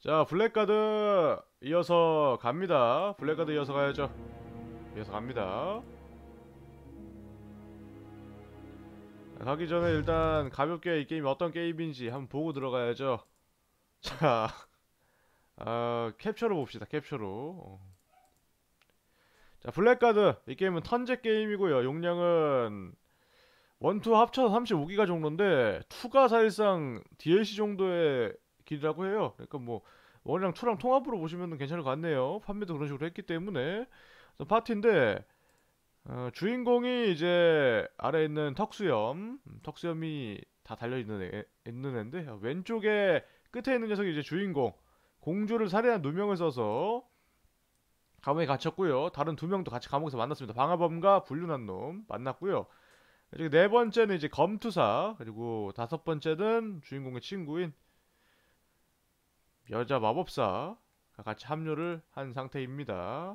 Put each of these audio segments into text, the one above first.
자, 블랙가드 이어서 갑니다. 블랙가드 이어서 가야죠. 이어서 갑니다. 가기 전에 일단 가볍게 이 게임이 어떤 게임인지 한번 보고 들어가야죠. 자, 캡처로 봅시다. 캡처로. 자, 블랙가드 이 게임은 턴제 게임이고요. 용량은 1, 2 합쳐서 35기가 정도인데 2가 사실상 DLC 정도의 길이라고 해요. 그러니까 뭐 1이랑 2랑 통합으로 보시면 괜찮을 것 같네요. 판매도 그런 식으로 했기 때문에. 그래서 파티인데 주인공이 이제 아래에 있는 턱수염, 턱수염이 다 달려있는 있는 애인데 왼쪽에 끝에 있는 녀석이 이제 주인공. 공주를 살해한 누명을 써서 감옥에 갇혔고요. 다른 두 명도 같이 감옥에서 만났습니다. 방화범과 불륜한 놈 만났고요. 그리고 네 번째는 이제 검투사, 그리고 다섯 번째는 주인공의 친구인 여자 마법사가 같이 합류를 한 상태입니다.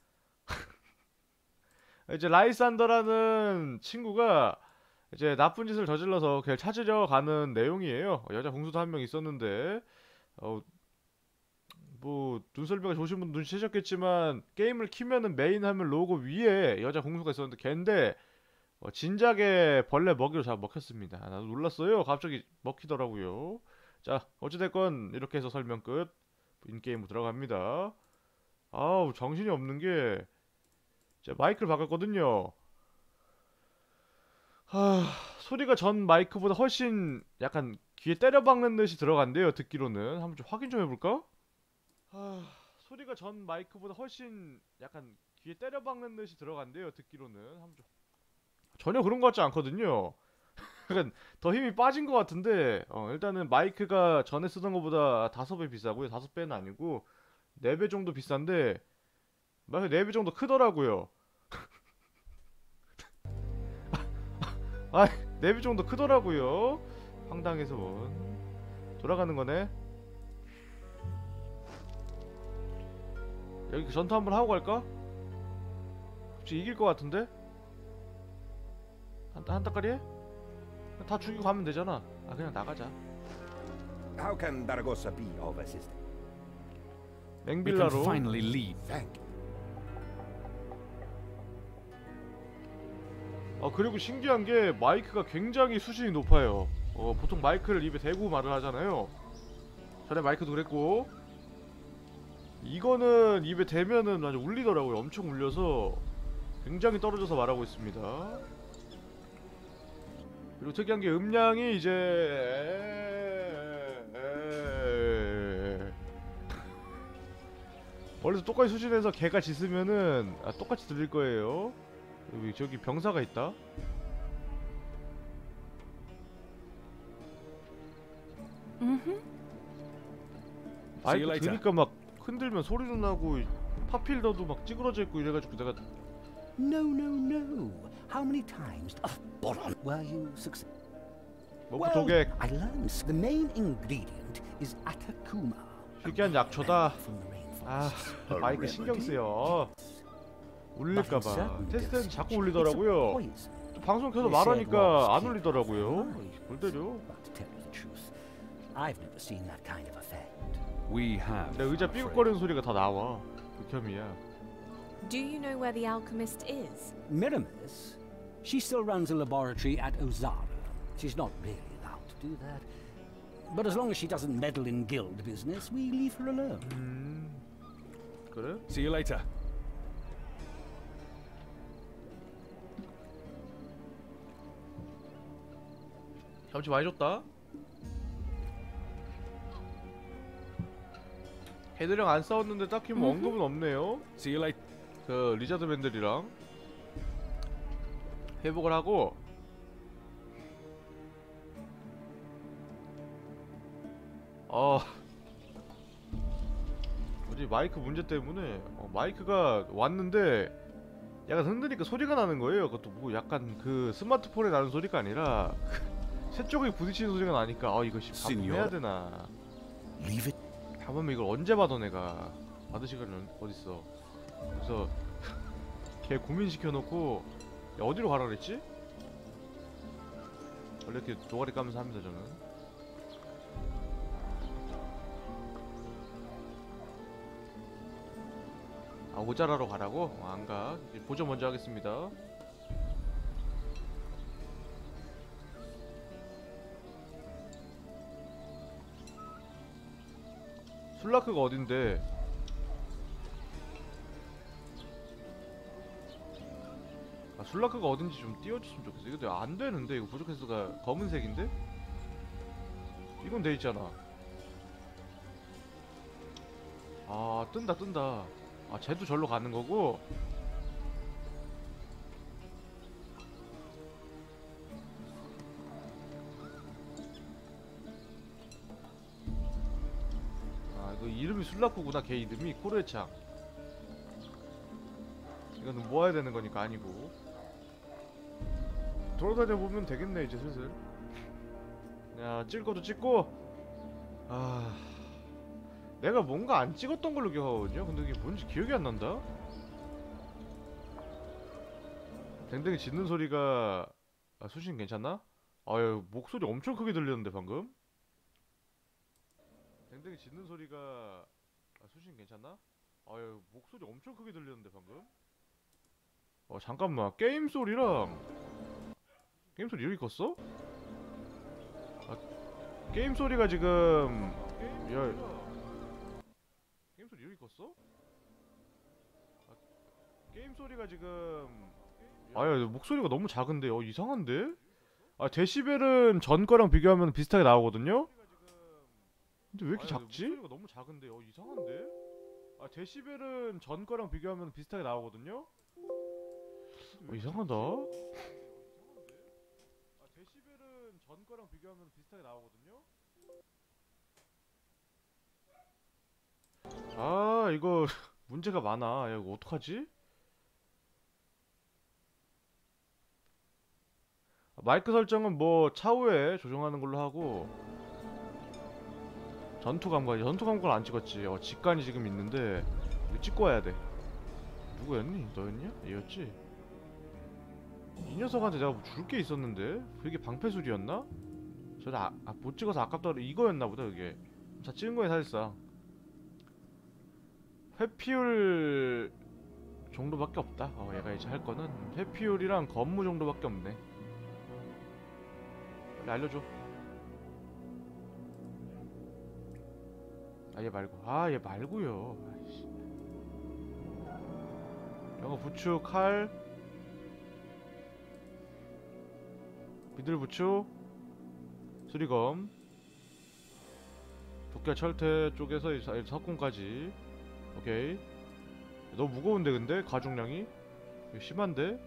이제 라이산더라는 친구가 이제 나쁜 짓을 저질러서 걔를 찾으려 가는 내용이에요. 여자 공수도 한 명 있었는데 어, 뭐 눈썰미가 좋으신 분 눈치채셨겠지만 게임을 키면은 메인 화면 로고 위에 여자 공수가 있었는데 걔인데 진작에 벌레 먹이로 잘 먹혔습니다. 나도 놀랐어요. 갑자기 먹히더라고요. 자, 어찌됐건 이렇게 해서 설명 끝. 인게임으로 들어갑니다. 아우, 정신이 없는 게 제가 마이크를 바꿨거든요. 하, 소리가 전 마이크보다 훨씬 약간 귀에 때려박는 듯이 들어간대요. 듣기로는. 한번 좀 확인 좀 해볼까? 소리가 전 마이크보다 훨씬 약간 귀에 때려박는 듯이 들어간대요. 듣기로는. 한번 좀... 전혀 그런 것 같지 않거든요. 약간 더 힘이 빠진 것 같은데 일단은 마이크가 전에 쓰던 것보다 5배 비싸고요. 5배는 아니고 4배 정도 비싼데 마이크 4배 정도 크더라고요. 아, 4배 정도 크더라고요. 황당해서 뭔. 돌아가는 거네. 여기 전투 한번 하고 갈까? 혹시 이길 것 같은데? 한 따까리 해? 다 죽이고 가면 되잖아. 아, 그냥 나가자. How can Baragossa be of assistance? We can 맹빌라로. finally leave. Thank you. 그리고 신기한 게 마이크가 굉장히 수준이 높아요. 보통 마이크를 입에 대고 말을 하잖아요. 전에 마이크도 그랬고 이거는 입에 대면은 아주 울리더라고요. 엄청 울려서 굉장히 떨어져서 말하고 있습니다. 그리고 특이한 게 음량이 이제 원래도 똑같이 수준에서 개가 짖으면은 똑같이 들릴 거예요. 여기 저기 병사가 있다. See you 마이크 later. 들으니까 막 흔들면 소리도 나고 팝필더도 막 찌그러져 있고 이래가지고 내가 No, no, no. How many times? Boron. Were you successful? 먹고 도객. I learned the main ingredient is Atakuma. 희귀한 약초다. From the 아, rainforest. 마이크 신경 쓰여. 울릴까봐. Certain 테스트는 doses, 자꾸 it's a 울리더라고요. poison. 또 방송 켜서 They said 말하니까 was 안 killed 울리더라고요. by 뭘 때려? But to tell you the truth, I've never seen that kind of effect. We have. 내 의자 I'm afraid. 삐걱거리는 소리가 다 나와. 극혐이야. Do you know where the alchemist is? Miramis, she still runs a laboratory at Ozara. She's not really allowed to do that. But as long as she doesn't meddle in guild business, we leave her alone. 그래? See you later. 잠시 많이 줬다. 걔들이랑 안 싸웠는데 딱히 뭐 언급은 없네요. See you later. 그 리자드 밴들이랑 회복을 하고 우리 마이크 문제 때문에 마이크가 왔는데 약간 흔드니까 소리가 나는 거예요. 그것도 뭐 약간 그 스마트폰에 나는 소리가 아니라 새 쪽에 부딪히는 소리가 나니까 이거 해야 되나. Leave it. 가만히 이걸 언제 받아 내가. 받을 시간이 어딨어. 그래서 걔 고민시켜놓고 어디로 가라 그랬지? 원래 이렇게 노가리 까면서 합니다 저는. 아, 오자라로 가라고? 안가. 보조 먼저 하겠습니다. 술라크가 어딘데? 아, 술라크가 어딘지 좀 띄워줬으면 좋겠어. 이거 안 되는데, 이거 부족 횟수가 검은색인데? 이건 돼 있잖아. 아, 뜬다. 아, 쟤도 절로 가는 거고. 아, 이거 이름이 술라쿠구나. 걔 이름이 코르에창. 이거는 모아야 되는 거니까 아니고. 돌아다녀 보면 되겠네 이제 슬슬. 야, 찍을 것도 찍고. 아, 내가 뭔가 안 찍었던 걸로 기억하거든요. 근데 이게 뭔지 기억이 안 난다. 댕댕이 짖는 소리가. 아, 수신 괜찮나? 아유, 목소리 엄청 크게 들렸는데 방금. 댕댕이 짖는 소리가. 아, 수신 괜찮나? 아유, 목소리 엄청 크게 들렸는데 방금. 잠깐만. 게임 소리랑 게임 소리 여기 컸어? 아, 게임 소리가 지금. 야, 게임 소리 여기 컸어? 아, 게임 소리가 지금. 아야, 목소리가 너무 작은데. 이상한데? 아, 데시벨은 전 거랑 비교하면 비슷하게 나오거든요? 근데 왜 이렇게 작지? 목소리가 너무 작은데. 이상한데? 아, 데시벨은 전 거랑 비교하면 비슷하게 나오거든요? 이상하다. 데시벨은 전 거랑 비교하면 비슷하게 나오거든요? 아, 이거 문제가 많아. 야, 이거 어떡하지? 마이크 설정은 뭐 차후에 조정하는 걸로 하고. 전투 감각을 안 찍었지. 직관이 지금 있는데 이거 찍고 와야 돼. 누구였니? 너였냐? 얘였지? 이 녀석한테 내가 뭐 줄 게 있었는데? 그게 방패술이었나? 저를 못 찍어서 아깝다. 이거였나 보다. 그게 다 찍은 거야 사실상. 회피율 정도밖에 없다. 얘가 이제 할 거는 회피율이랑 건무 정도밖에 없네. 빨리 알려줘. 얘 말고. 얘 말고요. 아이씨. 영어 부추, 칼, 비둘 부추, 수리검, 도끼 철퇴 쪽에서 석궁까지. 오케이. 너무 무거운데 근데 가중량이 이거 심한데.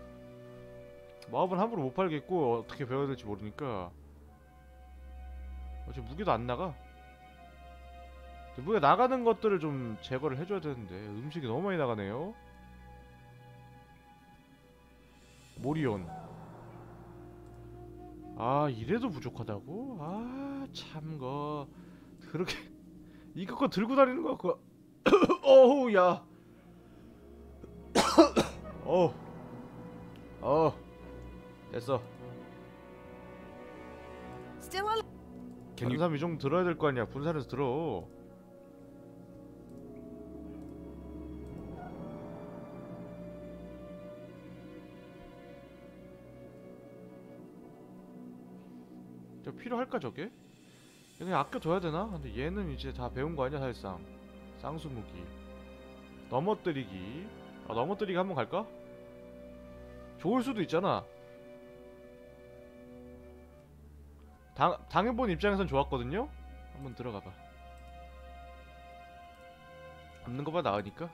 마법은 함부로 못 팔겠고 어떻게 배워야 될지 모르니까. 지금 무게도 안 나가. 무게 나가는 것들을 좀 제거를 해줘야 되는데 음식이 너무 많이 나가네요. 모리온. 이래도 부족하다고? 참거 그렇게 이거 들고 다니는 거 그거. 어우, 야. 됐어. 분삼 이 정도 들어야 될 거 아니야. 분산해서 들어. 저 필요할까 저게? 그냥 아껴둬야 되나? 근데 얘는 이제 다 배운 거 아니야 사실상. 쌍수무기, 넘어뜨리기. 넘어뜨리기 한번 갈까? 좋을 수도 있잖아. 당해본 입장에선 좋았거든요? 한번 들어가봐. 없는 거보다 나으니까.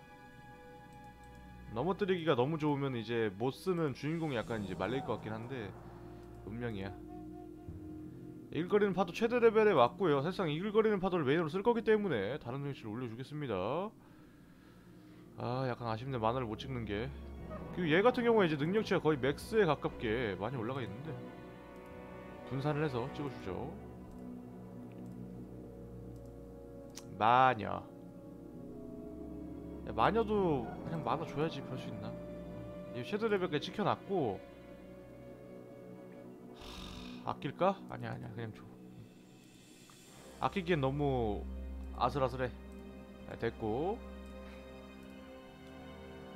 넘어뜨리기가 너무 좋으면 이제 못쓰는 주인공이 약간 이제 말릴 것 같긴 한데 운명이야. 이글거리는 파도 최대 레벨에 왔고요. 사실상 이글거리는 파도를 메인으로 쓸 거기 때문에 다른 능력치를 올려주겠습니다. 약간 아쉽네. 만화를 못 찍는 게. 그리고 얘 같은 경우에 이제 능력치가 거의 맥스에 가깝게 많이 올라가 있는데 분산을 해서 찍어주죠. 마녀. 야, 마녀도 그냥 만화 줘야지 별 수 있나? 이 섀도우 레벨까지 찍혀놨고. 아낄까? 아니야 그냥 줘. 아끼기엔 너무 아슬아슬해. 됐고.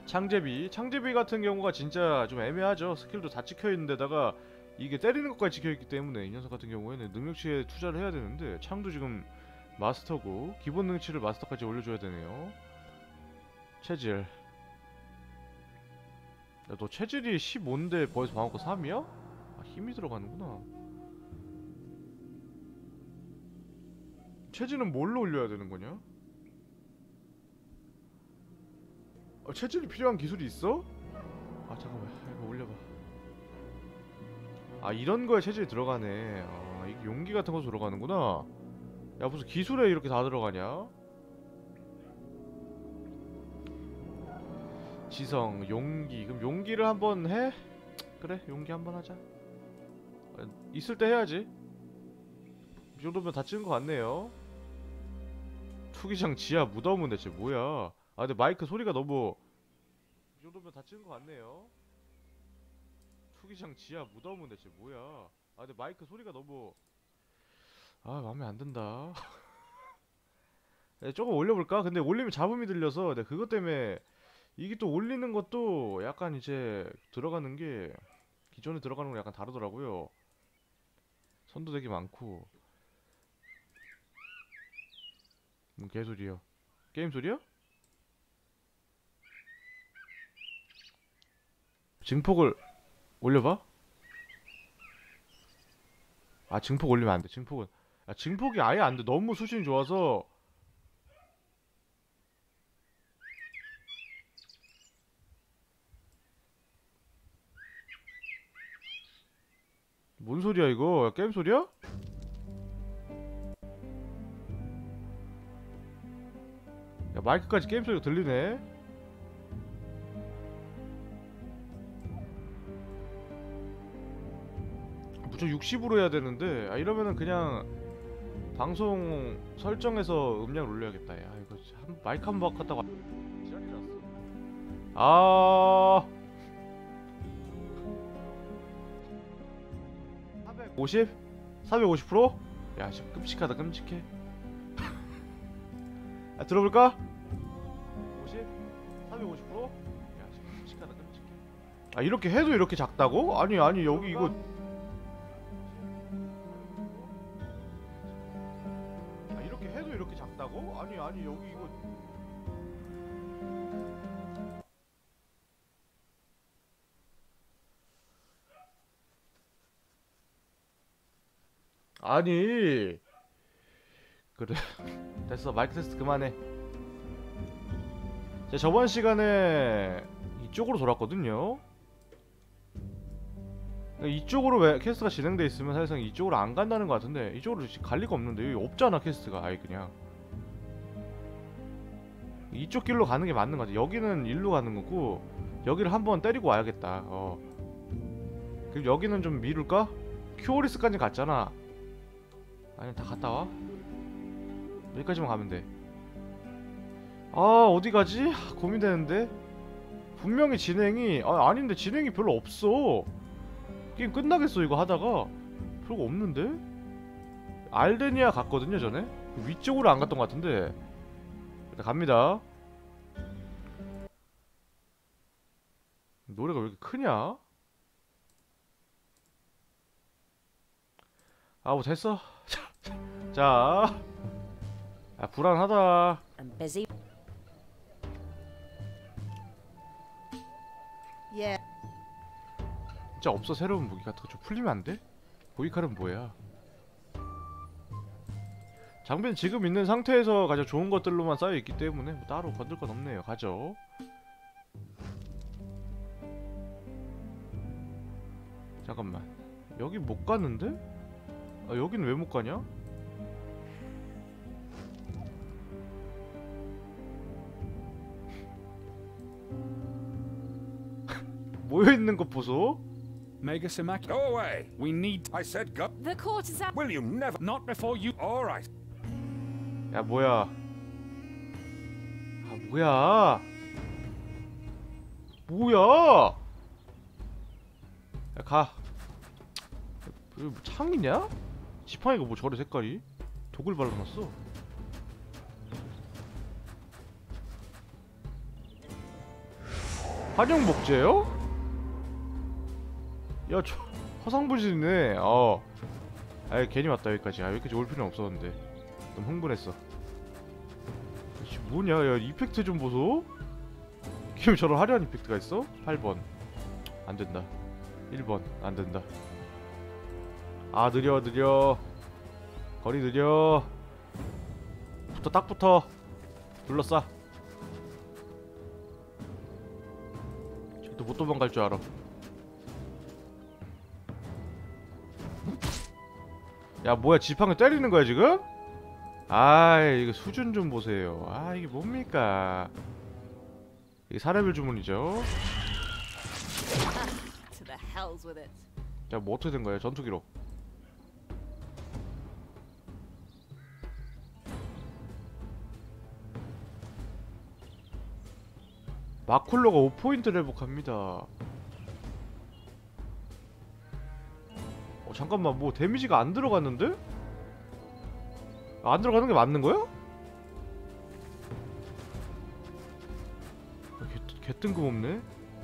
창제비 같은 경우가 진짜 좀 애매하죠. 스킬도 다 찍혀있는데다가 이게 때리는 것까지 찍혀있기 때문에 이 녀석 같은 경우에는 능력치에 투자를 해야 되는데, 창도 지금 마스터고 기본 능치를 마스터까지 올려줘야 되네요. 체질. 야, 너 체질이 15인데 벌써 방어권 3이야? 아, 힘이 들어가는구나. 체질은 뭘로 올려야 되는 거냐? 체질이 필요한 기술이 있어? 아 잠깐만, 이거 올려봐. 아 이런 거에 체질이 들어가네. 아 이게 용기 같은 거 들어가는구나. 야 무슨 기술에 이렇게 다 들어가냐? 지성, 용기. 그럼 용기를 한번 해? 그래, 용기 한번 하자. 있을 때 해야지. 이 정도면 다 찍은 것 같네요. 투기장 지하 무덤은 대체 뭐야? 아 근데 마이크 소리가 너무, 이 정도면 다 찍은 것 같네요. 투기장 지하 무덤은 대체 뭐야? 아 근데 마이크 소리가 너무, 아 마음에 안 든다. 조금 올려볼까? 근데 올리면 잡음이 들려서 내가 그것 때문에, 이게 또 올리는 것도 약간 이제 들어가는 게 기존에 들어가는 거 약간 다르더라고요. 선도 되게 많고. 개소리야. 게임 소리야? 증폭을 올려봐? 아 증폭 올리면 안돼. 증폭은, 아 증폭이 아예 안돼. 너무 수준이 좋아서. 뭔 소리야 이거? 야, 게임 소리야? 야 마이크까지 게임 소리가 들리네. 무조건 60으로 해야 되는데, 아 이러면은 그냥 방송 설정에서 음량 올려야겠다. 야 이거 마이크 한 번 바꿨다고 지랄이 났어. 아 450? 450%? 야 진짜 끔찍하다. 끔찍해. 아 들어볼까? 50? 450%? 야 진짜 끔찍하다. 끔찍해. 아 이렇게 해도 이렇게 작다고? 아니 여기 이거, 아 이렇게 해도 이렇게 작다고? 아니 여기 이거, 아니 그래. 됐어, 마이크 테스트 그만해. 제가 저번 시간에 이쪽으로 돌았거든요. 이쪽으로 왜 캐스트가 진행돼 있으면 사실상 이쪽으로 안 간다는 것 같은데, 이쪽으로 갈 리가 없는데. 여기 없잖아 캐스트가 아예. 그냥 이쪽 길로 가는 게 맞는 것 같아. 여기는 일로 가는 거고 여기를 한번 때리고 와야겠다. 그럼 여기는 좀 미룰까? 큐오리스까지 갔잖아. 아니 다 갔다 와? 여기까지만 가면 돼. 아 어디 가지? 고민되는데. 분명히 진행이, 아닌데 진행이 별로 없어. 게임 끝나겠어 이거 하다가. 별거 없는데? 알데니아 갔거든요 전에? 위쪽으로 안 갔던 것 같은데. 일단 갑니다. 노래가 왜 이렇게 크냐? 아 뭐 됐어. 자, 아 불안하다. I'm busy. Yeah. 진짜 없어. 새로운 무기 같은 거 좀 풀리면 안 돼? 보이칼은 뭐야? 장비는 지금 있는 상태에서 가장 좋은 것들로만 쌓여있기 때문에 뭐 따로 건들 건 없네요. 가죠. 잠깐만, 여기 못 가는데? 아 여긴 왜 못 가냐? 모여있는 것 보소? Magus Immaculate. Go away! We need I said go. The court is out. Will you never? not before you. All right. 야 뭐야? 아 뭐야? 뭐야? 야 가. 여기 뭐 창이냐? 지팡이가 뭐 저래 색깔이? 독을 발라놨어. 환영 목재요? 야, 저 화상부진이네. 아이 괜히 왔다 여기까지. 여기까지 올 필요는 없었는데 너무 흥분했어. 이게 뭐냐? 야, 이펙트 좀 보소. 게임 저런 화려한 이펙트가 있어? 8번 안 된다. 1번 안 된다. 아, 느려. 거리 느려. 딱 붙어. 둘러싸. 쟤도 못 도망갈 줄 알아. 야, 뭐야, 지팡이 때리는 거야 지금? 아이, 이거 수준 좀 보세요. 아, 이게 뭡니까? 이게 사례별 주문이죠. To the hells with it. 자, 뭐 어떻게 된 거예요? 전투기록. 마쿨러가 5포인트 회복합니다. 잠깐만, 뭐 데미지가 안 들어갔는데? 안 들어가는 게 맞는 거야? 개 뜬금없네.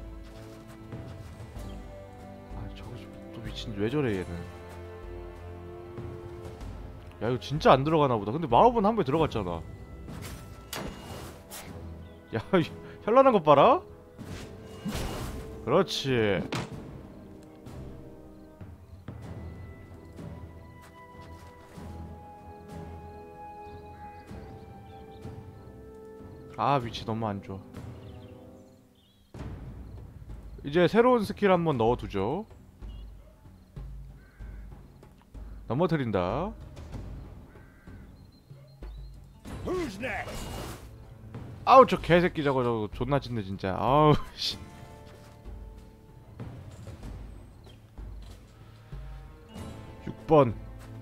저거 또 미친, 왜 저래 얘는. 야, 이거 진짜 안 들어가나 보다. 근데 마법은 한 번에 들어갔잖아. 야, 현란한 것 봐라. 그렇지. 아, 위치 너무 안 좋아. 이제 새로운 스킬 한번 넣어두죠. 넘어뜨린다. Who's next? 아우, 저 개새끼 저거 존나 짖네 진짜. 아우 씨. (6번)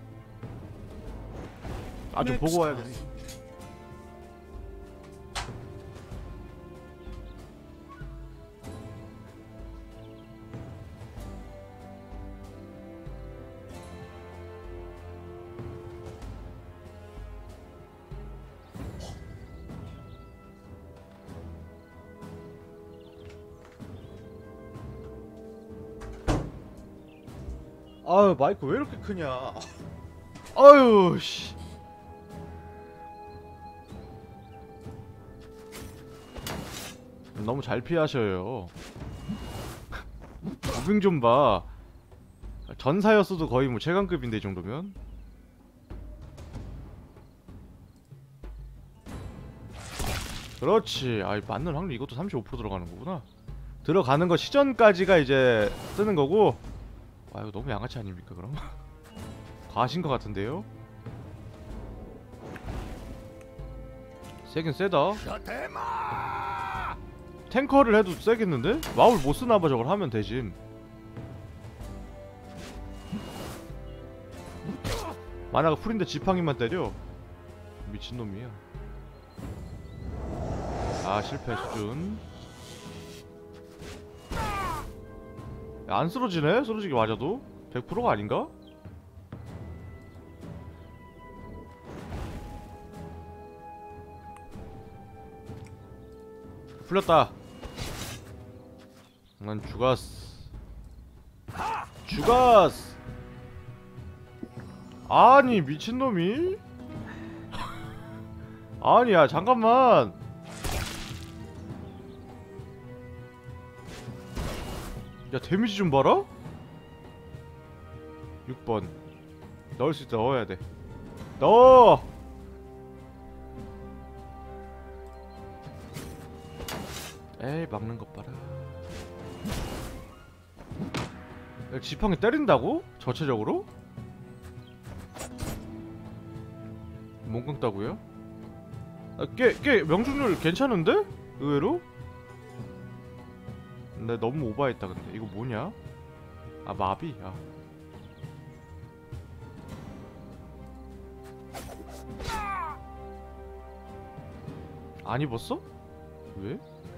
좀 보고 와야겠네. 아유, 마이크 왜 이렇게 크냐. 아유 씨. 너무 잘 피하셔요. 무빙 좀 봐. 전사였어도 거의 뭐 최강급인데 이 정도면. 그렇지. 맞는 확률. 이것도 35% 들어가는 거구나. 들어가는 거 시전까지가 이제 뜨는 거고. 이거 너무 양아치 아닙니까 그럼? 과하신 것 같은데요? 세긴 세다. 탱커를 해도 세겠는데? 마울 못 쓰나봐. 저걸 하면 대신 만화가 풀인데 지팡이만 때려. 미친놈이야. 실패 수준. 안 쓰러지네? 쓰러지게 맞아도? 100%가 아닌가? 풀렸다. 난 죽었어. 죽었어. 아니 미친놈이? 아니야 잠깐만. 야, 데미지 좀 봐라? 6번 넣을 수 있다. 넣어야 돼. 넣어! 에이, 막는 것 봐라. 야, 지팡이 때린다고? 전체적으로? 못 깎다고요? 꽤 명중률 괜찮은데? 의외로? 근데 너무 오버했다. 근데 이거 뭐냐? 마비? 안 입었어? 왜?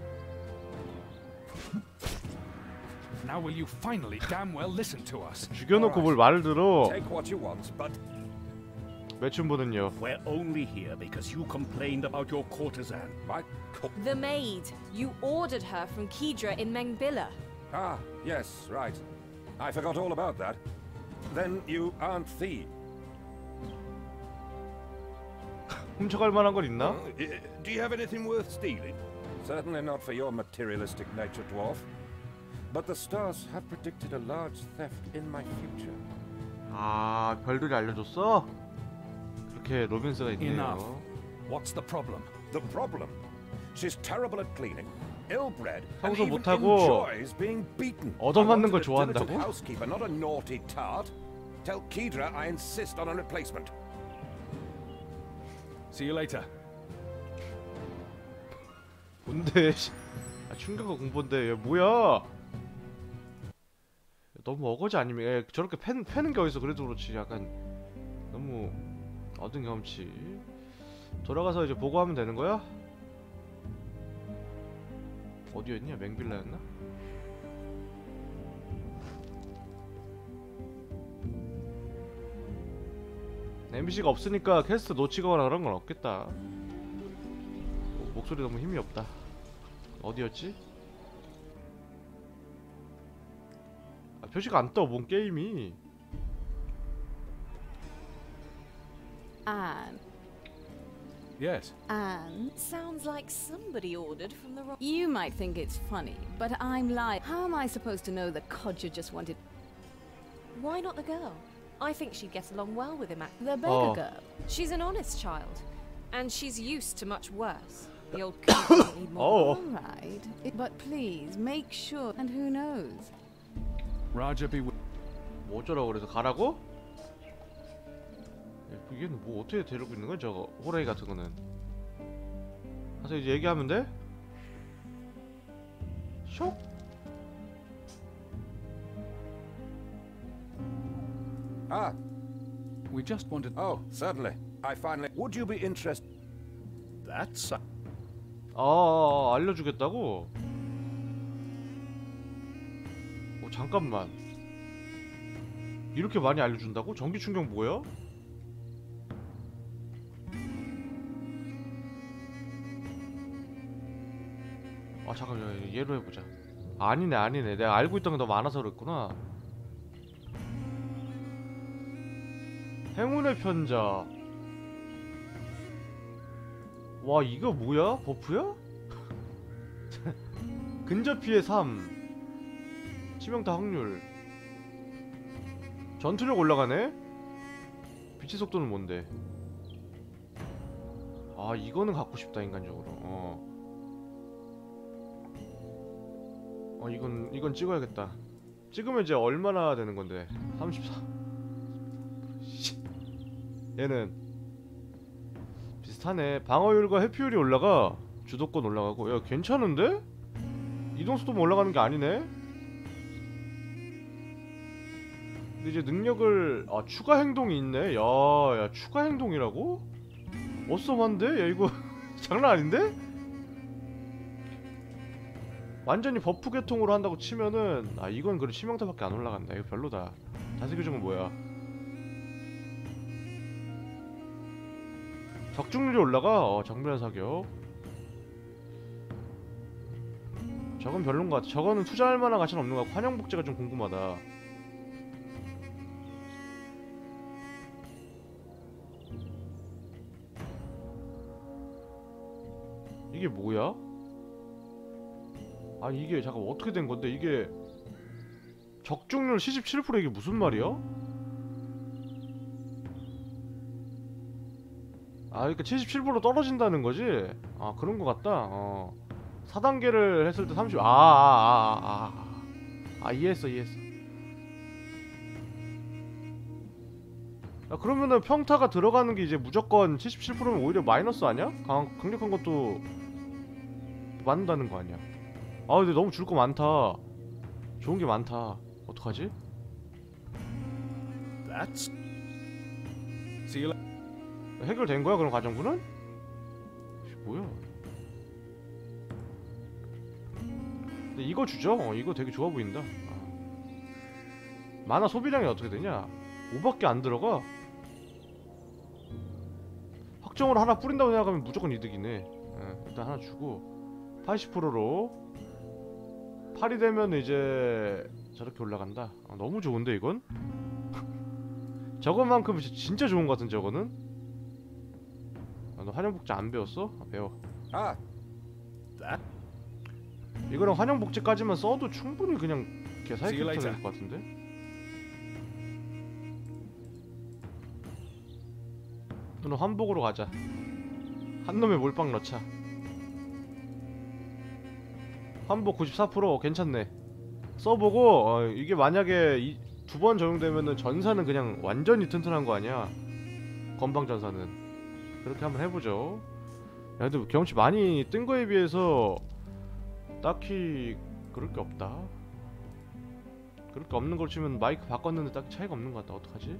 Now will you finally damn well listen to us? 죽여놓고 뭘 말을 들어. Take what you want, but 매춘부는요. We're only here because you complained about your courtesan. My The maid. You ordered her from Kedra in Mengbilla. Ah, yes, right. I forgot all about that. Then you aren't thieves. 훔쳐갈 만한 건 있나? Do you have anything worth stealing? Certainly not for your materialistic nature, dwarf. But the stars have predicted a large theft in my future. 아, 별들이 알려줬어? 그렇게 로빈스가 있네요. Enough. What's the problem? The problem? She's terrible at cleaning, ill-bred, and 청소 even 못하고 enjoys being beaten. 얻어맞는 걸 I wanted a diligent 좋아한다고? housekeeper, not a naughty tart. Tell Kedra I insist on a replacement. See you later. 뭔데? 아, 충격과 공포인데 얘 뭐야? 너무 어거지 아니면 얘 저렇게 패는 게 어딨어. 그래도 그렇지 약간 너무 얻은 경험치. 돌아가서 이제 보고하면 되는 거야? 어디였냐? 맹빌라였나? NPC가 없으니까 퀘스트 놓치거나 그런 건 없겠다. 목소리 너무 힘이 없다. 어디였지? 아, 표시가 안 떠. 뭔 게임이. Anne. Yes. Anne. Sounds like somebody ordered from the wrong. You might think it's funny, but I'm like, how am I supposed to know the codger just wanted? Why not the girl? I think she'd get along well with him. The beggar Oh. girl. She's an honest child, and she's used to much worse. The old coot doesn't need more. Oh. All right, but please make sure. And who knows? Raja be with. 뭐 어쩌라고 그래서 가라고? 얘는 뭐 어떻게 데리고 있는 거야 저거 호랑이 같은 거는. 가서 이제 얘기하면 돼? 쇽? Ah, We just wanted. oh, certainly. I finally... Would you be interested? That's. 알려주겠다고? 잠깐만. 이렇게 많이 알려준다고? 전기 충격 뭐야? 아 잠깐 얘로 해보자. 아니네. 내가 알고 있던 게 너무 많아서 그랬구나. 행운의 편자. 와 이거 뭐야? 버프야? 근접 피해 3 치명타 확률 전투력 올라가네? 빛의 속도는 뭔데? 아 이거는 갖고 싶다 인간적으로. 이건 찍어야겠다. 찍으면 이제 얼마나 되는 건데? 34. 얘는 비슷하네. 방어율과 회피율이 올라가. 주도권 올라가고. 야 괜찮은데? 이동속도만 올라가는 게 아니네? 근데 이제 능력을 추가 행동이 있네. 야 추가 행동이라고? 어썸한데? 야 이거 장난 아닌데? 완전히 버프 계통으로 한다고 치면은 이건 그래 치명타밖에 안 올라간다. 이거 별로다. 자세 교정은 뭐야? 적중률이 올라가. 정면 사격. 저건 별론 것 같아. 저거는 투자할 만한 가치는 없는 것 같고 환영 복제가 좀 궁금하다. 이게 뭐야? 이게 잠깐 어떻게 된 건데 이게 적중률 77% 이게 무슨 말이야? 그러니까 77% 떨어진다는 거지? 그런 거 같다. 4단계를 했을 때 30. 이해했어. 그러면은 평타가 들어가는 게 이제 무조건 77%면 오히려 마이너스 아니야? 강력한 것도 맞는다는 거 아니야? 근데 너무 줄 거 많다. 좋은 게 많다. 어떡하지? That's. See you later. 해결된 거야 그럼 가정부는? 뭐야? 근데 이거 주죠? 이거 되게 좋아 보인다. 만화 소비량이 어떻게 되냐? 5밖에 안 들어가. 확정으로 하나 뿌린다고 생각하면 무조건 이득이네. 예, 일단 하나 주고 80%로 8이 되면 이제 저렇게 올라간다. 너무 좋은데 이건? 저것만큼 진짜 좋은 것 같은 저거는? 너 환영복지 안 배웠어? 배워. Ah, 이거랑 환영복지까지만 써도 충분히 그냥 개사기 See you 캐릭터 later. 될 것 같은데? 그럼 환복으로 가자. 한 놈에 몰빵 넣자. 환복 94% 괜찮네. 써보고 이게 만약에 2번 적용되면은 전사는 그냥 완전히 튼튼한 거 아니야. 건방 전사는. 그렇게 한번 해보죠. 야, 근데 경험치 많이 뜬 거에 비해서 딱히 그럴 게 없다. 그럴 게 없는 걸 치면 마이크 바꿨는데 딱히 차이가 없는 것 같다. 어떡하지?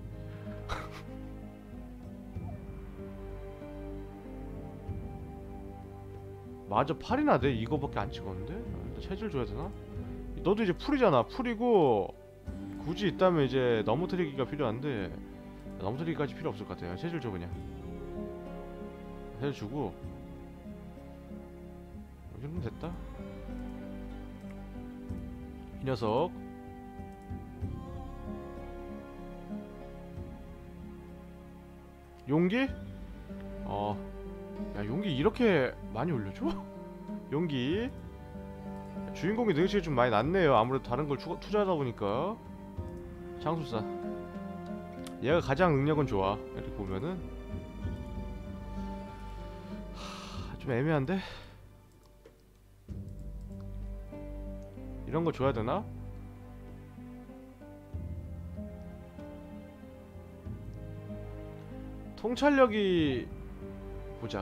맞아, 8이나 돼. 이거밖에 안 찍었는데? 체질 줘야 되나? 너도 이제 풀이잖아. 풀이고 굳이 있다면 이제 넘어뜨리기가 필요한데 넘어뜨리기까지 필요 없을 것 같아요. 체질 줘 그냥. 체질 주고 이 정도면 됐다. 이 녀석 용기? 야, 용기 이렇게 많이 올려줘? 용기 주인공이 능력치가 좀 많이 낮네요. 아무래도 다른 걸 투자하다 보니까. 장술사 얘가 가장 능력은 좋아. 이렇게 보면은 좀 애매한데? 이런 거 줘야 되나? 통찰력이 보자.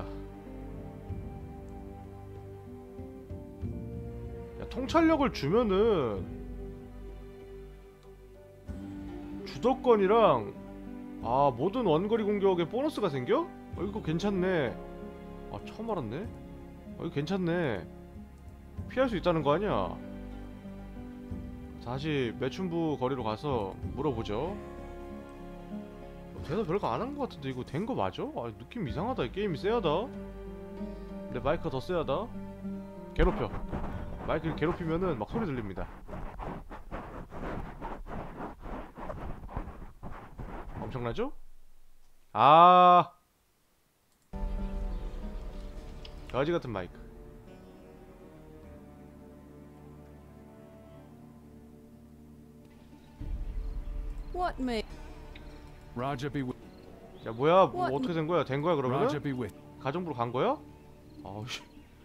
야, 통찰력을 주면은 주도권이랑 모든 원거리 공격에 보너스가 생겨? 이거 괜찮네. 처음 알았네. 이거 괜찮네. 피할 수 있다는 거 아니야? 다시 매춘부 거리로 가서 물어보죠. 대답 별거 안 한 거 같은데 이거 된 거 맞아? 느낌 이상하다. 이 게임이 쎄하다. 근데 마이크가 더 쎄하다. 괴롭혀. 마이크를 괴롭히면은 막 소리 들립니다. 엄청나죠? 거지 같은 마이크. What me? Raja be with. 야, 뭐야? 뭐 What? 어떻게 된 거야? 된 거야 그러면은? Raja be with. 가정부로 간 거야? 아우씨.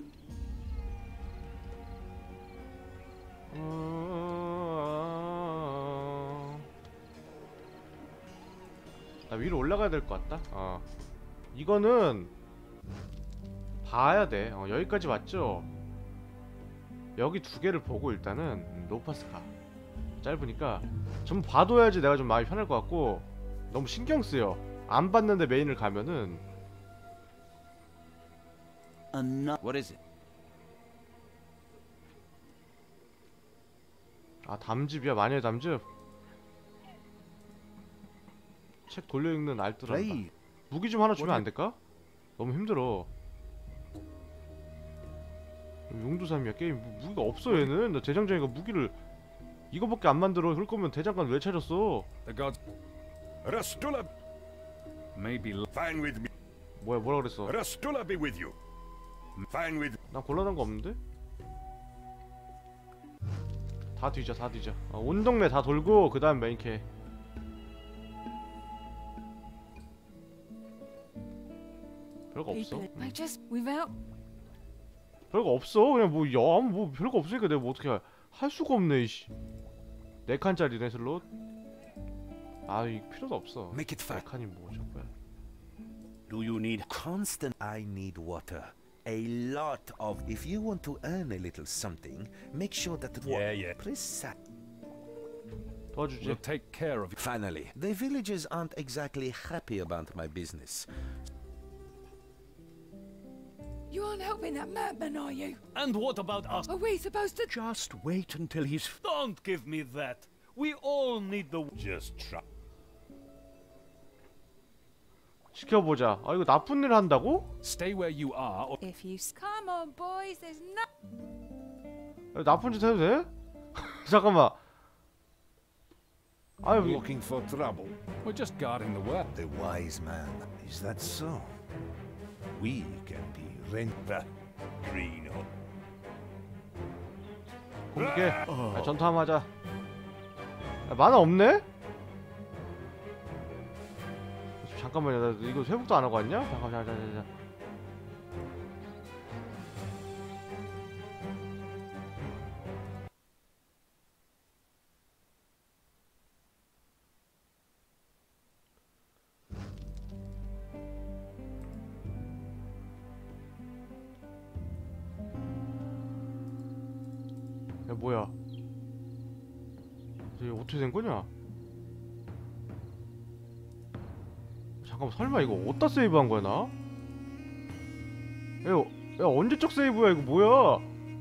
나 위로 올라가야 될 것 같다. 이거는 봐야 돼. 여기까지 왔죠? 여기 두 개를 보고 일단은 노파스 가. 짧으니까 전부 봐둬야지 내가 좀 마음이 편할 것 같고 너무 신경 쓰여. 안 봤는데 메인을 가면은 what is it? 담즙이야. 마녀의 담즙. 책 돌려 읽는 알뜰한다. 무기 좀 하나 주면 안 될까? 너무 힘들어. 용두삼이야 게임. 무기가 없어 얘는. 나 대장장이가 무기를 이거밖에 안 만들어. 그럴 거면 대장간 왜 차렸어? The gods Rastula, may be. fine with me. 뭐라 그랬어? Rastula be with you. Fine with. 난 곤란한 거 없는데? 다 뒤져. 온 동네 다 돌고 그 다음 메인캐. 별거 없어. I just without. 별거 없어. 그냥 뭐 별거 없으니까 내가 뭐 어떻게 할 수가 없네. 이씨. 4칸짜리네 슬롯. 이거 필요도 없어. Make it fast. 4칸이 뭐 저거야. Do you need? Constant. I need water. A lot of. If you want to earn a little something, make sure that the Yeah. Precise. 도와주지. We'll take care of you. Finally, the villagers aren't exactly happy about my business. You aren't helping that madman, are you? And what about us? Are we supposed to? Just wait until he's. Don't give me that. We all need the. Just try. 지켜보자. 아 이거 나쁜 일 한다고? Stay where you are or If you come on, boys, there's no. 나쁜 짓 해도 돼? 잠깐만. 아유 Looking for trouble. we're just guarding the work. The wise man. Is that so? We can be rent. Green. 공격해. 야, 전투 한번 하자. 야, 만화 없네? 잠깐만요. 나 이거 회복도 안 하고 왔냐? 잠깐. 야 뭐야? 이게 어떻게 된 거냐? 잠깐만 설마 이거 어디다 세이브한 거야 나? 야 언제적 세이브야 이거 뭐야?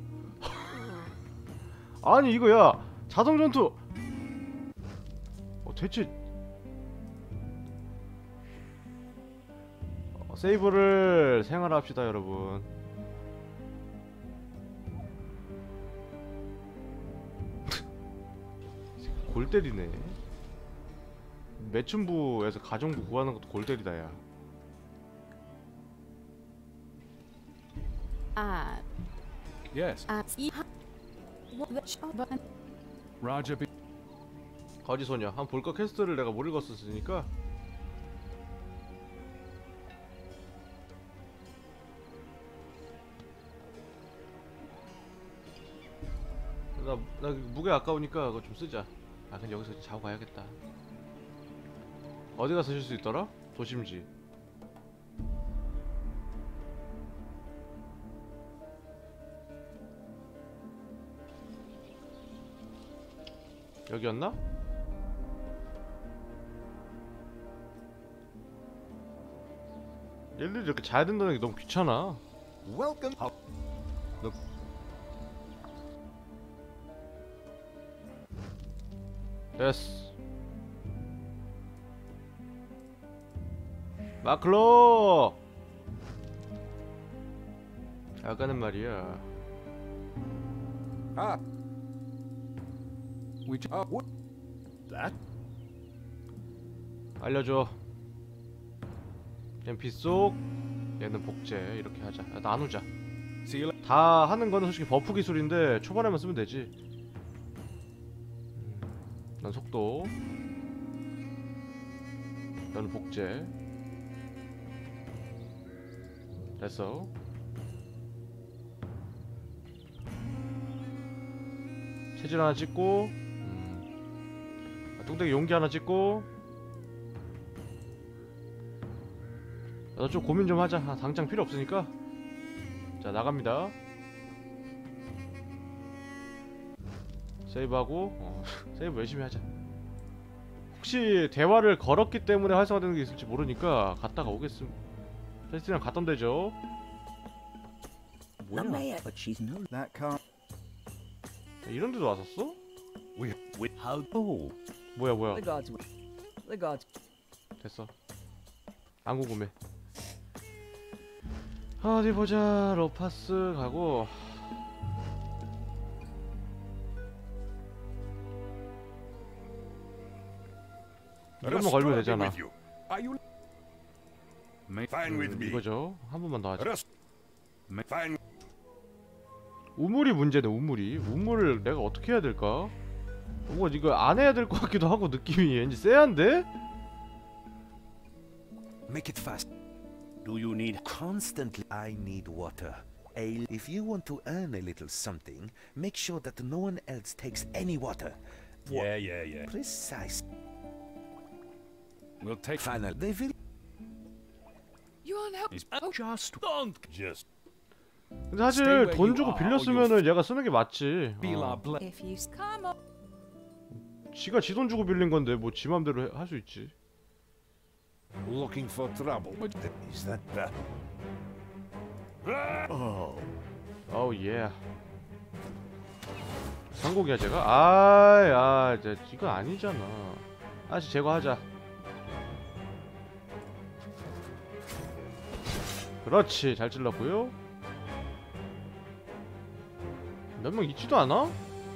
아니 이거 야 자동 전투 대체 세이브를 생활합시다 여러분. 골 때리네. 매춘부에서 가정부 구하는 것도 골 때리다 야. Yes, Raja. 거지 소녀 한 볼까 퀘스트를 내가 못 읽었었으니까. 나 무게 아까우니까 그거 좀 쓰자. 아 근데 여기서 자고 가야겠다. 어디 가서 쓸 수 있더라? 도심지. 여기였나? 얘들 이렇게 자야 된다는 게 너무 귀찮아. Welcome. 됐어. 마클로! 아까는 말이야. Ah, We just what? That? 알려줘. 얘는 빗속, 얘는 복제. 이렇게 하자. 야, 나누자. see you later. 다 하는 거는 솔직히 버프 기술인데 초반에만 쓰면 되지. 난 속도. 넌 복제. 됐어. 체질 하나 찍고, 뚱땡이 용기 하나 찍고. 너 좀 고민 좀 하자. 당장 필요 없으니까. 자 나갑니다. 세이브하고 세이브 열심히 하자. 혹시 대화를 걸었기 때문에 활성화되는 게 있을지 모르니까 갔다가 오겠음. 페스티랑 갔던 데죠. A mayor, but she's no. That can't. 이런 데도 왔었어? How? Oh, 뭐야 The gods. The gods. 됐어. 안 궁금해. 어디 보자. 로파스 가고. 이것만 걸면 되잖아. With you. Are you fine with me? 이거죠. 한 번만 더 하자. Rust. Fine. 우물이 문제네. 우물을 내가 어떻게 해야 될까? 뭔가 이거 안 해야 될 것 같기도 하고 느낌이 왠지 쎄한데? Make it fast. Do you need Constantly. I need water. If you want to earn a little something, make sure that no one else takes any water. Yeah. Precise. We'll take Final. They will. You aren't helping. just don't Just 근데 사실 Stay where 돈 you 주고 are, 빌렸으면은 얘가 쓰는 게 맞지. feel our blame. If you come on. 지가 지 돈 주고 빌린 건데 뭐 지 맘대로 할 수 있지. looking for trouble. Is that 어우 예. 성공이야 제가? 이제 이거 아니잖아. 다시 제거하자. 그렇지, 잘 찔렀고요. 몇 명 있지도 않아?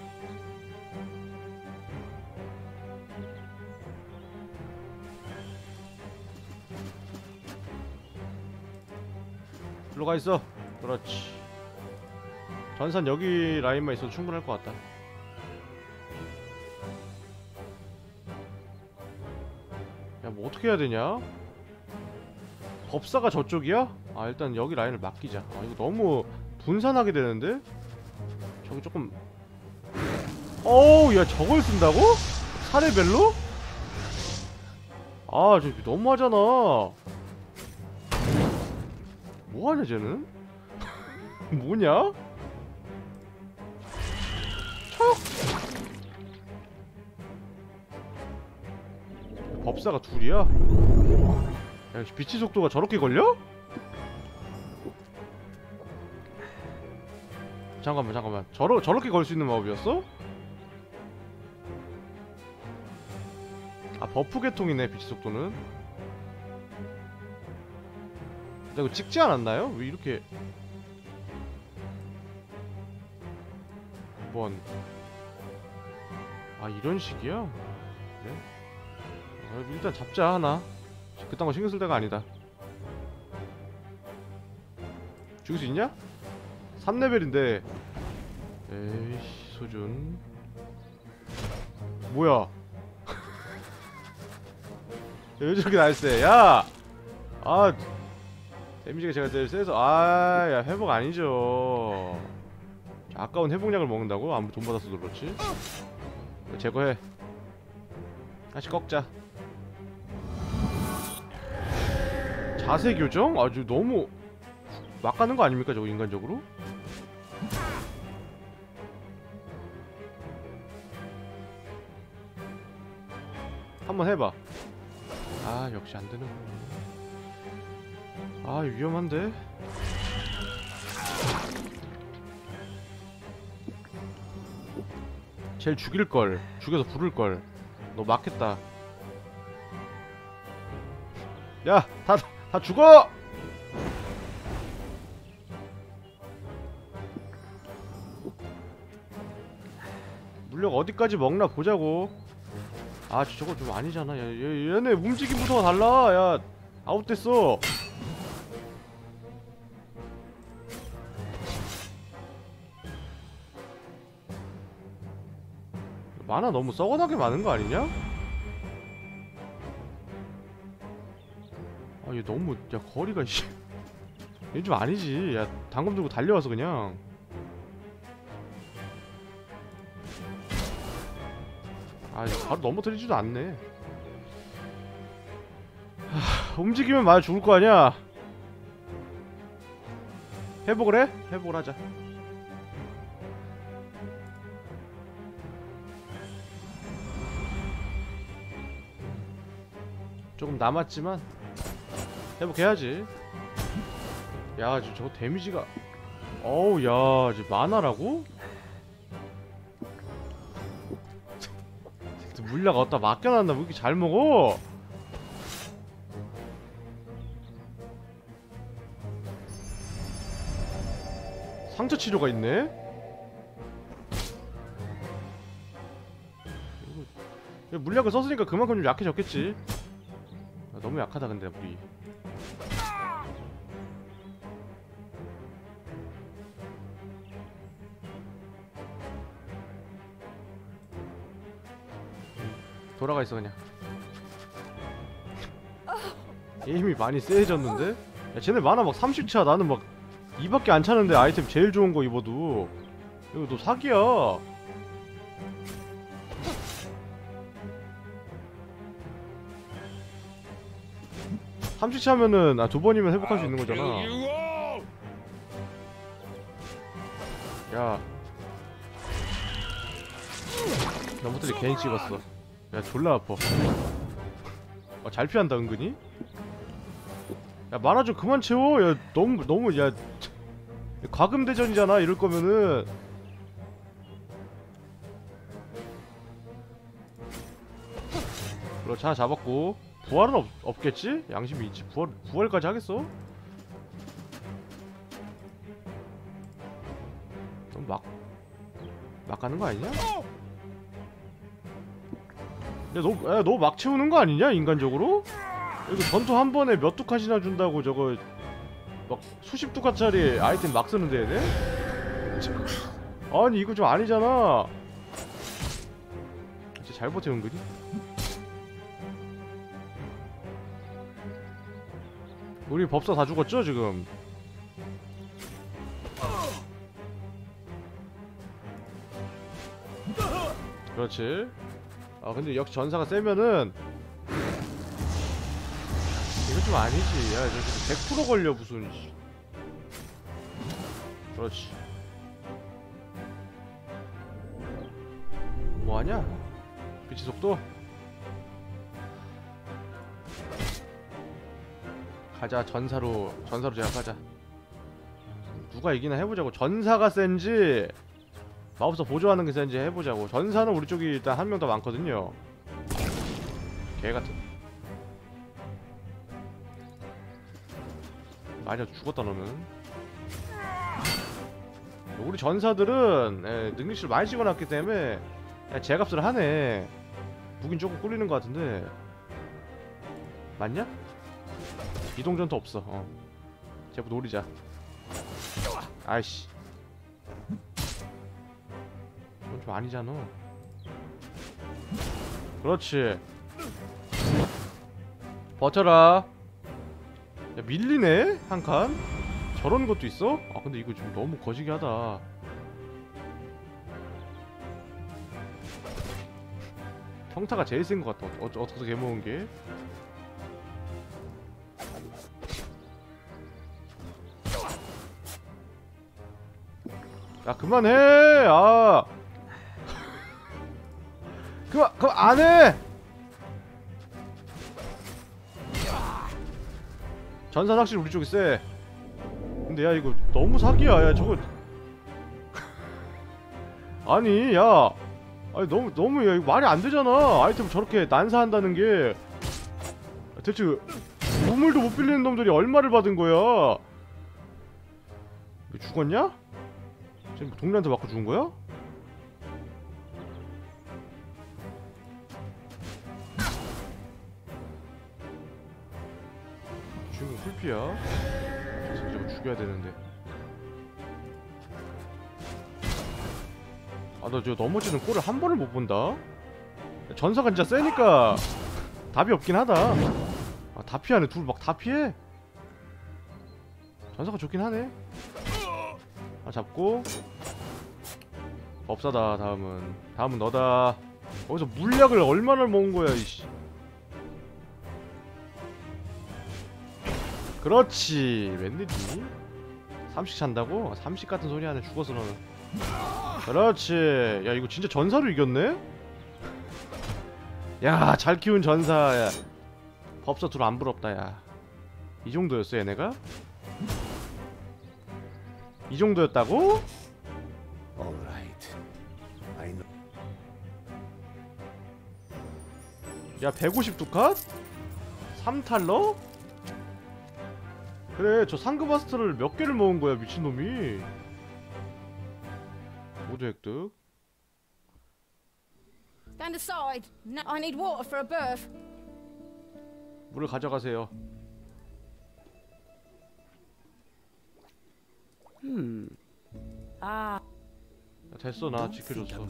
일로 가 있어. 그렇지. 전산 여기 라인만 있어도 충분할 것 같다. 야, 뭐 어떻게 해야 되냐? 법사가 저쪽이야? 아, 일단 여기 라인을 맡기자. 아, 이거 너무 분산하게 되는데? 저기 조금. 어우, 야, 저걸 쓴다고? 사레벨로? 아, 저기 너무하잖아. 뭐하냐 쟤는? 뭐냐? 법사가 둘이야? 야, 빛의 속도가 저렇게 걸려? 잠깐만 저렇게 걸 수 있는 마법이었어? 아, 버프 계통이네 빛의 속도는. 근데 이거 찍지 않았나요? 왜 이렇게 아, 이런 식이야? 그래? 아, 일단 잡자 하나. 그딴 거 신경 쓸 때가 아니다. 죽일 수 있냐? 3레벨인데. 에이씨, 소준. 뭐야? 왜 저렇게 날쌔? 야! 아, 데미지가 제가 제일 세서. 아, 야, 회복 아니죠. 아까운 회복약을 먹는다고? 아무 돈 받아서 그렇지. 제거해. 다시 꺾자. 자세 교정? 아주 너무 막 가는 거 아닙니까 저거 인간적으로? 한번 해봐. 아, 역시 안 되는구나. 아, 위험한데? 쟤를 죽일걸. 죽여서 부를걸. 너 막겠다. 야! 다 죽어! 물력 어디까지 먹나 보자고. 아, 저거 좀 아니잖아. 야, 얘네 움직임부터가 달라. 야, 아웃됐어. 만화 너무 썩어나게 많은 거 아니냐? 아, 얘 너무, 야, 거리가, 씨. 얘 좀 아니지. 야, 단검 들고 달려와서 그냥. 아, 바로 넘어뜨리지도 않네. 하, 움직이면 맞아 죽을 거 아니야. 회복을 해? 회복을 하자. 조금 남았지만 회복해야지. 야, 저거 데미지가. 어우, 야, 저 만화라고? 물약 어디다 맡겨놨나? 왜 이렇게 잘 먹어? 상처 치료가 있네? 물약을 썼으니까 그만큼 좀 약해졌겠지. 아, 너무 약하다 근데 우리. 돌아가 있어 그냥. 게임이 많이 세해졌는데? 야, 쟤네 만화 막 30차. 나는 막 2밖에 안 차는데 아이템 제일 좋은 거 입어도. 이거 너 사기야. 30차 하면은, 아, 2번이면 회복할 수 있는 거잖아. 야, 너부터 괜히 찍었어. 야, 졸라 아파. 잘 피한다 은근히. 야, 만화 좀 그만 채워. 야, 너무 야, 과금대전이잖아 이럴 거면은. 그렇지, 하나 잡았고. 부활은 없겠지? 양심이 있지. 부활까지 하겠어? 막 가는 거 아니냐? 야, 너 막 채우는 거 아니냐 인간적으로? 이거 전투 한 번에 몇 두칸이나 준다고 저거 막 수십 두칸짜리 아이템 막 쓰는데 얘네? 아니 이거 좀 아니잖아. 진짜 잘 버텨 은근히. 우리 법사 다 죽었죠 지금? 그렇지. 아 근데 역시 전사가 세면은 이거 좀 아니지. 야 저기 100% 걸려 무슨. 그렇지. 뭐하냐? 빛의 속도? 가자. 전사로 제압하자. 누가 이기나 해보자고. 전사가 센지 마법사 보조하는 게 센지 해보자고. 전사는 우리 쪽이 일단 한 명 더 많거든요. 개같은. 아니야 죽었다 너는. 우리 전사들은 능력치를 많이 찍어놨기 때문에 제값을 하네. 무긴 조금 꿀리는 것 같은데 맞냐? 이동전투 없어. 제부 노리자. 아이씨 이건 좀 아니잖아. 그렇지. 버텨라. 야 밀리네 한 칸. 저런 것도 있어? 아 근데 이거 좀 너무 거시기 하다. 평타가 제일 센 것 같다. 어떻게 개모은 게? 야 그만해. 아 그만 안해. 전사 확실히 우리 쪽이 세. 근데 야 이거 너무 사기야. 야 저거 아니 야 아니 너무 야 이거 말이 안 되잖아. 아이템 저렇게 난사한다는 게 대체 우물도 못 빌리는 놈들이 얼마를 받은 거야? 죽었냐? 지금 동료한테 맞고 죽은 거야? 주인공 풀피야. 저 새끼 저거 죽여야 되는데. 아 나 저 넘어지는 꼴을 한 번을 못 본다. 전사가 진짜 세니까 답이 없긴 하다. 아 다 피하네. 둘 막 다 피해. 전사가 좋긴 하네. 아 잡고 법사다. 다음은 너다. 거기서 물약을 얼마나 먹은 거야 이씨. 그렇지. 웬일이니? 30 찬다고? 30 같은 소리 하네. 죽었어 너는. 그렇지. 야 이거 진짜 전사로 이겼네? 야 잘 키운 전사. 야 법사 둘 안 부럽다. 야 이 정도였어 얘네가? 이 정도였다고? All right. I know. 야 152컷? 3탈러? 그래 저 상급마스터를 몇 개를 먹은 거야 미친놈이. 모두 획득. Stand aside. No, I need water for a birth. 물을 가져가세요. 야, 됐어 나 지켜줬어.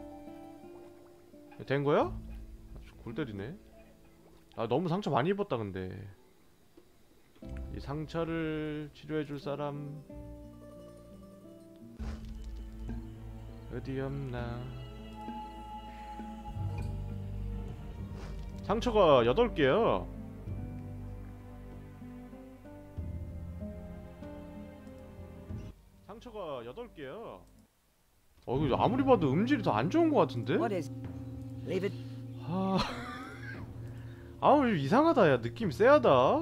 된 거야? 아, 골 때리네. 아 너무 상처 많이 입었다 근데. 이 상처를 치료해줄 사람 어디 없나. 상처가 8개야. 상처가 8개야. 이거 아무리 봐도 음질이 더 안 좋은 것 같은데? What is? Leave it. 좀 이상하다. 야 느낌 쎄하다.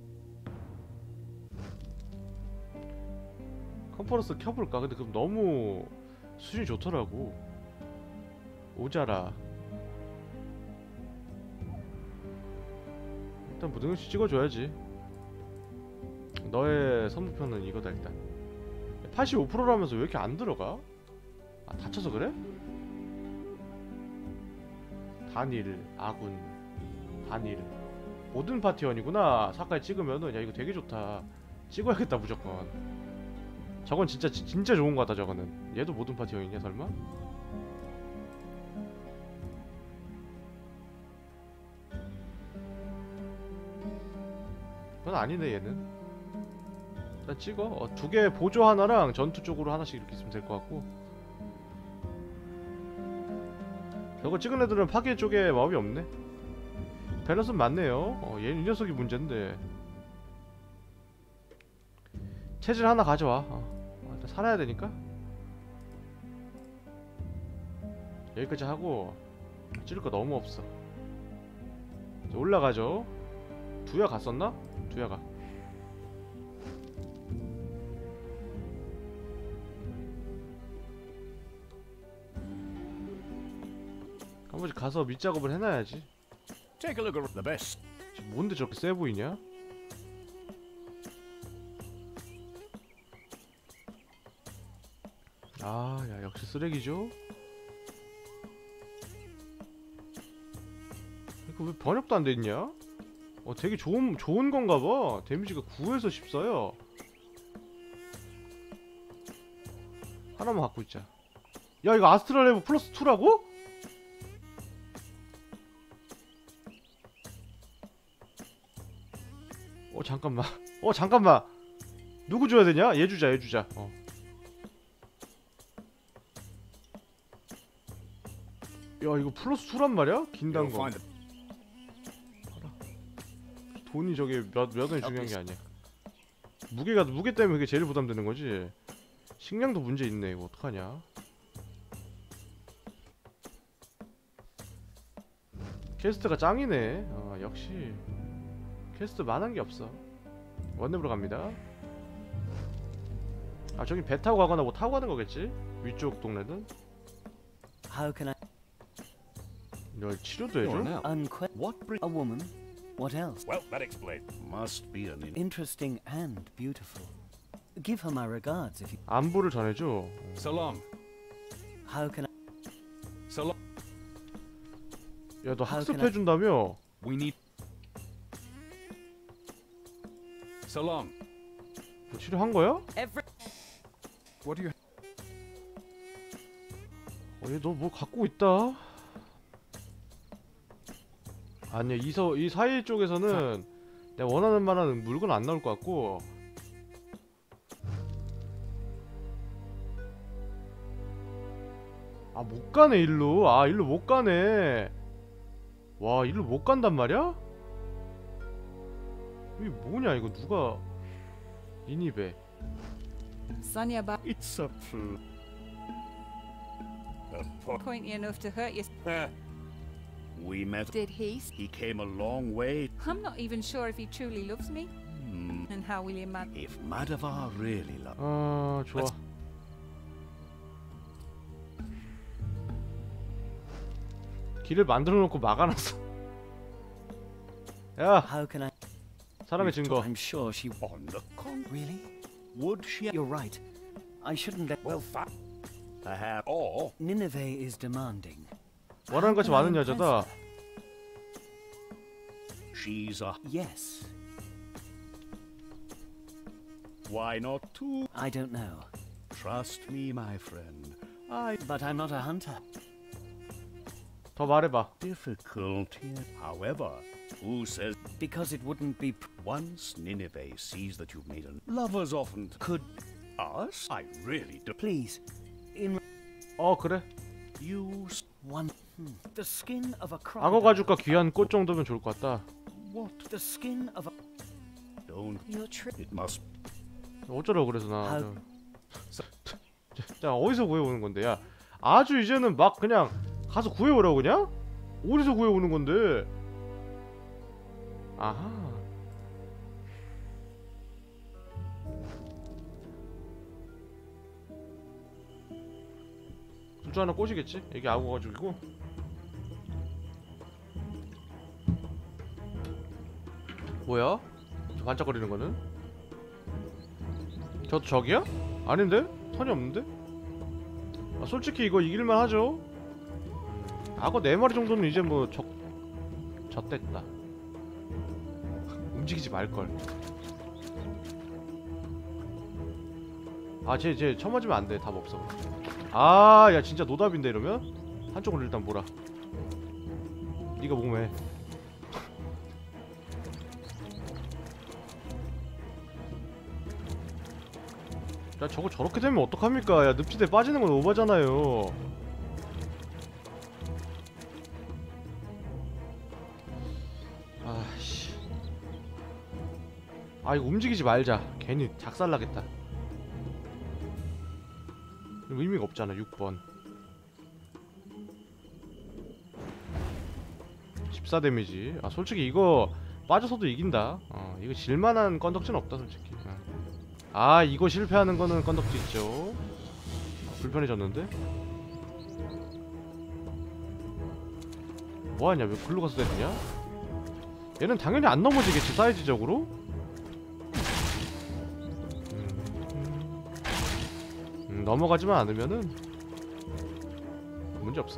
컨퍼런스 켜볼까? 근데 그럼 너무 수준이 좋더라고. 오자라. 일단 무등급씩 찍어줘야지. 너의 선무표는 이거다 일단. 85%라면서 왜 이렇게 안 들어가? 아 다쳐서 그래? 단일 아군 단일 모든 파티원이구나. 사카이 찍으면은 야 이거 되게 좋다. 찍어야겠다 무조건. 저건 진짜 좋은 거 같다. 저거는 얘도 모든 파티원이냐 설마? 그건 아니네 얘는. 일단 찍어. 두 개 보조 하나랑 전투 쪽으로 하나씩 이렇게 있으면 될 것 같고. 저거 찍은 애들은 파괴 쪽에 마법이 없네. 밸런스는 맞네요. 얘는 이 녀석이 문제인데. 체질 하나 가져와. 일단 살아야 되니까. 여기까지 하고 찌를 거 너무 없어. 이제 올라가죠. 두야 갔었나? 두야가. 한 번씩 가서 밑작업을 해놔야지. Take a look at the best. 지금 뭔데 저렇게 세 보이냐? 아, 야 역시 쓰레기죠? 이거 왜 번역도 안 돼있냐? 되게 좋은 건가 봐. 데미지가 9에서 14야. 하나만 갖고 있자. 야 이거 아스트랄 레브 플러스 2라고? 잠깐만. 누구 줘야 되냐? 얘 주자. 야 이거 플러스 2란 말이야? 긴단 거. 돈이 저게 몇 원이 중요한 게 아니야. 무게 때문에 그게 제일 부담되는 거지. 식량도 문제 있네. 이거 어떡하냐? 퀘스트가 짱이네. 역시 퀘스트 만한 게 없어. 원룸으로 갑니다. 아 저기 배 타고 가거나 뭐 타고 가는 거겠지? 위쪽 동네는. How can I 야 치료도 해줘? what a woman? What else? Well, that explains. Must be an Interesting and beautiful. Give her my regards if you. 안부를 전해줘. So long. How can I? So long. 야 너 학습해준다며? We need. So long. 뭐 치료한 거야? What do you? 얘 너 뭐 갖고 있다? 아니야 이 사이 쪽에서는 내가 원하는 만한 물건 안 나올 것 같고. 아 못 가네 일로. 일로 못 가네. 와 일로 못 간단 말이야? 이게 뭐냐 이거 누가 니니베. Sonia It's a pointy enough to hurt you. We met. Did he? He came a long way. I'm not even sure if he truly loves me. And how will you man? If Madavar really loved. 좋아. 길을 만들어 놓고 막아놨어. 야 How can I? 사람의 증거. I'm sure she. On the con. Really? Would she? You're right. I shouldn't let. Well, perhaps. Or Nineveh is demanding. 원하는 것이 많은 여자다. she's a. Yes. Why not two? I don't know. Trust me, my friend. But I'm not a hunter. 더 말해봐. Difficult here. However, who says Because it wouldn't be. once Nineveh sees that you've made a lovers often could us? I really do. Please. In 그래. Use one. The skin of a crocodile. 악어 가죽과 귀한 꽃 정도면 좋을 것 같다. what? The skin of a. Don't. You're true. It must. 어쩌라고 그래서 나. 자 어디서 구해오는 건데? 야 아주 이제는 막 그냥 가서 구해오라고 그냥? 어디서 구해오는 건데? 아하. 둘 중 하나 꼬시겠지? 이게 악어 가죽이고. 뭐야? 저 반짝거리는 거는? 저도 저기야? 아닌데? 턴이 없는데? 솔직히 이거 이길만 하죠. 악어 4마리 정도는 이제 뭐 졌댔다. 움직이지 말걸. 아 쟤 처음 맞으면 안돼. 답 없어. 아 야 진짜 노답인데 이러면? 한쪽으로 일단 몰아. 니가 몸해. 야 저거 저렇게 되면 어떡합니까? 야 늪지대 빠지는 건 오바잖아요. 아씨. 아 이거 움직이지 말자. 괜히 작살나겠다. 의미가 없잖아. 6번 14 데미지. 아 솔직히 이거 빠져서도 이긴다. 이거 질만한 건덕지는 없다 솔직히. 아 이거 실패하는 거는 건덕지 있죠. 불편해졌는데? 뭐하냐? 왜 글로 가서 때리냐? 얘는 당연히 안 넘어지겠지 사이즈적으로? 넘어가지만 않으면은 문제없어.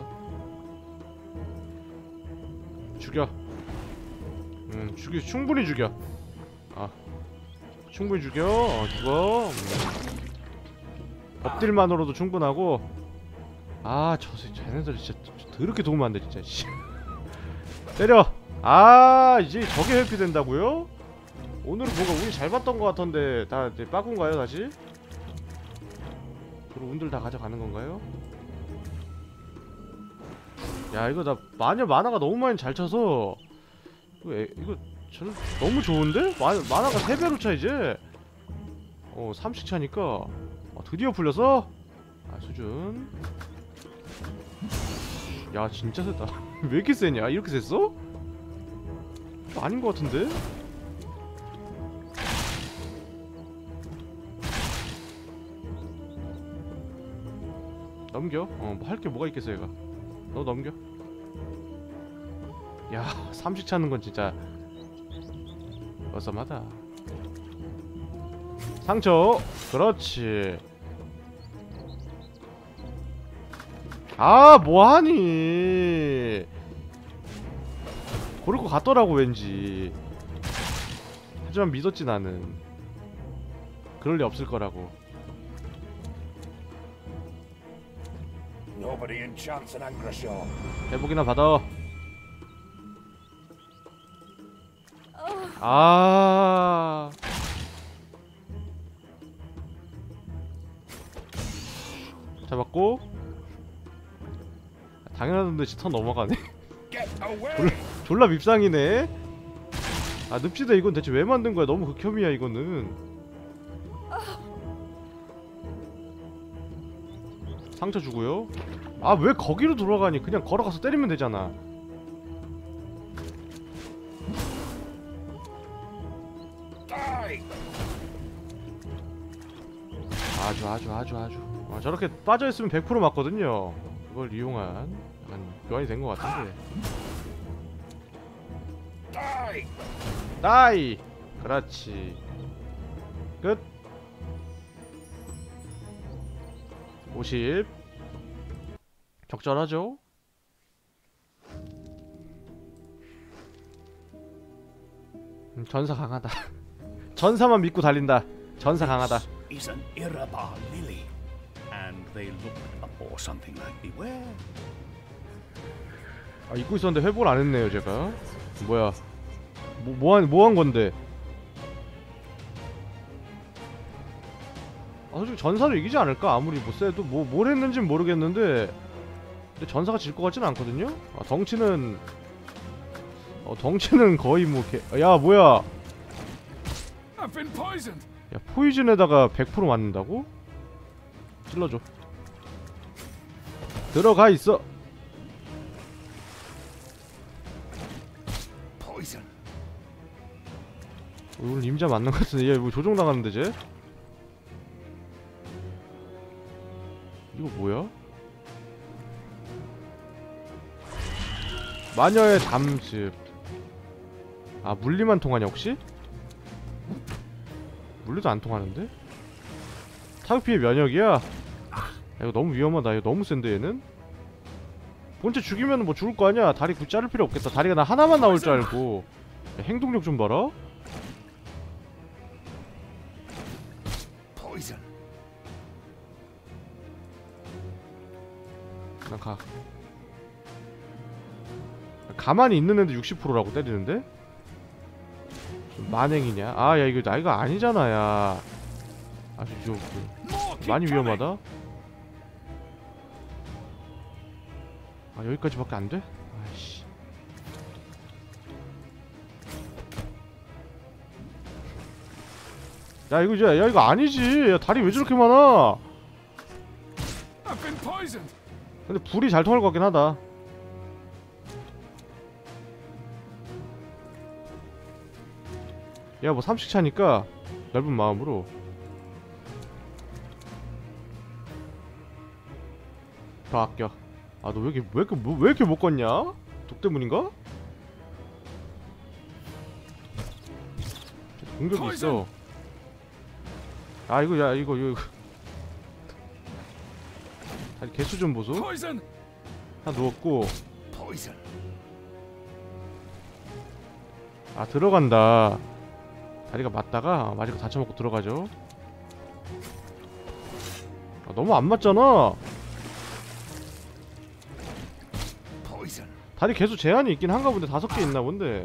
죽여. 죽여. 충분히 죽여. 충분히 죽여. 죽어. 엎딜만으로도 충분하고. 아 쟤네들 진짜 더럽게 도움 안돼 진짜. 씨. 때려. 아 이제 저게 회피 된다고요? 오늘은 뭔가 운이 잘 봤던 것 같던데 다 빠군가요 다시? 그럼 운들 다 가져가는 건가요? 야 이거 나 만화가 너무 많이 잘 차서 이거 저는 너무 좋은데? 만화가 3배로 차 이제. 3씩 차니까 드디어 풀렸어? 수준. 야 진짜 세다. 왜 이렇게 세냐? 이렇게 셌어? 좀 아닌 것 같은데? 넘겨. 뭐 할 게 뭐가 있겠어 얘가. 너 넘겨. 야 3씩 차는 건 진짜 어썸하다. 상처. 그렇지. 아 뭐하니. 고를 것 같더라고 왠지. 하지만 믿었지 나는. 그럴 리 없을 거라고. Nobody enchants an Angrashaw. 회복이나 받아. 아. 잡았고. 당연한 듯이 턴 넘어가네. 졸라 밉상이네. 아 늪지대 이건 대체 왜 만든 거야? 너무 극혐이야 이거는. 상처 주고요. 아 왜 거기로 돌아가니? 그냥 걸어가서 때리면 되잖아. 아주. 저렇게 빠져있으면 100% 맞거든요. 그걸 이용한 약간 교환이 된 것 같은데. 다이! 그렇지. 끝. 50. 적절하죠? 전사 강하다. 전사만 믿고 달린다. 전사 강하다. Is an Irrabar lily, and they look for something like beware. 아 입고 있었는데 회복을 안 했네요 제가. 뭐야? 뭐한 건데? 아 솔직히 전사로 이기지 않을까? 아무리 못 세도 뭘 했는진 모르겠는데. 근데 전사가 질 것 같지는 않거든요. 덩치는 거의 뭐 야 뭐야? 야 포이즌에다가 100% 맞는다고? 찔러줘. 들어가 있어. 오늘 임자 맞는 것 같은데. 얘 뭐 조종당하는데 쟤? 이거 뭐야? 마녀의 담즙. 아 물리만 통하냐 혹시? 물리도 안 통하는데? 타격 피해 면역이야? 이거 너무 위험하다. 이거 너무 센데 얘는? 본체 죽이면 뭐 죽을 거 아니야. 다리 굳이 자를 필요 없겠다. 다리가 나 하나만 나올 줄 알고. 야, 행동력 좀 봐라. Poison. 난 가. 가만히 있는 애들 60%라고 때리는데? 만행이냐? 아, 야, 이거 나이가 아니잖아, 야. 아주 많이 위험하다. 아, 여기까지밖에 안 돼? 아이씨. 야, 이거 이제, 야, 이거 아니지. 야, 다리 왜 저렇게 많아? I've been poisoned. 근데 불이 잘 통할 것 같긴 하다. 야, 뭐 30 차니까 넓은 마음으로. 더 아껴. 아, 너 왜 이렇게 못 걷냐? 독 때문인가? 공격이 있어. 아, 이거, 야, 이거. 다리 개수 좀 보소. Poison. 다 누웠고. Poison. 아, 들어간다. 다리가 맞다가 마지막 다쳐먹고 들어가죠. 아, 너무 안 맞잖아. Poison. 다리 개수 제한이 있긴 한가 본데 5개 있나 본데.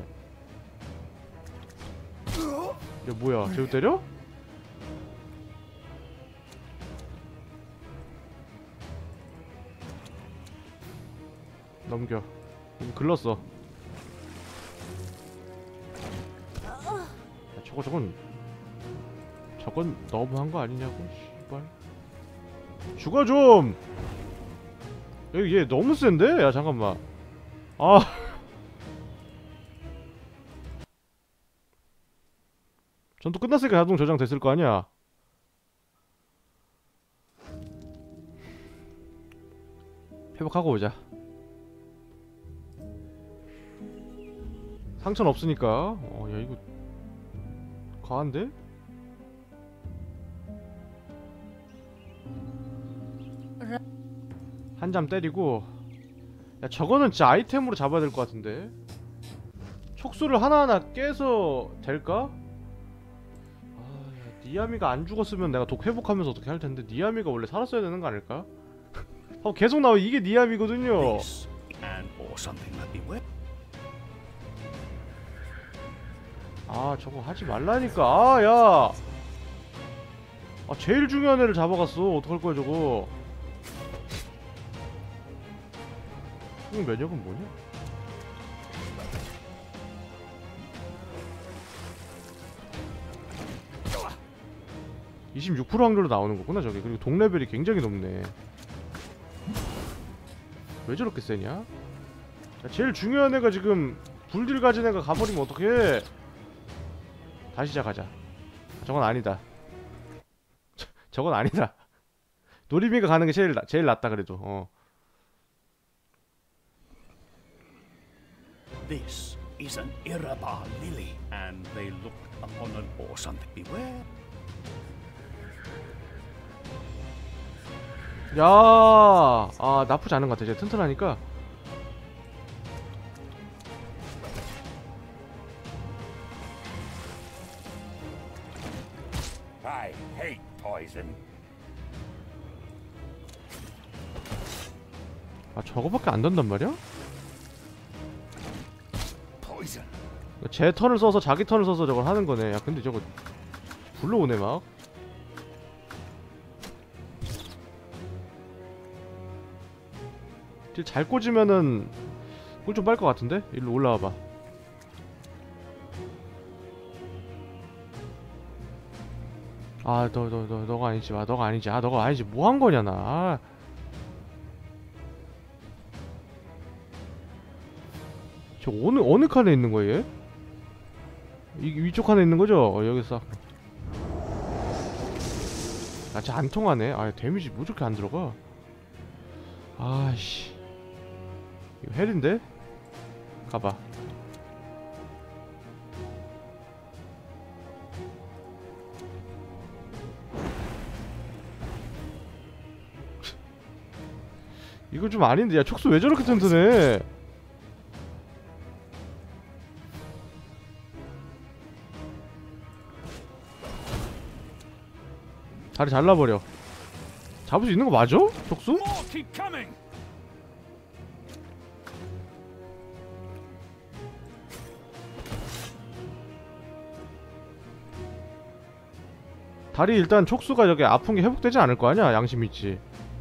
야, 뭐야, 쟤도 때려? 넘겨. 이거 글렀어. 야, 저건 너무한 거 아니냐고. 씨발. 죽어 좀. 얘 너무 센데? 야, 잠깐만. 아. 전투 끝났으니까 자동 저장 됐을 거 아니야. 회복하고 오자. 상처는 없으니까. 야, 이거 과한데? 한 잠 때리고. 야, 저거는 진짜 아이템으로 잡아야 될 것 같은데. 촉수를 하나하나 깨서 될까? 아, 니아미가 안 죽었으면 내가 독 회복하면서 어떻게 할 텐데. 니아미가 원래 살았어야 되는 거 아닐까? 계속 나와. 이게 니아미거든요. This and or something like beware. 아, 저거 하지 말라니까. 아, 야. 아, 제일 중요한 애를 잡아갔어. 어떡할 거야, 저거. 면역은 뭐냐? (26% 확률로 나오는 거구나 저게. 그리고 동 레벨이 굉장히 높네. 왜 저렇게 세냐? 야, 제일 중요한 애가 지금 불딜 가진 애가 가버리면 어떡해. 다시 시작하자. 저건 아니다. 저건 아니다. 노리미가 가는 게 제일 낫다 그래도. This is an Iraba lily, and they looked upon an or something. Beware. 야, 아, 나쁘지 않은 것 같아. 이제 튼튼하니까. I hate poison. 아, 저거밖에 안 된단 말이야? Poison. 제 턴을 써서 자기 턴을 써서 저걸 하는 거네. 야, 근데 저거 불러오네 막. 딜 잘 꽂으면은 꿀 좀 빨 것 같은데? 일로 올라와봐. 아, 너가 아니지. 아, 너가 아니지. 아, 너가 아니지. 뭐 한 거냐, 나. 아. 저 어느 칸에 있는 거예요, 얘? 이 위쪽 칸에 있는 거죠? 여기서. 아, 진짜 안 통하네. 아, 데미지 뭐 저렇게 안 들어가? 아씨. 이거 헬인데? 가봐. 이거 좀 아닌데. 야, 촉수 왜 저렇게 튼튼해? 다리 잘라버려. 잡을 수 있는 거 맞아? 촉수? More keep coming. 다리 일단 촉수가 저기 아픈 게 회복되지 않을 거 아니야? 양심 있지.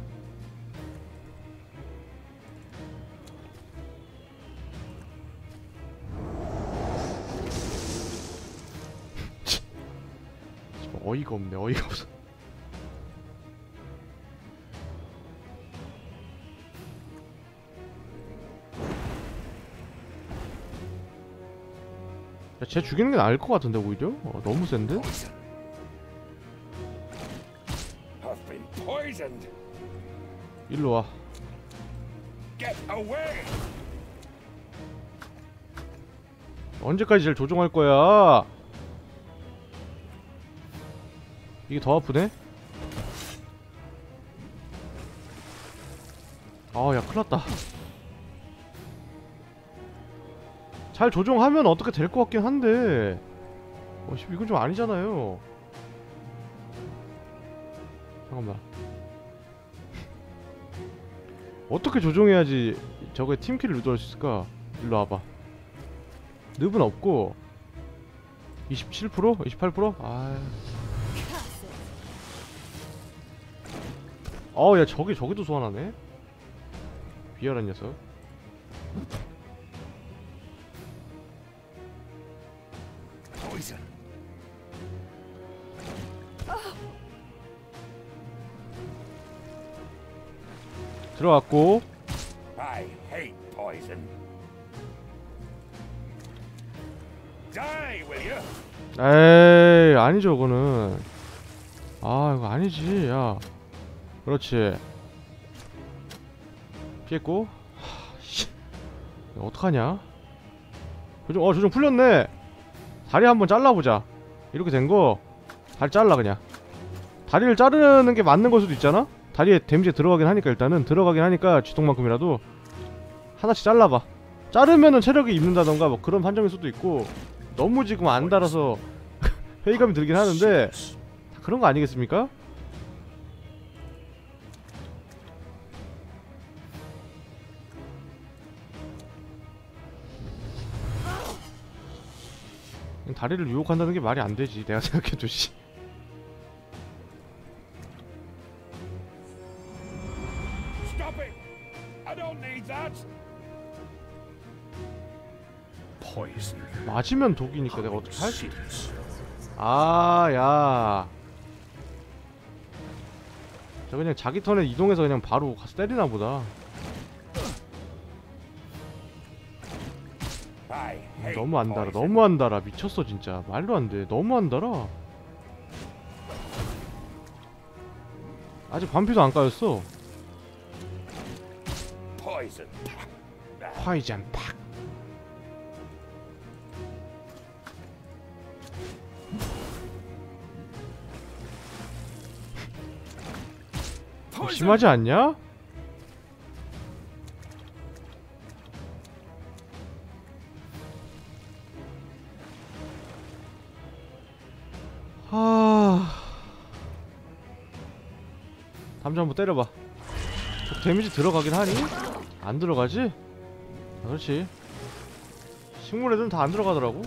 어이가 없네. 어이가 없어. 야, 쟤 죽이는 게 나을 것 같은데 오히려? 너무 센데? I've been poisoned. 일로 와. Get away. 언제까지 쟤를 조종할 거야? 이게 더 아프네? 아, 야, 큰일났다. 잘 조종하면 어떻게 될 것 같긴 한데 이건 좀 아니잖아요. 잠깐만. 어떻게 조종해야지 저거에 팀킬을 유도할 수 있을까? 일로 와봐. 늪은 없고 27%? 28%? 아... 야, 저기도 소환하네? 비열한 녀석. Poison. 들어갔고. I hate poison. Die, will you? 에이, 아니죠, 그거는. 아, 이거 아니지, 야. 그렇지. 피했고. 씨. 어떡하냐? 조종 풀렸네. 다리 한번 잘라보자. 이렇게 된거 다리 잘라 그냥. 다리를 자르는 게 맞는 걸 수도 있잖아? 다리에 데미지가 들어가긴 하니까 일단은 들어가긴 하니까 쥐통만큼이라도 하나씩 잘라봐. 자르면은 체력이 입는다던가 뭐 그런 판정일 수도 있고 너무 지금 안 달아서 회의감이 들긴 하는데 다 그런 거 아니겠습니까? 다리를 유혹한다는 게 말이 안 되지. 내가 생각해도 씨. Stop it! I don't need that. Poison. 맞으면 독이니까 내가 어떻게 할지. 아, 야. 저 그냥 자기 턴에 이동해서 그냥 바로 가서 때리나 보다. I hate 너무 안 달아. poison. 너무 안 달아. 미쳤어 진짜. 말도 안 돼. 너무 안 달아. 아직 반피도 안 까였어. Poison. 화이잔 팍. 심하지 않냐? 담자 한번 때려봐. 데미지 들어가긴 하니? 안 들어가지? 아, 그렇지. 식물 애들은 다 안 들어가더라고.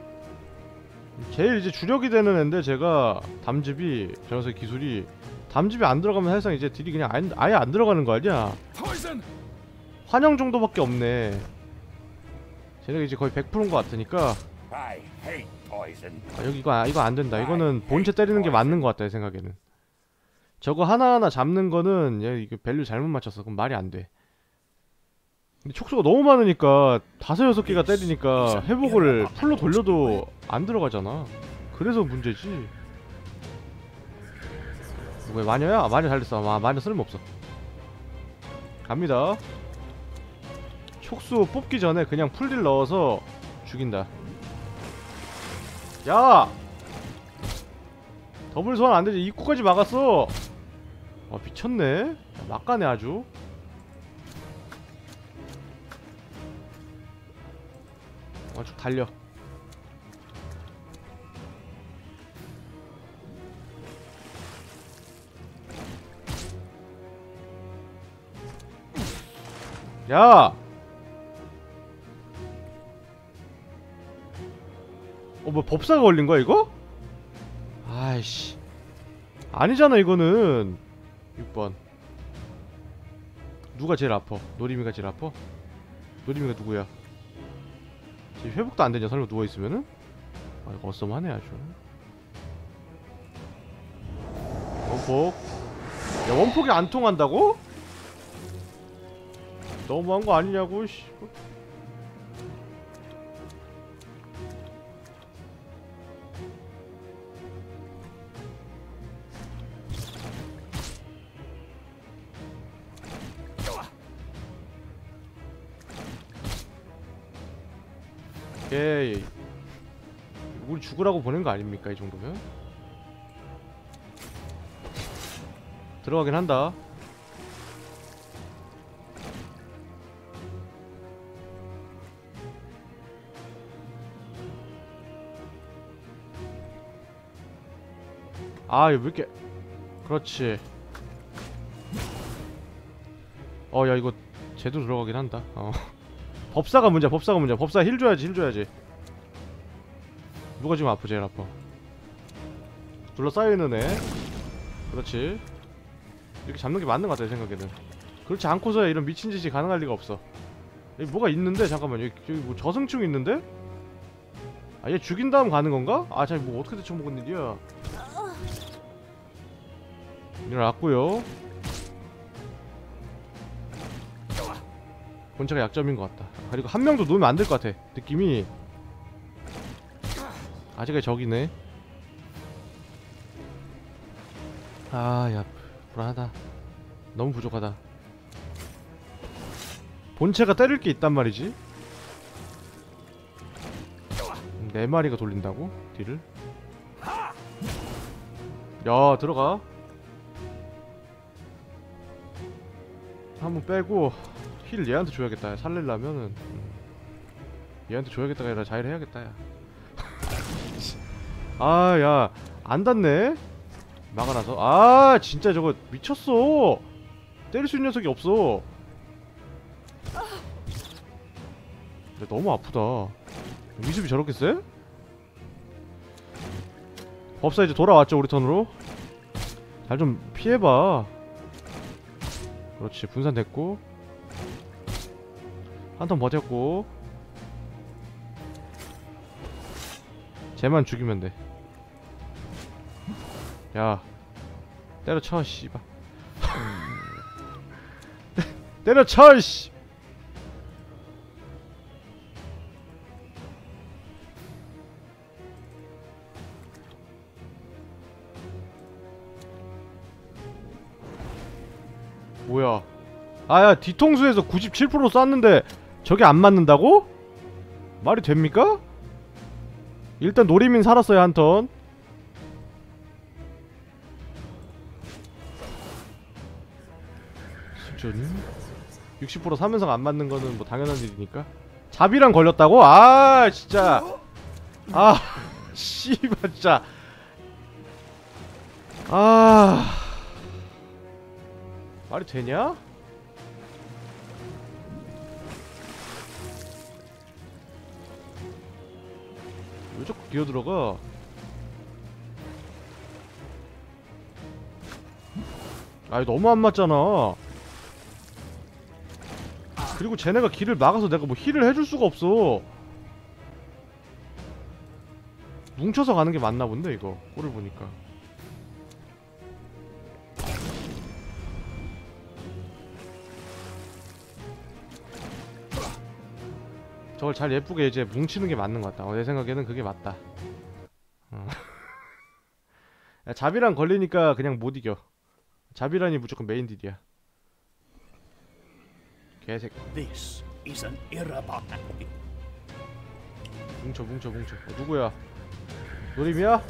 제일 이제 주력이 되는 앤데 제가 담즙이 저 녀석 기술이 담즙이 안 들어가면 사실상 이제 딜이 그냥 아예 안 들어가는 거 아니야? 환영 정도밖에 없네. 쟤네가 이제 거의 100%인 것 같으니까. I hate poison. 아, 여기 이거 안 된다. 이거는 본체 때리는 게 맞는 것 같다 내 생각에는. 저거 하나하나 잡는 거는 얘 이거 밸류 잘못 맞췄어. 그럼 말이 안 돼. 근데 촉수가 너무 많으니까 5-6개가 때리니까 회복을 풀로 돌려도 안 들어가잖아. 그래서 문제지. 왜 마녀야? 마녀 잘됐어. 마녀 쓸모없어. 갑니다. 촉수 뽑기 전에 그냥 풀딜 넣어서 죽인다. 야! 더블 소환 안되지. 입구까지 막았어. 미쳤네. 막 가네 아주. 쭉 달려. 야! 뭐 법사가 걸린 거야 이거? 아이씨. 아니잖아 이거는. 6번. 누가 제일 아파? 노리미가 제일 아파? 노리미가 누구야? 지금 회복도 안 되냐 설마 누워있으면은? 아 이거 어썸하네 아주. 원폭. 야 원폭이 안 통한다고? 너무한 거 아니냐고 씨. 오케이. 우리 죽으라고 보낸 거 아닙니까 이 정도면? 들어가긴 한다. 아, 이거 왜 이렇게. 그렇지. 야, 이거 제대로 들어가긴 한다. 법사가 문제야, 법사가 문제야. 법사 힐 줘야지, 힐 줘야지. 누가 지금 아파, 제일 아파. 둘러싸여있는 애. 그렇지. 이렇게 잡는 게 맞는 것 같아, 내 생각에는. 그렇지 않고서야 이런 미친 짓이 가능할 리가 없어. 여기 뭐가 있는데? 잠깐만, 여기 뭐 저승충 있는데? 아, 얘 죽인 다음 가는 건가? 아, 자, 뭐 어떻게 대처먹은 일이야? 일어났고요. 본체가 약점인 것 같다. 그리고 한 명도 놓으면 안 될 것 같아. 느낌이. 아직까지 적이네. 아, 야, 불안하다. 너무 부족하다. 본체가 때릴 게 있단 말이지. 4마리가 돌린다고? 딜을? 야, 들어가. 한번 빼고 힐 얘한테 줘야겠다. 살릴라면은 얘한테 줘야겠다가 아니라 자일 해야겠다. 야. 아, 야, 안 닿네. 막아놔서. 아, 진짜 저거 미쳤어. 때릴 수 있는 녀석이 없어. 근데 너무 아프다. 미습이 저렇게 세? 법사 이제 돌아왔죠, 우리 턴으로. 잘 좀 피해봐. 그렇지, 분산됐고 한 턴 버텼고. 쟤만 죽이면 돼. 야, 때려쳐 씨발. 때려쳐 씨. 뭐야? 아야, 뒤통수에서 97% 쐈는데 저게 안 맞는다고? 말이 됩니까? 일단 노리민 살았어요, 한 턴. 수준이? 60% 사면서 안 맞는 거는 뭐 당연한 일이니까. 잡이랑 걸렸다고? 아, 진짜. 아, 씨발 진짜. 아, 말이 되냐? 왜 자꾸 기어들어가? 아이, 너무 안 맞잖아. 그리고 쟤네가 길을 막아서 내가 뭐 힐을 해줄 수가 없어. 뭉쳐서 가는 게 맞나 본데 이거 꼴을 보니까. 저걸 잘 예쁘게 이제 뭉치는 게 맞는 것 같다. 내 생각에는 그게 맞다. 야, 잡이랑 걸리니까 그냥 못 이겨. 잡이란이 무조건 메인 딜이야. 개새끼. This is an irrevocable. 뭉쳐. 누구야? 노림이야?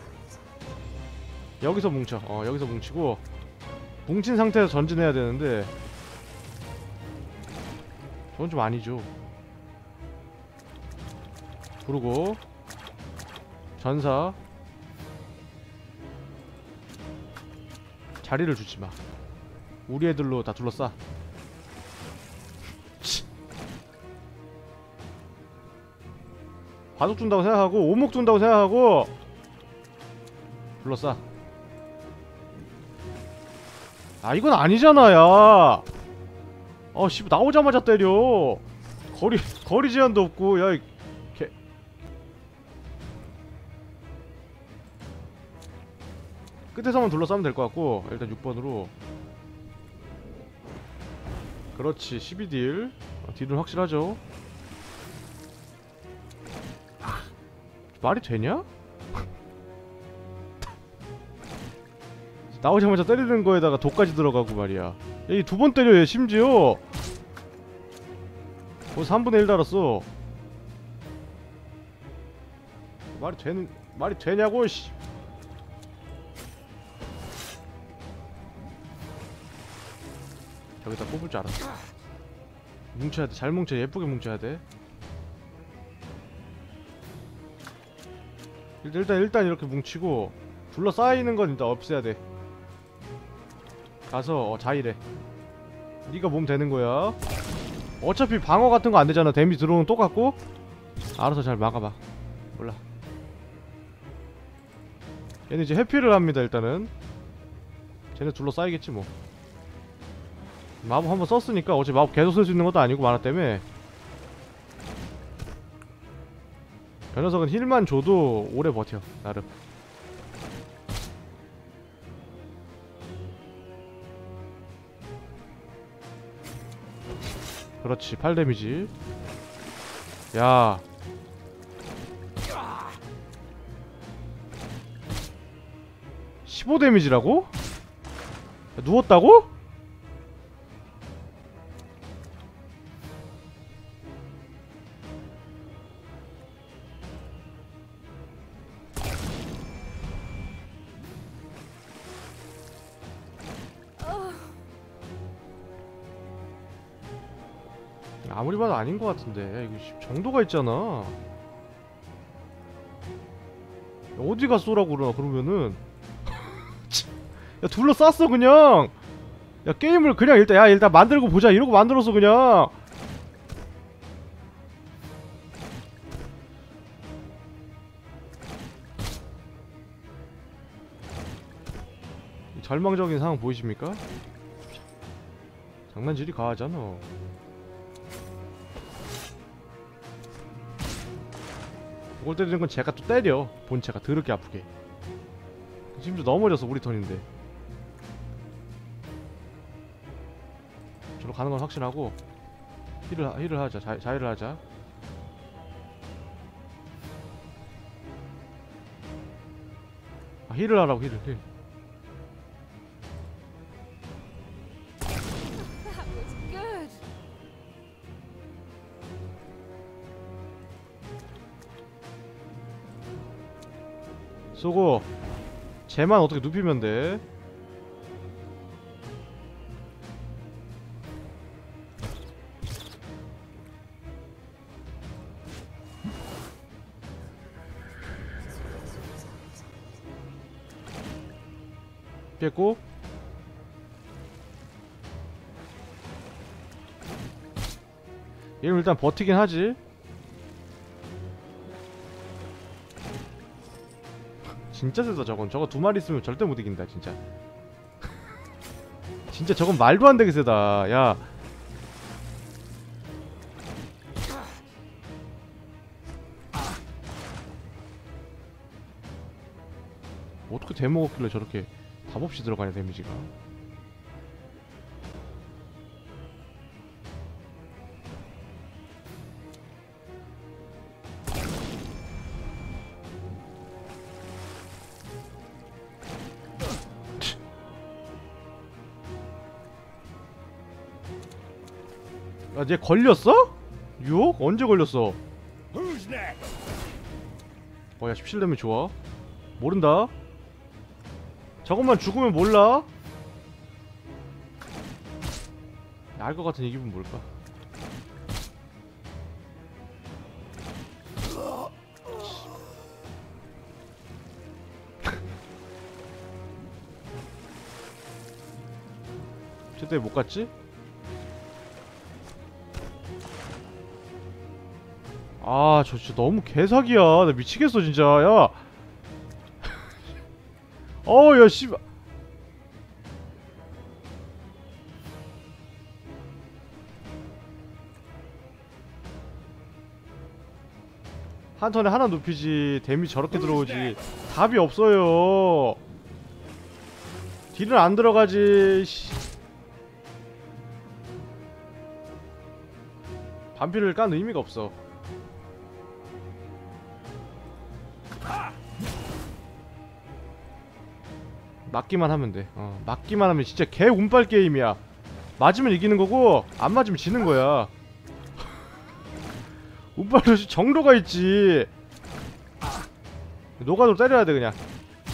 여기서 뭉쳐. 여기서 뭉치고 뭉친 상태에서 전진해야 되는데 저건 좀 아니죠. 부르고 전사 자리를 주지마. 우리 애들로 다 둘러싸. 바둑 준다고 생각하고 오목 준다고 생각하고 둘러싸. 아 이건 아니잖아 야. 씨 나오자마자 때려. 거리 제한도 없고 야 개. 끝에서만 둘러싸면 될 것 같고 일단 6번으로. 그렇지 12딜. 딜은 확실하죠. 말이 되냐? 나오자마자 때리는 거에다가 독까지 들어가고 말이야. 얘 2번 때려 얘 심지어. 벌써 3분의 1 달았어. 말이 되냐고 씨. 저기다 뽑을 줄 알았어. 뭉쳐야 돼. 잘 뭉쳐. 예쁘게 뭉쳐야 돼. 일단 이렇게 뭉치고 둘러싸이는 건 일단 없애야 돼. 가서 자일해. 네가 몸 되는 거야. 어차피 방어 같은 거 안 되잖아. 데미지 들어오는 똑같고. 알아서 잘 막아봐. 몰라. 얘는 이제 회피를 합니다. 일단은 쟤네 둘러싸이겠지 뭐. 마법 한번 썼으니까 어차피 마법 계속 쓸 수 있는 것도 아니고 만화 때문에. 저 녀석은 힐만 줘도 오래 버텨 나름. 그렇지 8 데미지. 야 15 데미지라고? 누웠다고? 아무리 봐도 아닌 것 같은데. 이거 정도가 있잖아. 어디가 쏘라고 그러나 그러면은. 야 둘러쌌어 그냥. 야 게임을 그냥 일단 만들고 보자 이러고 만들었어 그냥. 절망적인 상황 보이십니까? 장난질이 과하잖아. 이걸 때리는 건 제가 또 때려. 본체가 더럽게 아프게. 심지어 넘어져서 우리 턴인데. 저로 가는 건 확실하고 힐을 하자. 자일을 하자. 힐을 하라고. 힐. That was good. 쏘고 쟤만 어떻게 눕히면 돼. 깼고 얘는 일단 버티긴 하지. 진짜 세다 저건. 저거 2마리 있으면 절대 못 이긴다 진짜. 진짜 저건 말도 안 되게 세다. 야 어떻게 대먹었길래 저렇게 답없이 들어가냐 데미지가. 야, 얘 걸렸어? 유혹? 언제 걸렸어? Who's next? 야 17 되면 좋아. 모른다. 저것만 죽으면 몰라. 알 것 같은 이 기분 뭘까? 그때 못 갔지? 아, 저 진짜 너무 개사기야. 나 미치겠어 진짜. 야. 야 씨발. 한 턴에 하나 눕히지. 데미지 저렇게 들어오지. 답이 없어요. 딜은 안 들어가지. 씨. 반피를 깐 의미가 없어. 맞기만 하면 돼. 맞기만 하면 진짜 개 운빨 게임이야. 맞으면 이기는 거고 안 맞으면 지는 거야. 운빨도 정도가 있지. 노가로 때려야 돼 그냥.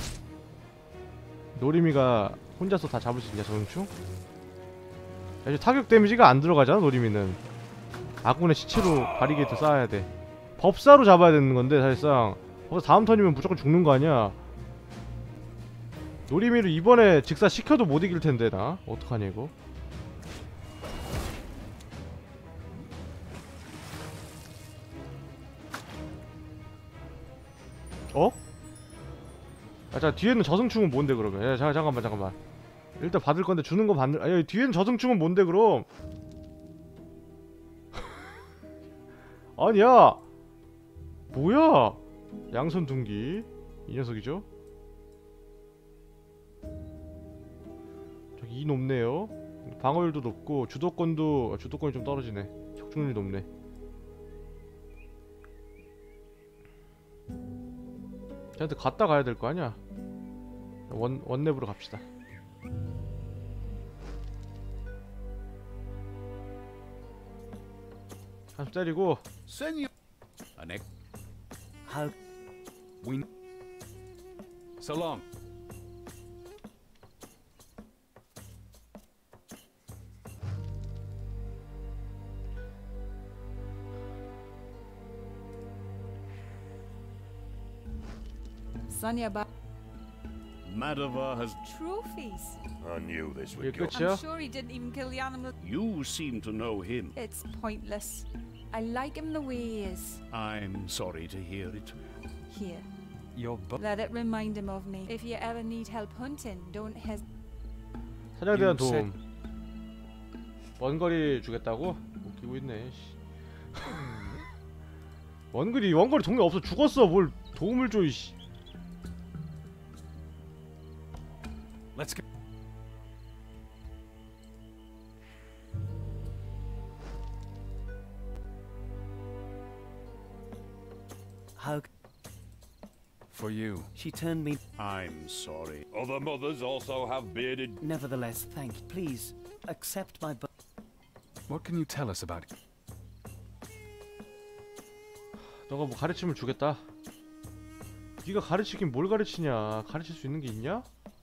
노리미가 혼자서 다 잡을 수 있냐 저승충? 이제 타격 데미지가 안 들어가잖아 노리미는. 아군의 시체로 바리게이트 쌓아야 돼. 법사로 잡아야 되는 건데 사실상 법사 다음 턴이면 무조건 죽는 거 아니야. 노리미를 이번에 직사 시켜도 못 이길 텐데 나 어떡하냐 이거. 어? 아, 자 뒤에는 저승충은 뭔데 그러면? 야 잠깐만. 일단 받을 건데 주는 거 받는. 아니 뒤에는 저승충은 뭔데 그럼? 아니야. 뭐야? 양손 둔기 이 녀석이죠? 저기 2 높네요. 방어율도 높고 주도권이 좀 떨어지네. 적중률이 높네. 쟤한테 갔다 가야 될 거 아니야? 원랩으로 갑시다. 한숨 때리고. Senor. Anek. How? We. So long. Sonia, Madova has. trophies. I knew this 이게 would go. 끝이야? I'm sure he didn't even kill the animal. You seem to know him. It's pointless. I like him the way he is. I'm sorry to hear it. Here, Your let it remind him of me. If you ever need help hunting, don't hesitate. 사냥에 대한 You 도움. 원거리 주겠다고? 웃기고 있네. 씨. 원거리 동네 없어. 죽었어. 뭘 도움을 줘 이씨. Let's go. How? For you. She turned me. I'm sorry. Other mothers also have bearded. Nevertheless, thank you. Please accept my. What can you tell us about it? 너가 뭐 가르침을 주겠다. 네가 가르치긴 뭘 가르치냐. 가르칠 수 있는 게 있냐?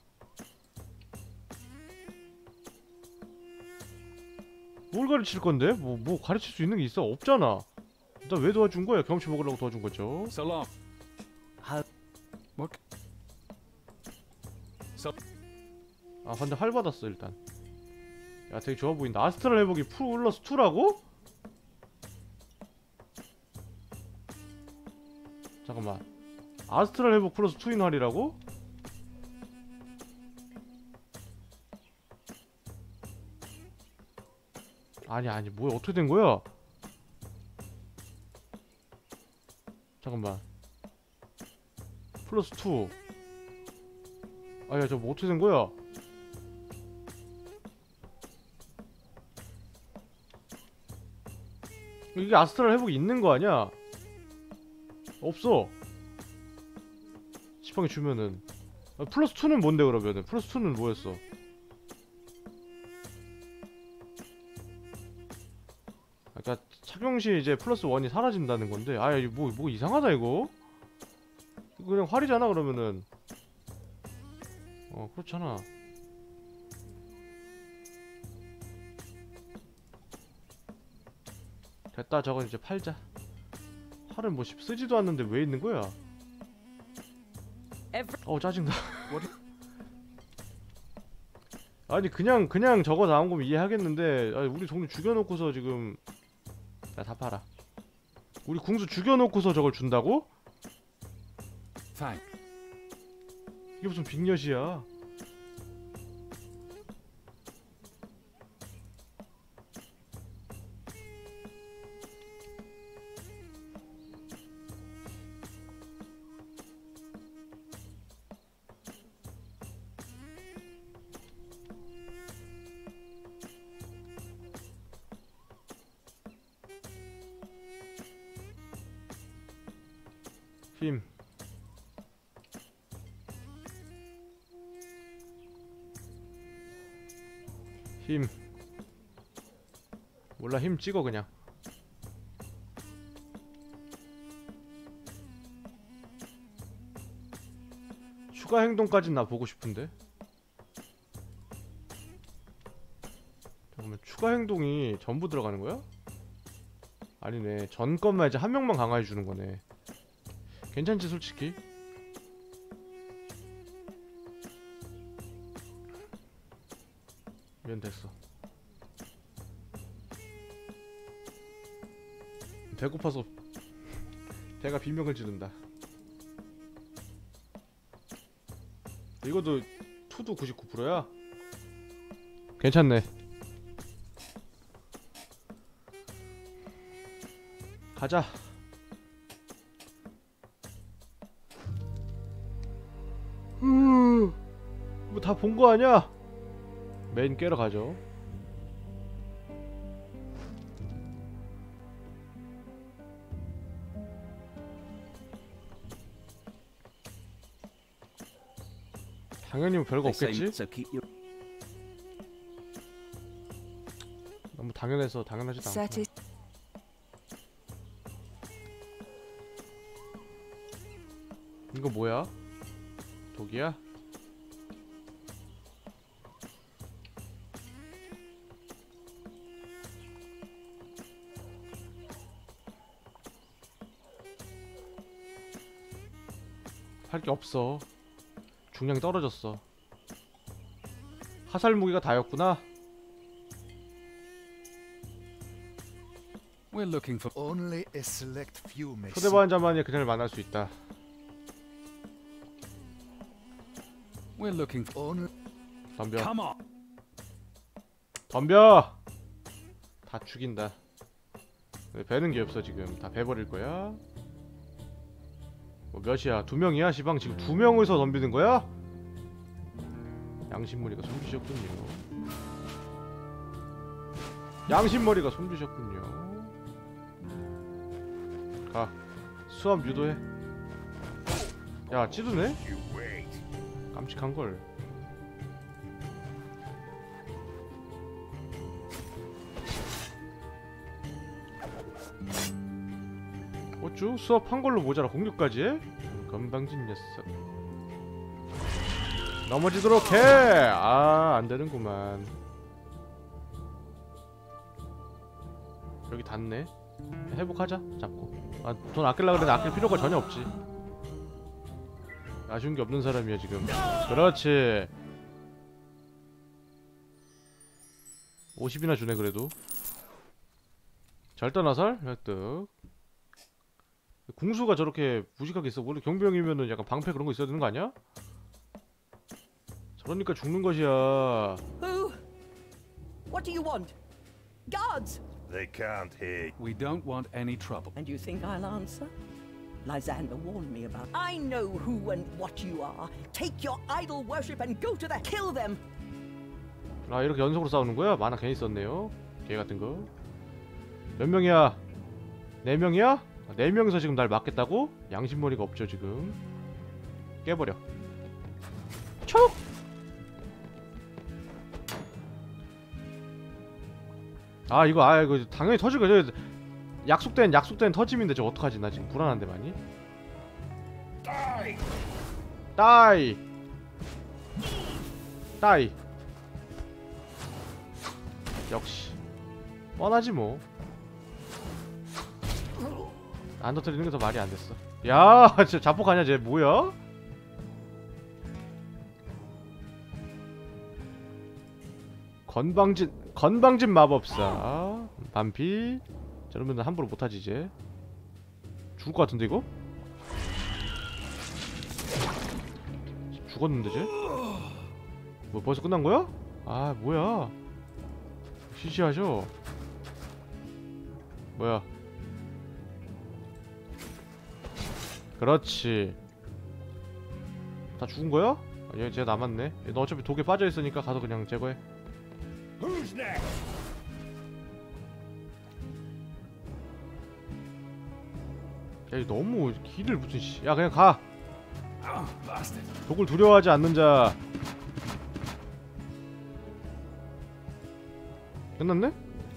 뭘 가르칠 건데? 뭐 가르칠 수 있는 게 있어? 없잖아. 나 왜 도와준 거야? 경험치 먹으려고 도와준 거죠. So long. How? What? 아 근데 활 받았어 일단. 야 되게 좋아 보인다. 아스트랄 회복이 플러스 2라고? 잠깐만. 아스트랄 회복 플러스 2인 활이라고? 아니 뭐야 어떻게 된 거야? 잠깐만. 플러스 2. 아야 저거 뭐 어떻게 된 거야? 이게 아스트랄 회복이 있는 거 아니야? 없어. 지팡이 주면은. 플러스 2는 뭔데 그러면은? 플러스 2는 뭐였어? 아까 착용 시 이제 플러스 1이 사라진다는 건데. 아, 이거 뭐 이상하다 이거. 이거 그냥 활이잖아 그러면은. 그렇잖아. 됐다. 저건 이제 팔자. 활은 뭐 쓰지도 않는데 왜 있는 거야? 짜증나. 아니 그냥 저거 나온 거면 이해하겠는데, 아니, 우리 동료 죽여놓고서 지금. 야, 다 팔아. 우리 궁수 죽여놓고서 저걸 준다고? Thank. 이게 무슨 빅엿이야. 힘. 힘. 몰라, 힘 찍어 그냥. 추가 행동까진 나 보고 싶은데. 잠깐만, 추가 행동이 전부 들어가는 거야? 아니네, 전 것만 이제 한 명만 강화해 주는 거네. 괜찮지 솔직히? 이건 됐어. 배고파서 배가 비명을 지른다. 이것도 투도 99%야? 괜찮네. 가자. 뭐 다 본 거 아니야? 메인 깨러 가죠. 당연히 뭐 별거 없겠지? 너무 당연해서 당연하지도 않고. 이거 뭐야? 독이야? 할 게 없어. 중량이 떨어졌어. 화살 무기가 다였구나. We're looking for Only a select few may see. 초대받은 자만이 그녀를 만날 수 있다. We're looking for Only 덤벼. Come on. 덤벼. 다 죽인다. 배는 게 없어 지금. 다 배버릴 거야. 뭐 몇이야? 2명이야? 시방 지금 2명이서 덤비는 거야? 양심머리가 손주셨군요. 양심머리가 손주셨군요. 가. 수압 유도해. 야, 찌르네? 깜찍한걸. 어쭈? 수압한 걸로 모자라 공격까지 해? 건방진 녀석. 넘어지도록 해! 아, 안되는구만. 여기 닿네. 회복하자, 잡고. 아, 돈 아끼려고 그랬는데 아낄 필요가 전혀 없지. 아쉬운 게 없는 사람이야 지금. 그렇지. 50이나 주네 그래도. 절단화살 획득. 궁수가 저렇게 무식하게 있어. 원래 경비병이면은 약간 방패 그런 거 있어야 되는 거 아니야? 저러니까 죽는 것이야. Who? What do you want? Guards! They can't hear. We don't want any trouble. And you think I'll answer? Lysander warned me about. I know who and what you are. Take your idol worship and go to the kill them. 아, 이렇게 연속으로 싸우는 거야? 만화 괜히 썼네요. 개 같은 거. 몇 명이야? 4명이야? 4명이서 지금 날 막겠다고? 양심머리가 없죠 지금. 깨버려. 촉! 아, 이거 당연히 터질 거죠. 약속된 터짐인데 저 어떡하지? 나 지금 불안한데 많이. 따이. 역시 뻔하지 뭐. 안 터뜨리는 게 더 말이 안 됐어. 야, 진짜 자폭하냐 쟤 뭐야? 건방진 마법사 반피. 자, 그러면 함부로 못하지 이제. 죽을 것 같은데 이거? 죽었는데 쟤? 뭐 벌써 끝난 거야? 아 뭐야? 시시하죠? 뭐야? 그렇지. 다 죽은 거야? 얘 쟤 남았네. 너 어차피 독에 빠져 있으니까 가서 그냥 제거해. Who's next? 야, 이거 너무 길을 무슨 씨. 야 그냥 가. 독을 두려워하지 않는 자. 끝났네?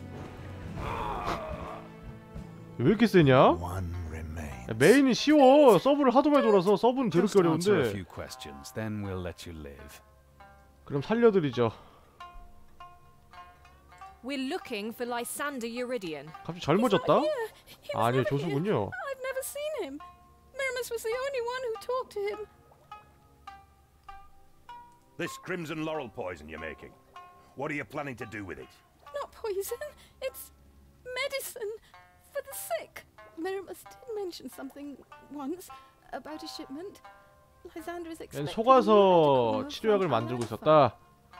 왜 이렇게 세냐? 야, 메인이 쉬워. 서브를 하도 많이 돌아서 서브는 Just 더럽게 answer a 어려운데. few questions, then we'll let you live. 그럼 살려드리죠. We're looking for Lysander Euridian. 갑자기 젊어졌다? 아니 조수군요. I've never seen him. Miramus was the only one who talked to him. This crimson laurel poison you're making. What are you planning to do with it? Not poison. It's medicine for the sick. Miramus did mention something once about a shipment. Lysander is 얜 expecting 속아서 치료약을 만들고 있었다.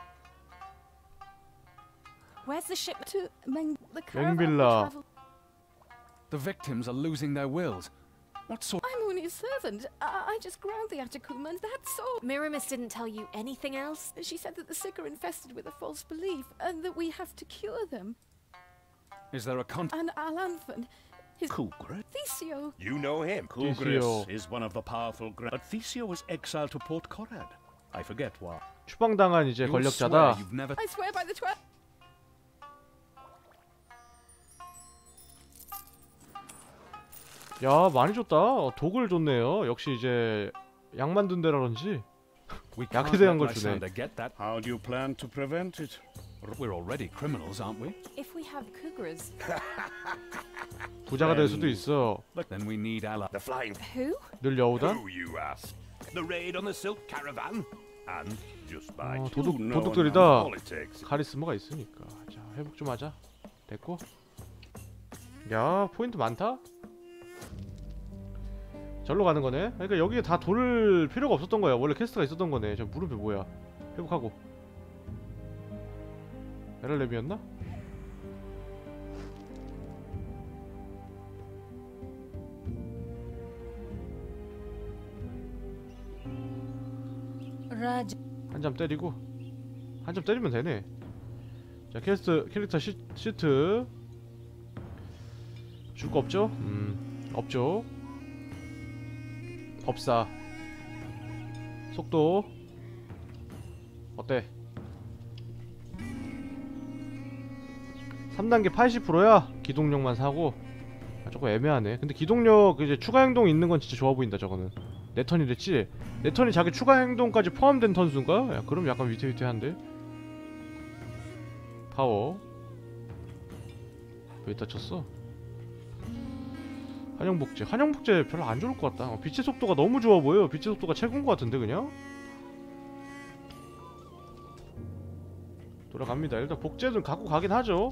Where's the ship to the 맹빌라. The victims are losing their wills. What sort? I'm only a servant. I just ground the Atacumans, that's all. Miramis didn't tell you anything else? She said that the sick are infested with a false belief and that we have to cure them. Is there a And Alanfan, his Kugris? Theseus. You know him. Kugris is one of the powerful but Theseus was exiled to Port Corad. I forget why. 추방당한 이제 you 권력자다. swear you've never I swear by the 야 많이 줬다. 독을 줬네요. 역시 이제 약 만든 데라든지 we 약에 can't 대한 let 걸 주네. Lysander get that. How do you plan to prevent it? We're already criminals, aren't we? If we have Kugras. 부자가 될 수도 있어. But then we need ally. The flying. Who? 늘 여우다? Who, you ask? The raid on the silk caravan? And just by 도둑들이다. all it takes. 카리스마가 있으니까. 자 회복 좀 하자. 됐고. 야 포인트 많다. 절로 가는 거네. 그러니까 여기에 다 돌 필요가 없었던 거야. 원래 퀘스트가 있었던 거네. 저 무릎이 뭐야? 회복하고. 에럴렘이었나? 한 점 때리고 한 점 때리면 되네. 자 캐릭터 시트 줄 거 없죠? 없죠. 법사 속도 어때? 3단계 80%야? 기동력만 사고. 아, 조금 애매하네. 근데 기동력 이제 추가 행동 있는 건 진짜 좋아 보인다. 저거는 내 턴이랬지? 내 턴이 자기 추가 행동까지 포함된 턴수인가? 야, 그럼 약간 위태위태한데? 파워 왜 이따 쳤어? 한영복제. 한영복제 별로 안 좋을 것 같다. 빛의 속도가 너무 좋아 보여. 빛의 속도가 최고인 것 같은데 그냥? 돌아갑니다. 일단 복제는 갖고 가긴 하죠.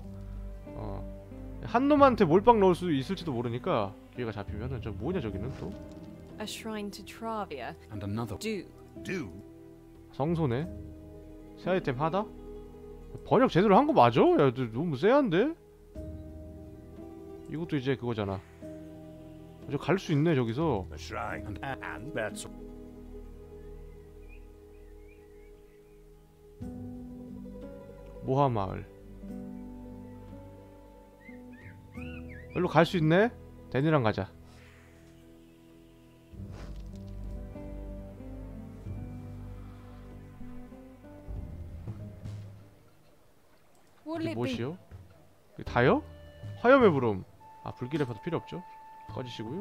한 놈한테 몰빵 넣을 수 있을지도 모르니까 기회가 잡히면은. 저 뭐냐 저기는 또? A shrine to Travia. And another. Do. 성소네. 새 아이템 하다? 번역 제대로 한 거 맞아? 야 너무 쎄한데? 이것도 이제 그거잖아. 저 갈 수 있네 저기서. A shrine. And that's 모하마을. 여기로 갈 수 있네? 데니랑 가자. 이게 무엇이요? 이게 다요? 화염의 부름. 아 불길의 파도 필요 없죠. 꺼지시고요.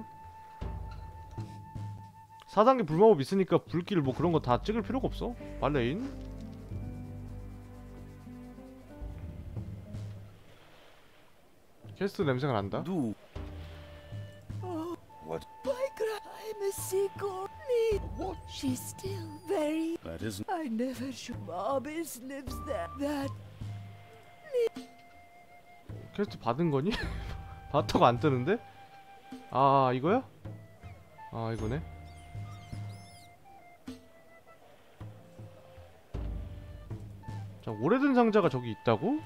4단계 불마법 있으니까 불길 뭐 그런 거 다 찍을 필요가 없어. 발레인. 퀘스트 냄새가 난다. what? I'm a sick old lady. What? She's still very. That isn't. I never should. Mom lives there. That 퀘스트 받은 거니? 받다고 안 뜨는데? 아 이거야? 아 이거네. 자 오래된 상자가 저기 있다고?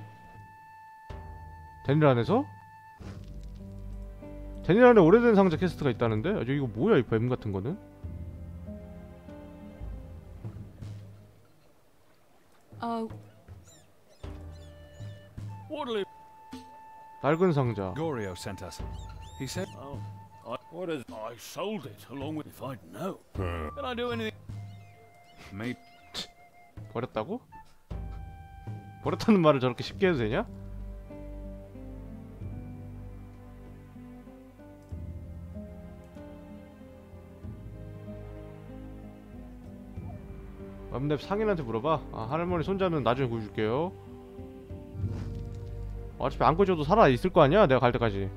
데닐란에서? 데닐란에 오래된 상자 퀘스트가 있다는데? 아, 이거 뭐야 이 뱀 같은 거는? 낡은 상자. Gorio sent us. He said, What is... I sold it along with... If I'd know. Can I do anything? Mate. 버렸다고? 버렸다는 말을 저렇게 쉽게 해도 되냐? 맘랩 상인한테 물어봐. 아 할머니 손자는 나중에 구해줄게요. 어차피 안 구해줘도 살아있을 거 아니야? 내가 갈 때까지.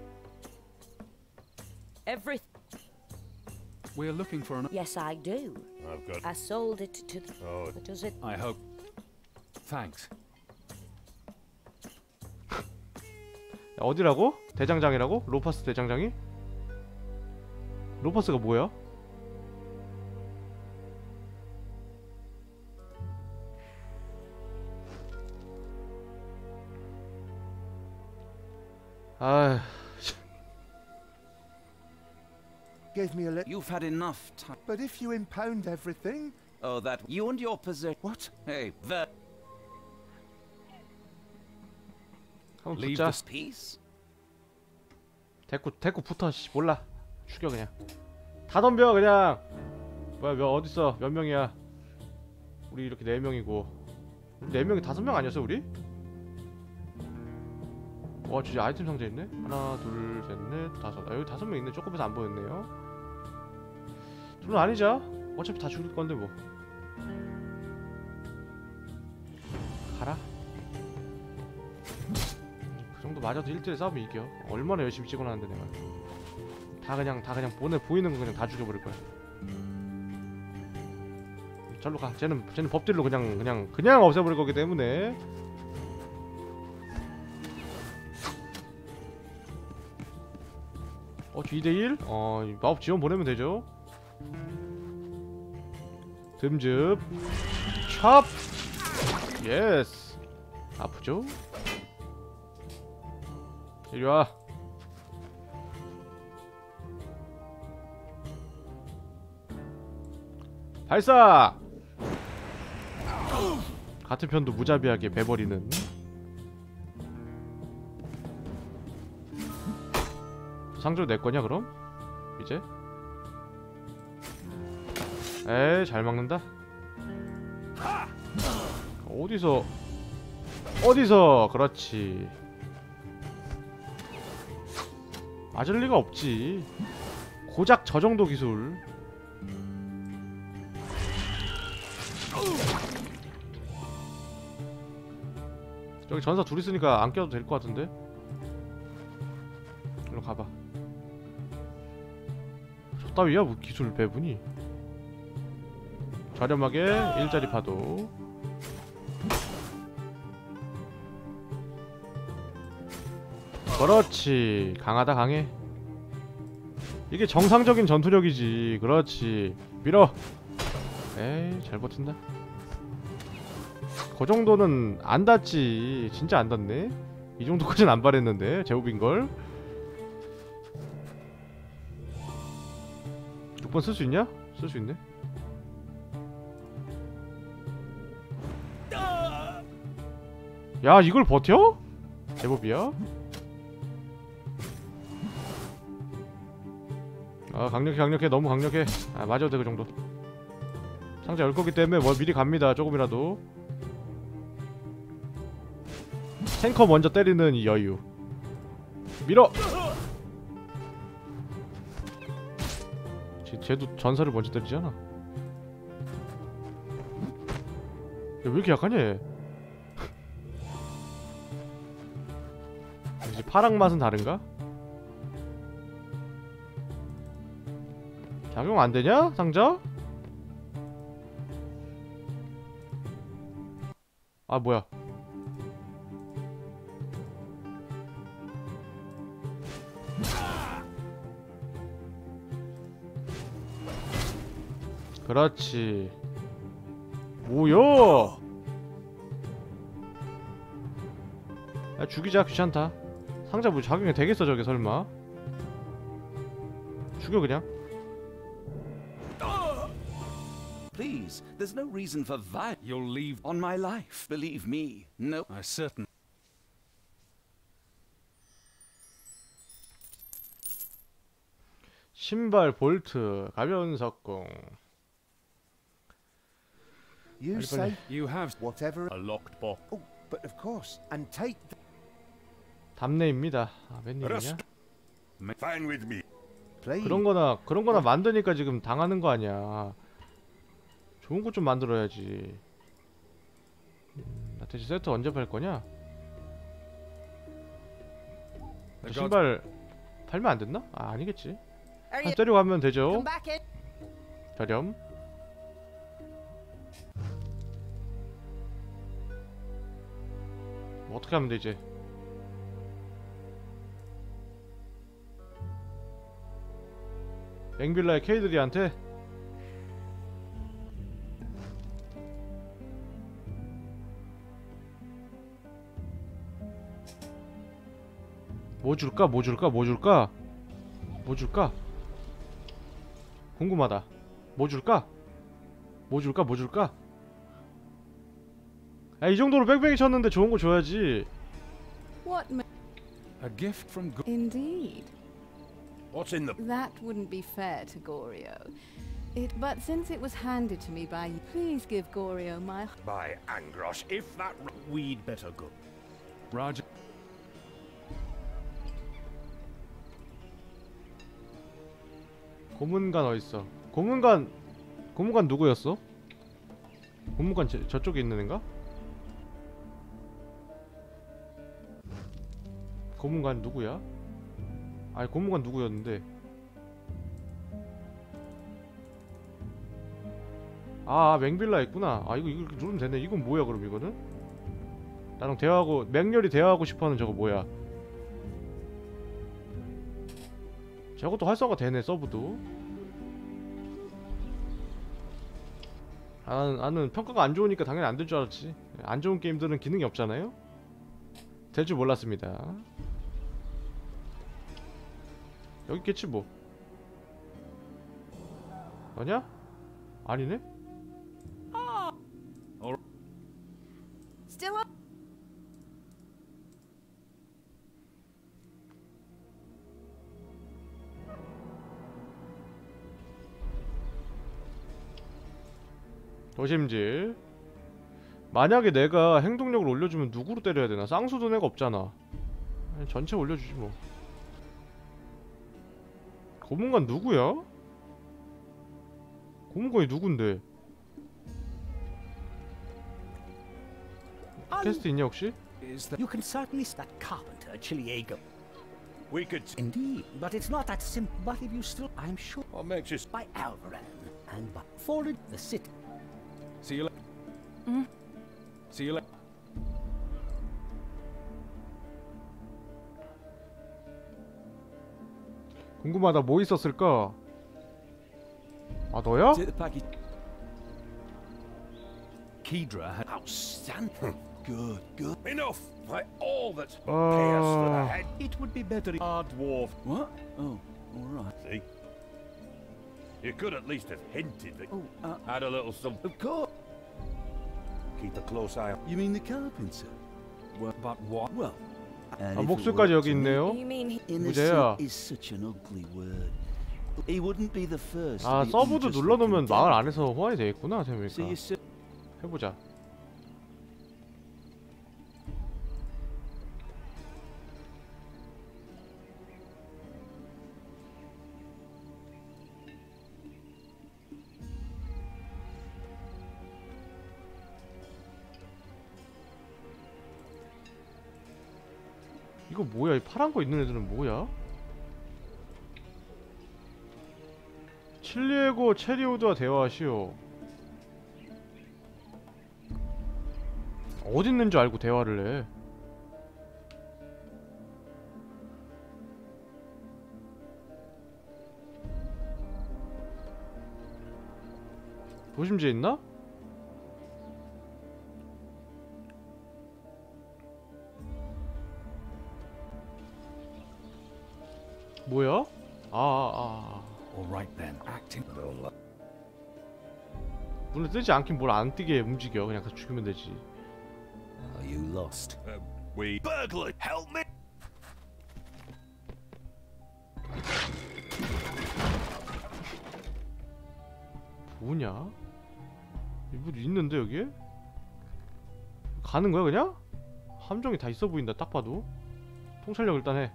Every... We're looking for an... Yes, I do. I've got... I sold it to the... Oh. What does it... I hope... Thanks. 야, 어디라고? 대장장이라고? 로파스 대장장이? 로파스가 뭐야? 아휴. Gave me a let. You've had enough time. But if you impound everything. Oh, that you and your possession. What? Hey, that. 한번 Leave 붙자. this piece. 데리고 붙어. 씨 몰라. 죽여 그냥. 다 덤벼 그냥. 뭐야 어딨어? 몇 명이야? 우리 이렇게 4명이고. 4명이 5명 아니었어 우리? 와 진짜 아이템 상자 있네? 하나 둘 셋 넷 다섯. 아 여기 5명 있네. 조금해서 안 보였네요. 둘은 아니자. 어차피 다 죽일 건데 뭐. 가라. 그 정도 맞아도 1대1 싸우면 이겨. 얼마나 열심히 찍어놨는데 내가. 다 그냥 보이는 거 그냥 다 죽여버릴 거야. 절로 가. 쟤는 법딜로 그냥 없애버릴 거기 때문에. 저 2대1? 마법 지원 보내면 되죠. 듬즙 찹! 예스! 아프죠? 이리와. 발사! 같은 편도 무자비하게 베버리는. 상조 내거냐 그럼? 이제? 에이 잘 막는다. 어디서 그렇지. 맞을 리가 없지. 고작 저 정도 기술. 저기 전사 둘 있으니까 안 껴도 될 것 같은데? 일로 가봐. 저 따위야 뭐 기술 배분이. 저렴하게 일자리 파도. 그렇지. 강하다 강해. 이게 정상적인 전투력이지. 그렇지. 밀어. 에이 잘 버틴다. 그 정도는 안 닿지. 진짜 안 닿네. 이 정도까지는 안 바랬는데 제법인걸. 6번 쓸 수 있냐? 쓸 수 있네. 야 이걸 버텨? 제법이야. 아 강력해 너무 강력해. 아 맞아도 돼 그 정도. 상자 열 거기 때문에 뭐 미리 갑니다. 조금이라도. 탱커 먼저 때리는 이 여유. 밀어. 쟤도 전사를 먼저 때리잖아. 야, 왜 이렇게 약하냐 얘. 이제 파랑 맛은 다른가? 작용 안 되냐? 상자? 아 뭐야? 그렇지. 뭐야? 야, 죽이자. 귀찮다. 상자 뭐 작용이 되겠어 저게 설마? 죽여 그냥. Please, there's no reason for that. You'll leave On my life, believe me. No. I certain. 신발 볼트 가벼운 석궁. You 빨리, say 빨리. You have whatever. a locked box. Oh, but of course. And take. 답례입니다. 아, 웬일이냐? Fine with me. Please. 그런 거나 만드니까 지금 당하는 거 아니야. 좋은 거 좀 만들어야지. 나 대체 세트 언제 팔 거냐? 저 신발 팔면 안 됐나? 아, 아니겠지. 한 때리고 가면 되죠. 저렴. 뭐 어떻게 하면 되지? 앵빌라의 케이드리한테 뭐 줄까? 뭐 줄까? 뭐 줄까? 뭐 줄까? 궁금하다. 뭐 줄까? 뭐 줄까? 뭐 줄까? 야, 이 정도로 뺑뺑이 쳤는데 좋은 거 줘야지. What? A gift from Indeed. What's in the... That wouldn't be fair to Gorio. But since it was handed to me by you, please give Gorio my... By Angrosh, if that... We'd better go. Roger. 고문관 어딨어? 고문관 누구였어? 고문관 저쪽에 있는 애인가? 고문관 누구야? 아니 고문관 누구였는데? 아 맹빌라 있구나. 아 이거 누르면 되네. 이건 뭐야 그럼 이거는? 나랑 대화하고 맹렬히 대화하고 싶어하는 저거 뭐야? 저것도 활성화 되네 서브도. 나는 평가가 안 좋으니까 당연히 안 될 줄 알았지. 안 좋은 게임들은 기능이 없잖아요. 될 줄 몰랐습니다. 여기 있겠지 뭐. 너냐? 아니네? Still up? 도심질. 만약에 내가 행동력을 올려주면 누구로 때려야 되나? 쌍수도 애가 없잖아. 아니, 전체 올려주지 뭐. 고문관 누구야? 고문관이 누군데? 캐스트 있냐 혹시? You can certainly start carpenter, Chiliego. We could... Indeed, but it's not that simple. But if you still, I'm sure. What makes you... By Alvaran and by forward the city. See you later. See you later. 궁금하다. 뭐 있었을까? 아 너야? Take the package. Kedra had outstanding. Good. Enough! By all that's pay us for the head. It would be better. Our dwarf. What? Oh, all right. See? You could at least have hinted that... Oh, had a little something. Of course. Keep a close eye on... You mean the carpenter? Well, but what? Well. 아 목소리까지 여기 있네요. You mean 무제야. Innocent is such an ugly word. He wouldn't be the first. 아 to be 서브도 interested 눌러놓으면 in 마을 them. 안에서 호환이 되겠구나 So you 생각해보니까. said 해보자. 이거 뭐야? 이 파란 거 있는 애들은 뭐야? 칠리에고 체리우드와 대화하시오. 어디 있는 줄 알고 대화를 해. 도심지에 있나? 뭐야? Alright then, acting. 눈에 뜨지 않긴 뭘 안 뜨게 움직여. 그냥 가서 죽이면 되지. Are you lost? We Burglar, help me! 뭐냐? 이분 있는데 여기에? 가는 거야 그냥? 함정이 다 있어 보인다 딱 봐도. 통찰력 일단 해.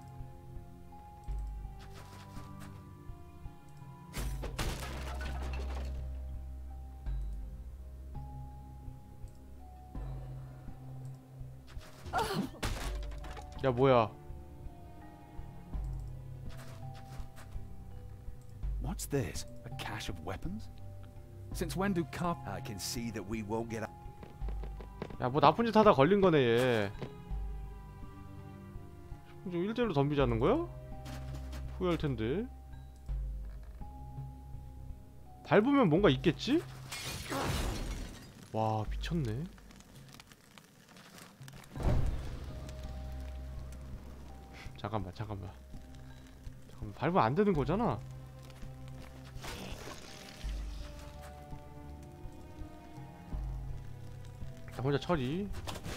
야 뭐야? What's this? A cache of weapons? Since when do car... I can see that we won't get. 야 뭐 나쁜 짓 하다 걸린 거네 얘. 좀 1대1로 덤비자는 거야? 후회할 텐데. 밟으면 뭔가 있겠지? 와 미쳤네. 잠깐만 밟으면 안 되는 거잖아. 자, 혼자 처리.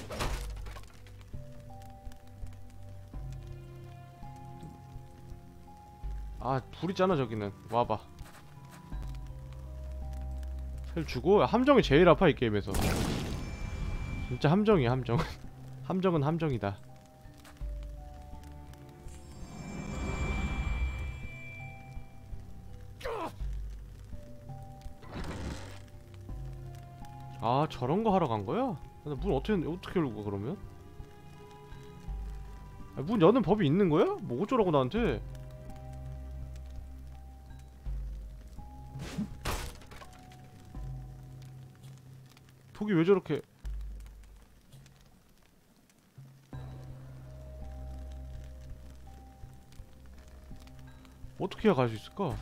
아 불 있잖아 저기는. 와봐. 헬 주고. 함정이 제일 아파 이 게임에서. 진짜 함정이야 함정은. 함정은 함정이다. 아 저런 거 하러 간 거야? 문 어떻게 열고 가 그러면? 아, 문 여는 법이 있는 거야? 뭐 어쩌라고 나한테? 독이 왜 저렇게? 어떻게 해야 갈 수 있을까?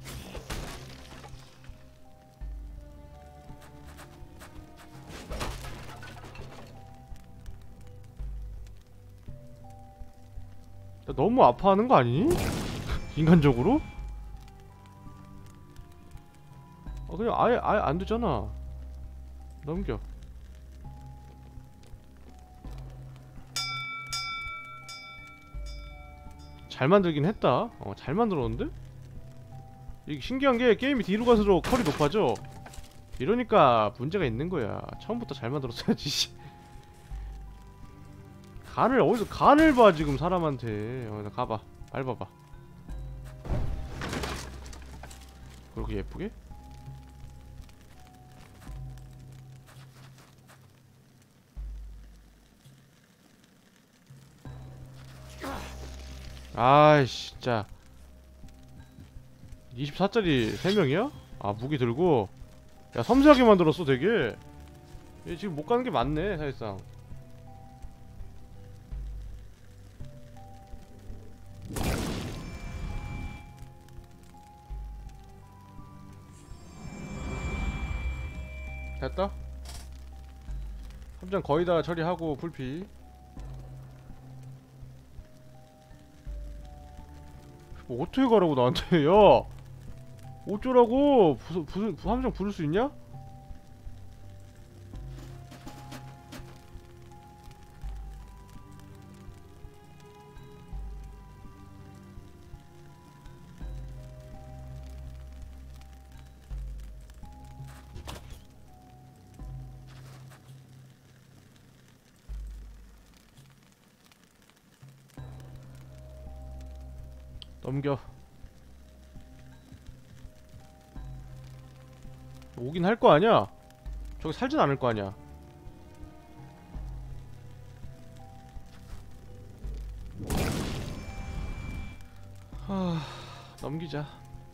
너무 아파하는 거 아니니? 인간적으로? 아 그냥 아예 안 되잖아. 넘겨. 잘 만들긴 했다. 잘 만들었는데? 이게 신기한 게 게임이 뒤로 갈수록 컬이 높아져. 이러니까 문제가 있는 거야. 처음부터 잘 만들었어야지. 간을 어디서 간을 봐 지금 사람한테. 나 가봐. 밟아봐. 그렇게 예쁘게? 아이씨 진짜 24짜리 3명이야? 아 무기 들고. 야 섬세하게 만들었어 되게. 얘 지금 못 가는 게 많네 사실상. 됐다? 함정 거의 다 처리하고 풀피. 뭐 어떻게 가라고 나한테. 야 어쩌라고. 함정 부를 수 있냐? 넘겨. 오긴 할 거 아니야. 저기 살진 않을 거 아니야. 넘기자.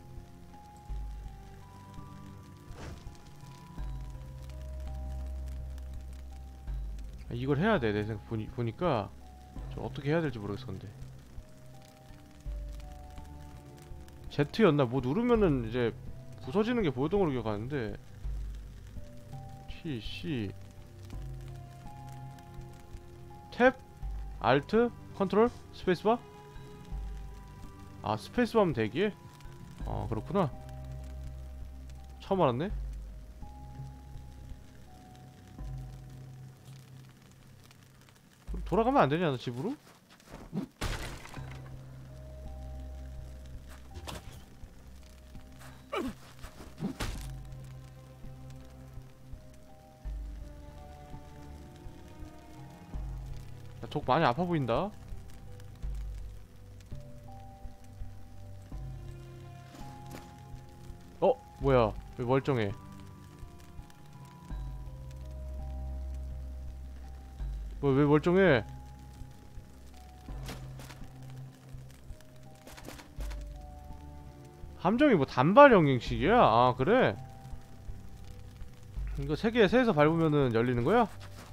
이걸 해야 돼. 내 생각 보니까 저 어떻게 해야 될지 모르겠어. 근데 Z였나? 뭐 누르면은 이제 부서지는 게 보였던 걸로 기억하는데 P, C 탭, 알트, 컨트롤, 스페이스바? 아 스페이스바 하면 대기해? 아 그렇구나. 처음 알았네. 돌아가면 안 되냐, 너 집으로? 야, 독 많이 아파 보인다. 뭐야, 왜 멀쩡해? 뭐 왜 멀쩡해? 함정이 뭐 단발형 형식이야? 아 그래? 이거 세에서 밟으면은 열리는 거야?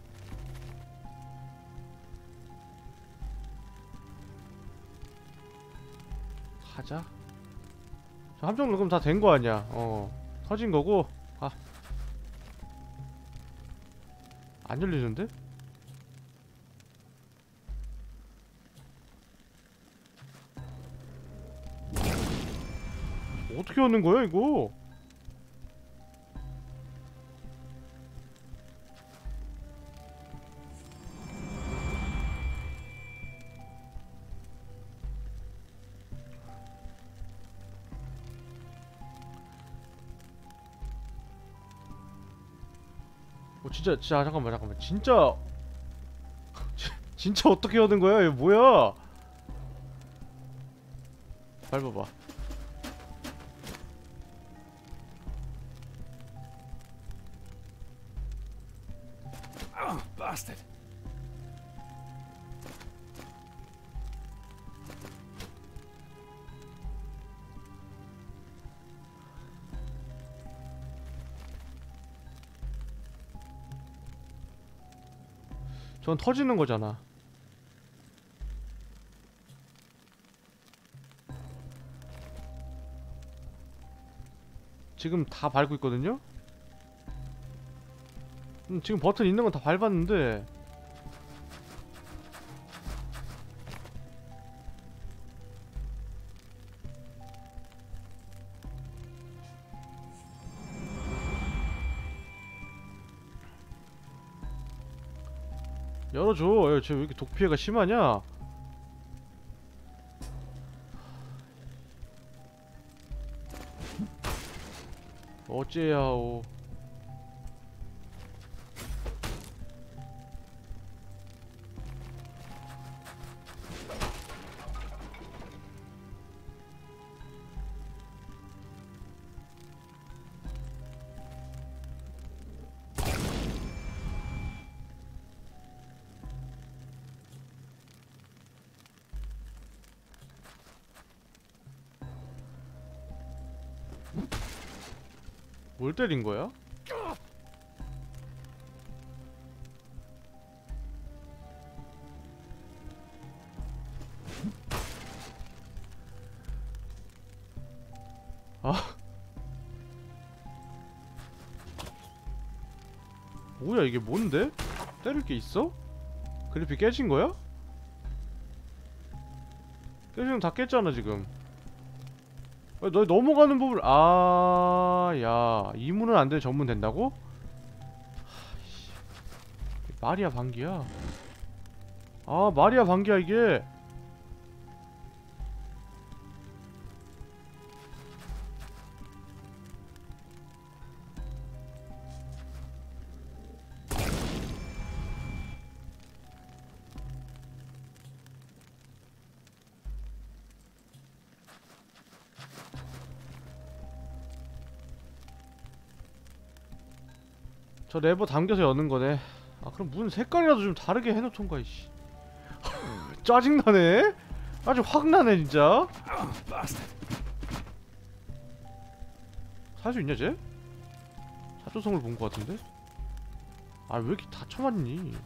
가자. 저 함정 녹음 다 된 거 아니야? 터진 거고. 가. 안 열리는데? 어떻게 여는 거야 이거? 진짜 잠깐만 진짜 진짜 어떻게 여는 거야? 이거 뭐야? 밟아봐. Bastard. 전 터지는 거잖아. 지금 다 밟고 있거든요? 지금 버튼 있는 건 다 밟았는데 열어줘. 야, 쟤 왜 이렇게 독피해가 심하냐? 어째야오. 뭘 때린 거야? 아 뭐야 이게 뭔데? 때릴 게 있어? 그래픽 깨진 거야? 깨지면 다 깼잖아 지금. 너 넘어가는 법을 야 이문은 안 돼. 전문 된다고? 말이야 방귀야. 말이야 방귀야 이게. 저 레버 당겨서 여는 거네. 그럼 문 색깔이라도 좀 다르게 해놓던가 이씨. 짜증나네. 아주 확 나네 진짜. 살 수 있냐 쟤? 사조성을 본 거 같은데? 왜 이렇게 다 쳐맞니?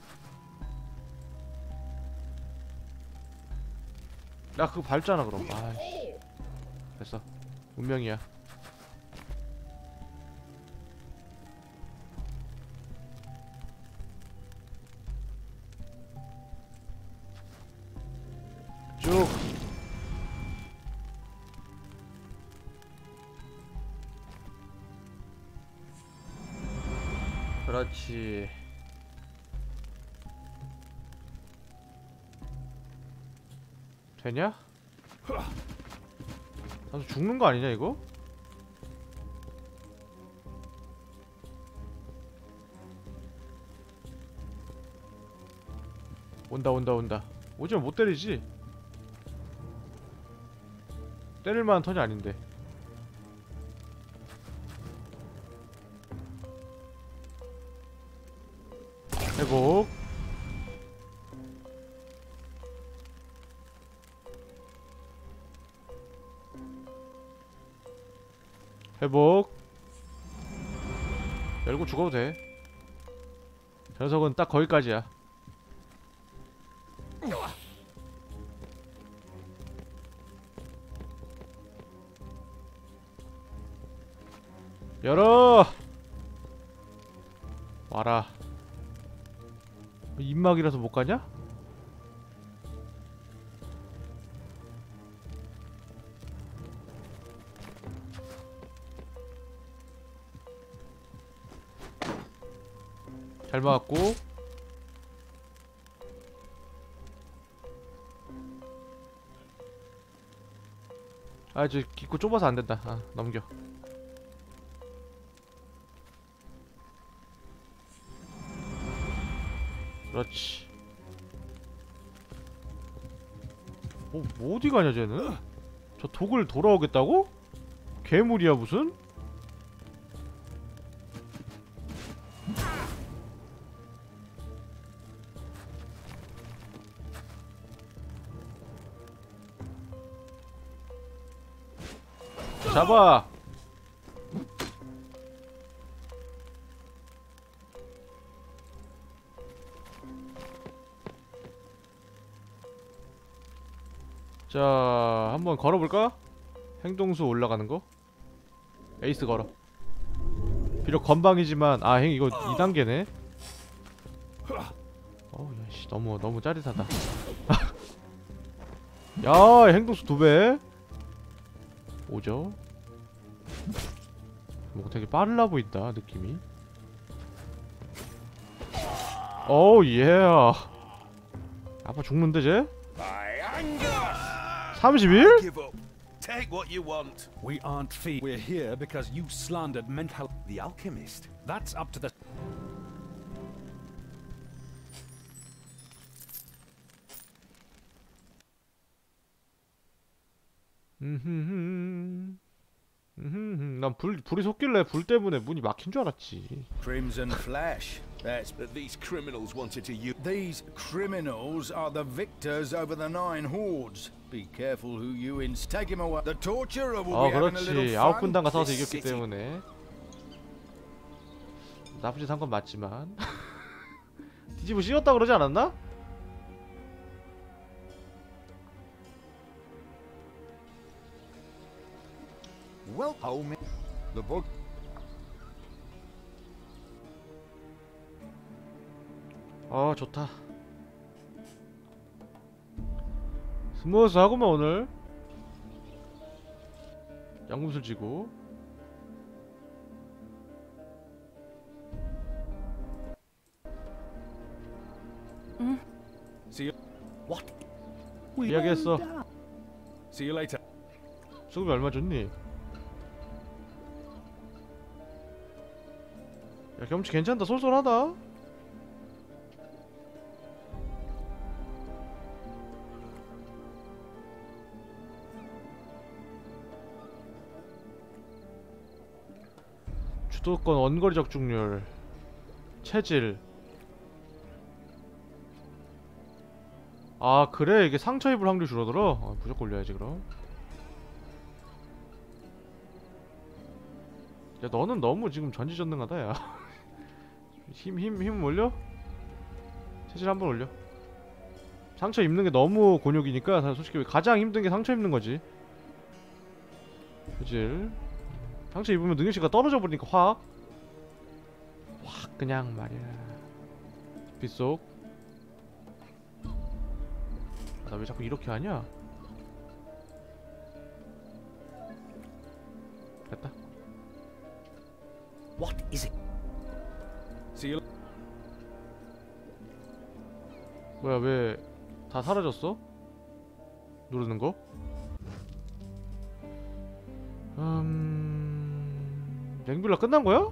야 그거 밟잖아 그럼. 아이씨 됐어. 운명이야. 쭉. 그렇지. 되냐? 나도 죽는 거 아니냐 이거? 온다 온다 온다. 오지면 못 때리지. 때릴만한 턴이 아닌데. 회복. 회복. 열고 죽어도 돼. 저 녀석은 딱 거기까지야. 열어! 와라. 입막이라서 못 가냐? 잘 막았고. 아, 저 깊고 좁아서 안 된다. 아, 넘겨. 그렇지. 뭐 어디 가냐 쟤는? 저 독을 돌아오겠다고? 괴물이야 무슨? 잡아. 자, 한번 걸어볼까? 행동수 올라가는 거? 에이스 걸어. 비록 건방이지만, 아, 이거 2단계네? 어우, 야씨, 너무 짜릿하다. 야, 행동수 2배? 오죠? 뭔가 되게 빨라 보인다, 느낌이. 오우, 예. 아빠 죽는데, 쟤? 31? Give up. Take what you want. We aren't fee. We're here because you slandered mental. The alchemist. That's up to the. 난 불이 솟길래 불 때문에 문이 막힌 줄 알았지. Crimson Flash. That's But these criminals wanted to use. these criminals are the victors over the 9 hordes. Be careful who you take him away. The torturer will be having a little 그렇지. fun. 9군단과 싸워서 This 이겼기 city. 때문에 나쁘지 않은 건 맞지만 뒤집어 씌웠다 그러지 않았나? Well, home. The book. 좋다. 스무스하구만 오늘. 양금술 지고. See you. What? 이야기했어. See you later. 수급이 얼마 줬니? 야, 경치 괜찮다. 쏠쏠하다. 주도권 원거리 적중률, 체질. 아, 그래. 이게 상처 입을 확률 줄어들어? 무조건 올려야지 그럼. 야, 너는 너무 지금 전지전능하다 야. 힘 올려? 체질 한번 올려. 상처 입는 게 너무 곤욕이니까 솔직히 가장 힘든 게 상처 입는 거지. 체질. 상처 입으면 능력치가 떨어져 버리니까 확 그냥 말이야. 빗속. 나 왜 자꾸 이렇게 하냐? 됐다. What is it? See you. 뭐야, 왜 다 사라졌어? 누르는 거? 랭빌라 끝난 거야?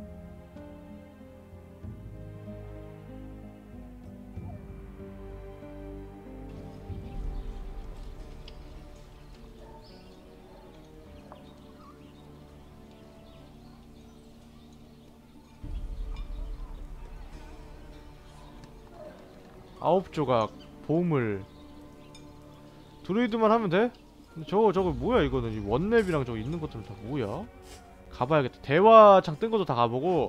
아홉 조각 보물 드루이드만 하면 돼? 근데 저거 뭐야 이거는 이 원맵이랑 저거 있는 것들은 다 뭐야? 가봐야겠다. 대화창 뜬 것도 다 가보고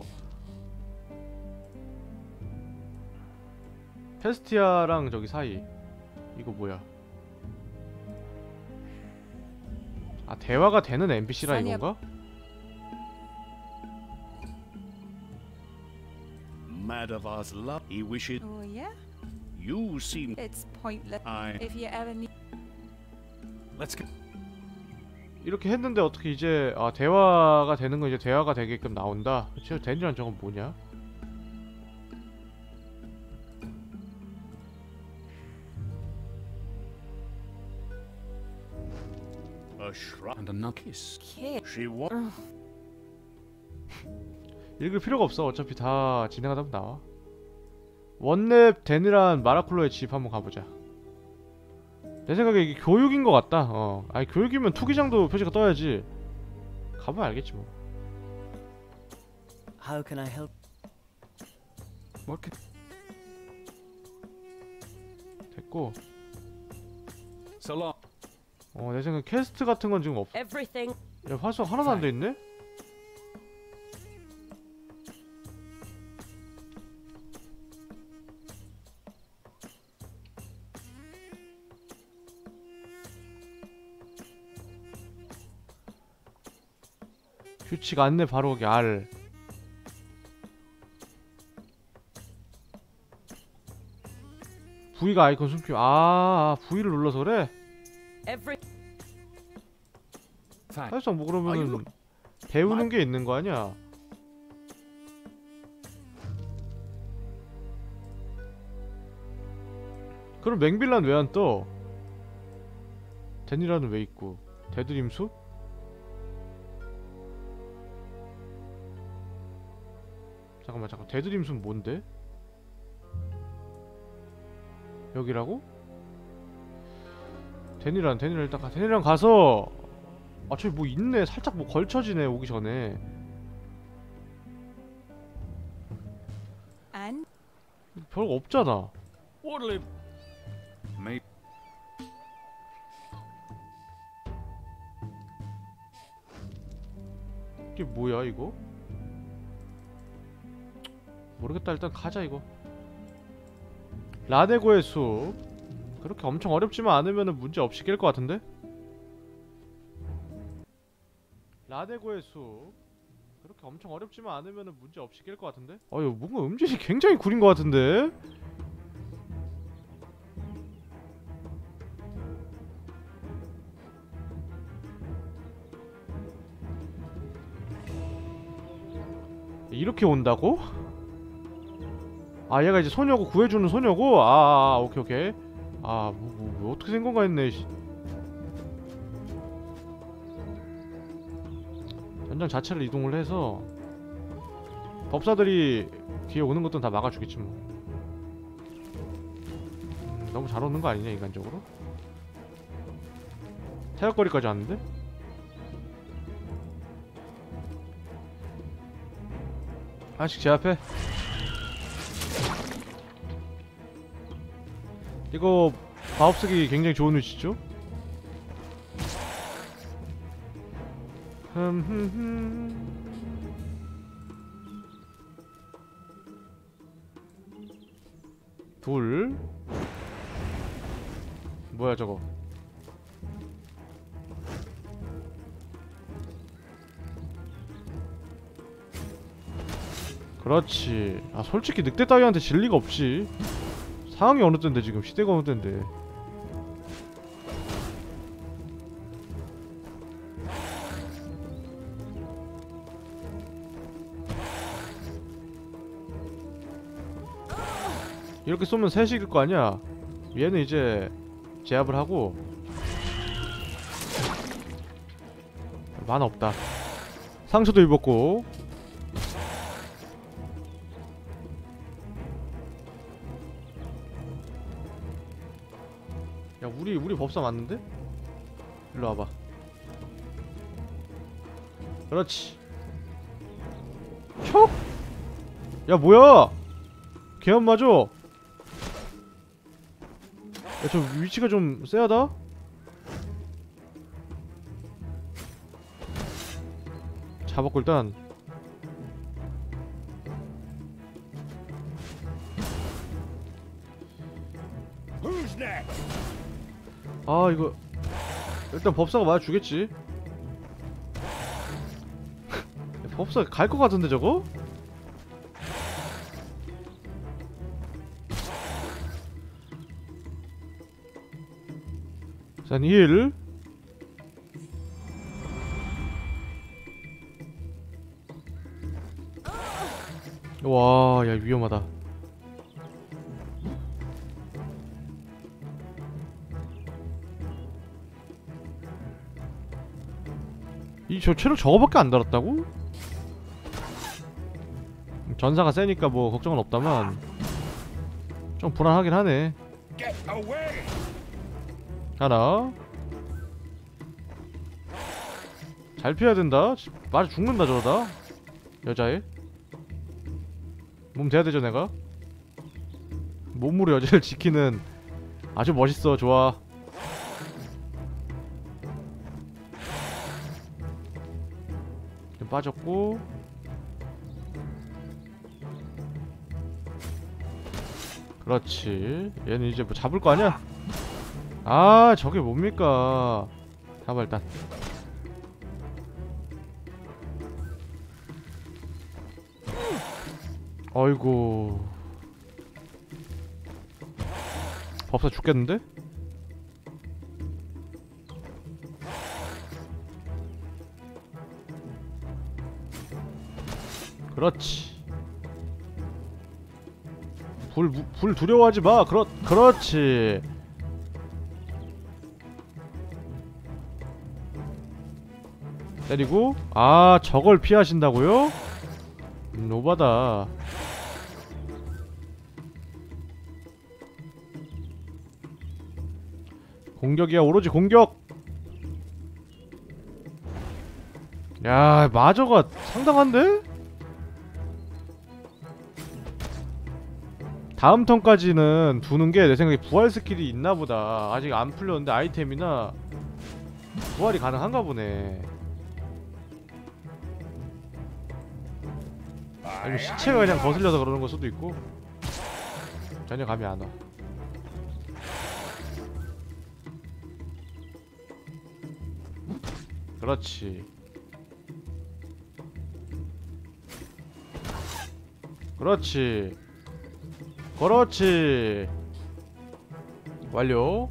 페스티아랑 저기 사이 이거 뭐야? 아 대화가 되는 NPC라 이건가? Madavas love. He wishes. Oh, yeah? You seem. It's pointless. I. If you ever need. Let's go. 이렇게 했는데 어떻게 이제 아 대화가 되는 건 이제 대화가 되게끔 나온다. 그치? 댄지란 저건 뭐냐? A shrub and a kiss. She was. 읽을 필요가 없어. 어차피 다 진행하다 보면 나와. 원랩 데니란 마라클로의 집 한번 가보자. 내 생각에 이게 교육인 것 같다. 아니 교육이면 투기장도 표시가 떠야지. 가보면 알겠지 뭐. How can I help? What can... 됐고. So long. 내 생각에 퀘스트 같은 건 지금 없. Everything. 야 활성 하나도 안 돼 있네. 규칙 안내 바로 오기 R. V가 아이콘 숨기. V를 눌러서 그래? 사실상 뭐 그러면은 배우는 게 있는 거 아니야? 그럼 맹빌란 왜 안 떠? 데니라는 왜 있고? 데드림숲? 잠깐만 데드림숲 뭔데? 여기라고? 데니란 일단 데니란 가서 저기 뭐 있네. 살짝 뭐 걸쳐지네 오기 전에. 별거 없잖아. Orderly. Mate. 이게 뭐야 이거? 모르겠다. 일단 가자 이거. 라데고의 숲. 그렇게 엄청 어렵지만 않으면은 문제 없이 깰 것 같은데? 라데고의 숲. 그렇게 엄청 어렵지만 않으면은 문제 없이 깰 것 같은데? 이거 뭔가 음질이 굉장히 구린 것 같은데? 이렇게 온다고? 얘가 이제 소녀고 구해주는 소녀고? 오케이. 뭐 어떻게 된 건가 했네. 전장 자체를 이동을 해서 법사들이 뒤에 오는 것들은 다 막아주겠지 뭐. 너무 잘 오는 거 아니냐 인간적으로? 태역거리까지 왔는데? 하나씩 제압해. 이거 바업 쓰기 굉장히 좋은 위치죠? 둘. 뭐야 저거? 그렇지. 솔직히 늑대 따위한테 질 리가 없지. 상황이 어느 때인데 지금 시대가 어느 때인데. 이렇게 쏘면 셋일 거 아니야. 얘는 이제 제압을 하고. 만화 없다. 상처도 입었고. 야, 우리 법사 맞는데? 일로 와봐. 그렇지. 촉! 야, 뭐야! 걔 안 맞아. 야, 저 위치가 좀 쎄하다? 잡았고 일단. 아, 이거 일단 법사가 맞아주겠지. 법사 갈 것 같은데 저거? 자, 1. 와, 야, 위험하다. 저 체력 저거밖에 안 달았다고? 전사가 세니까 뭐 걱정은 없다만 좀 불안하긴 하네. 하나. 잘 피해야 된다. 맞아 죽는다 저러다. 여자애 몸 돼야 되죠 내가. 몸으로 여자를 지키는 아주 멋있어. 좋아. 좀 빠졌고. 그렇지. 얘는 이제 뭐 잡을 거 아니야? 아, 저게 뭡니까? 잡아 일단. 어이구. 법사 죽겠는데? 그렇지. 불 두려워하지 마. 그렇지. 때리고. 아, 저걸 피하신다고요? 노바다. 공격이야. 오로지 공격. 야, 마저가 상당한데? 다음 턴까지는 두는게 내 생각에 부활 스킬이 있나보다. 아직 안 풀렸는데 아이템이나 부활이 가능한가 보네. 아니면 시체가 그냥 거슬려서 그러는 걸 수도 있고. 전혀 감이 안 와. 그렇지. 그렇지. 그렇지. 완료.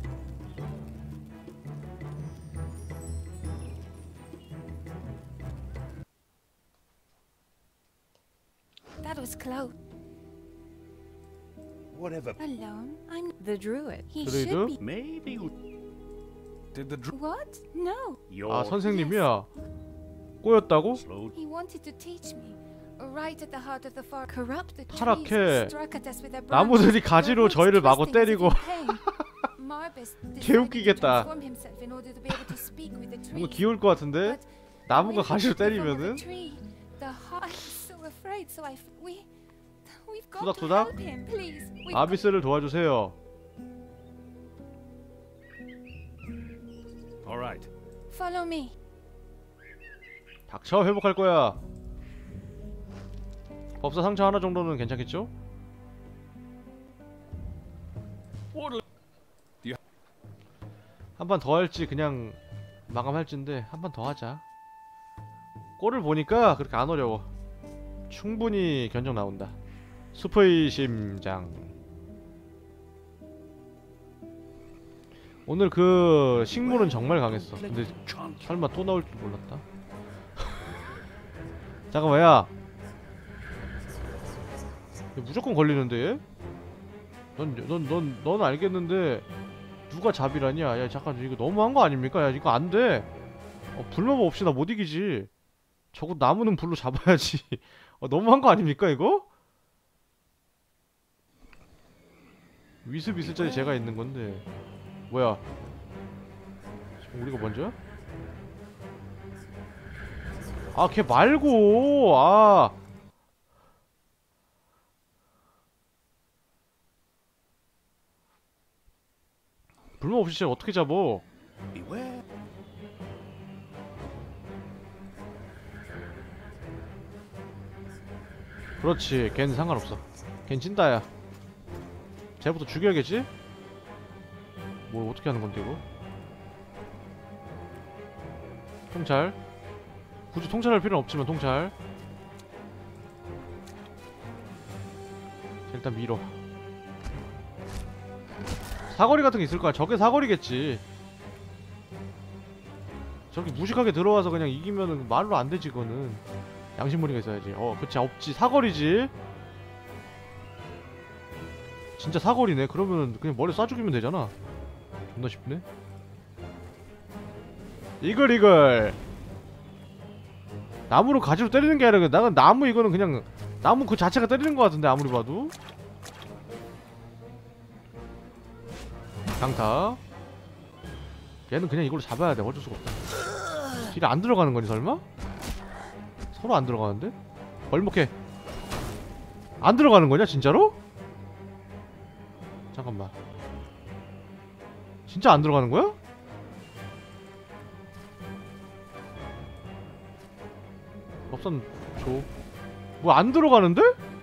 That was close. Whatever. Alone? I'm the druid. He druid? should be. Maybe you Did the What? No. 아, 선생님이야. 꼬였다고? He wanted to teach me. Right at the heart of the forest. Corrupt the 타락해. trees. Struck at us with their 나무들이 branches. 가지로 저희를 마구 때리고. Marbus decided to 개웃기겠다. transform himself in order to be able to speak with the 뭔가 trees. 귀여울 것 같은데? 나무가 가지로 때리면은? The heart is so afraid, so we've got to 투닥투닥? help him, please. 아비스를 도와주세요. Alright. Follow me. 닥쳐. 회복할 거야. 법사 상처 하나 정도는 괜찮겠죠? 한 판 더 할지 그냥 마감할지인데 한 판 더 하자. 꼴을 보니까 그렇게 안 어려워. 충분히 견적 나온다. 수포의 심장. 오늘 그 식물은 정말 강했어. 근데 설마 또 나올 줄 몰랐다. 잠깐만, 야. 얘 무조건 걸리는데 얘? 넌 알겠는데 누가 잡이라냐? 야 잠깐 이거 너무한 거 아닙니까? 야 이거 안 돼. 불법 없이 나 못 이기지. 저거 나무는 불로 잡아야지. 너무한 거 아닙니까 이거? 위습 있을 자리 제가 있는 건데. 뭐야? 우리가 먼저야? 아, 걔 말고. 아. 불만 없이 진짜 어떻게 잡어? 그렇지. 걔는 상관없어. 걔는 찐따야. 쟤부터 죽여야겠지? 뭐 어떻게 하는 건데 이거? 통찰. 굳이 통찰할 필요는 없지만 통찰. 자, 일단 밀어. 사거리 같은 게 있을 거야. 저게 사거리겠지. 저렇게 무식하게 들어와서 그냥 이기면은 말로 안 되지 그거는. 양심무리가 있어야지. 그치 없지. 사거리지. 진짜 사거리네. 그러면은 그냥 머리 쏴 죽이면 되잖아. 존나 쉽네. 이글. 나무로 가지로 때리는 게 아니라 나는 나무 이거는 그냥 나무 그 자체가 때리는 거 같은데 아무리 봐도. 강타. 얘는 그냥 이걸로 잡아야 돼. 어쩔 수가 없다. 딜이 안 들어가는 거니 설마? 서로 안 들어가는데? 벌목해. 안 들어가는 거냐 진짜로? 잠깐만. 진짜 안 들어가는 거야? 법산 줘. 뭐 안 들어가는데?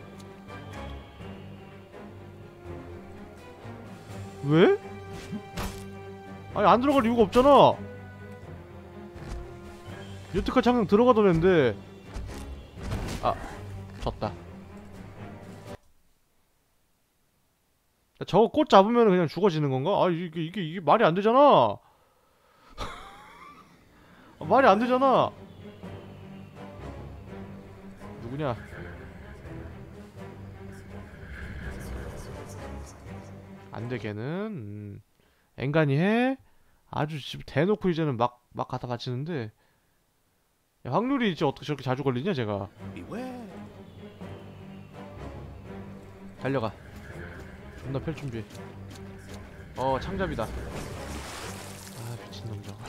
왜? 아니 안 들어갈 이유가 없잖아. 여태까지 항상 들어가던 애인데. 아 졌다. 저거 꽃 잡으면 그냥 죽어지는 건가? 아 이게 말이 안 되잖아. 말이 안 되잖아. 누구냐? 안돼 걔는 앵간히 해. 아주 대놓고 이제는 막 갖다 바치는데. 야, 확률이 이제 어떻게 저렇게 자주 걸리냐 제가. 달려가. 존나 펼 준비. 창잡이다. 아 미친놈 저거.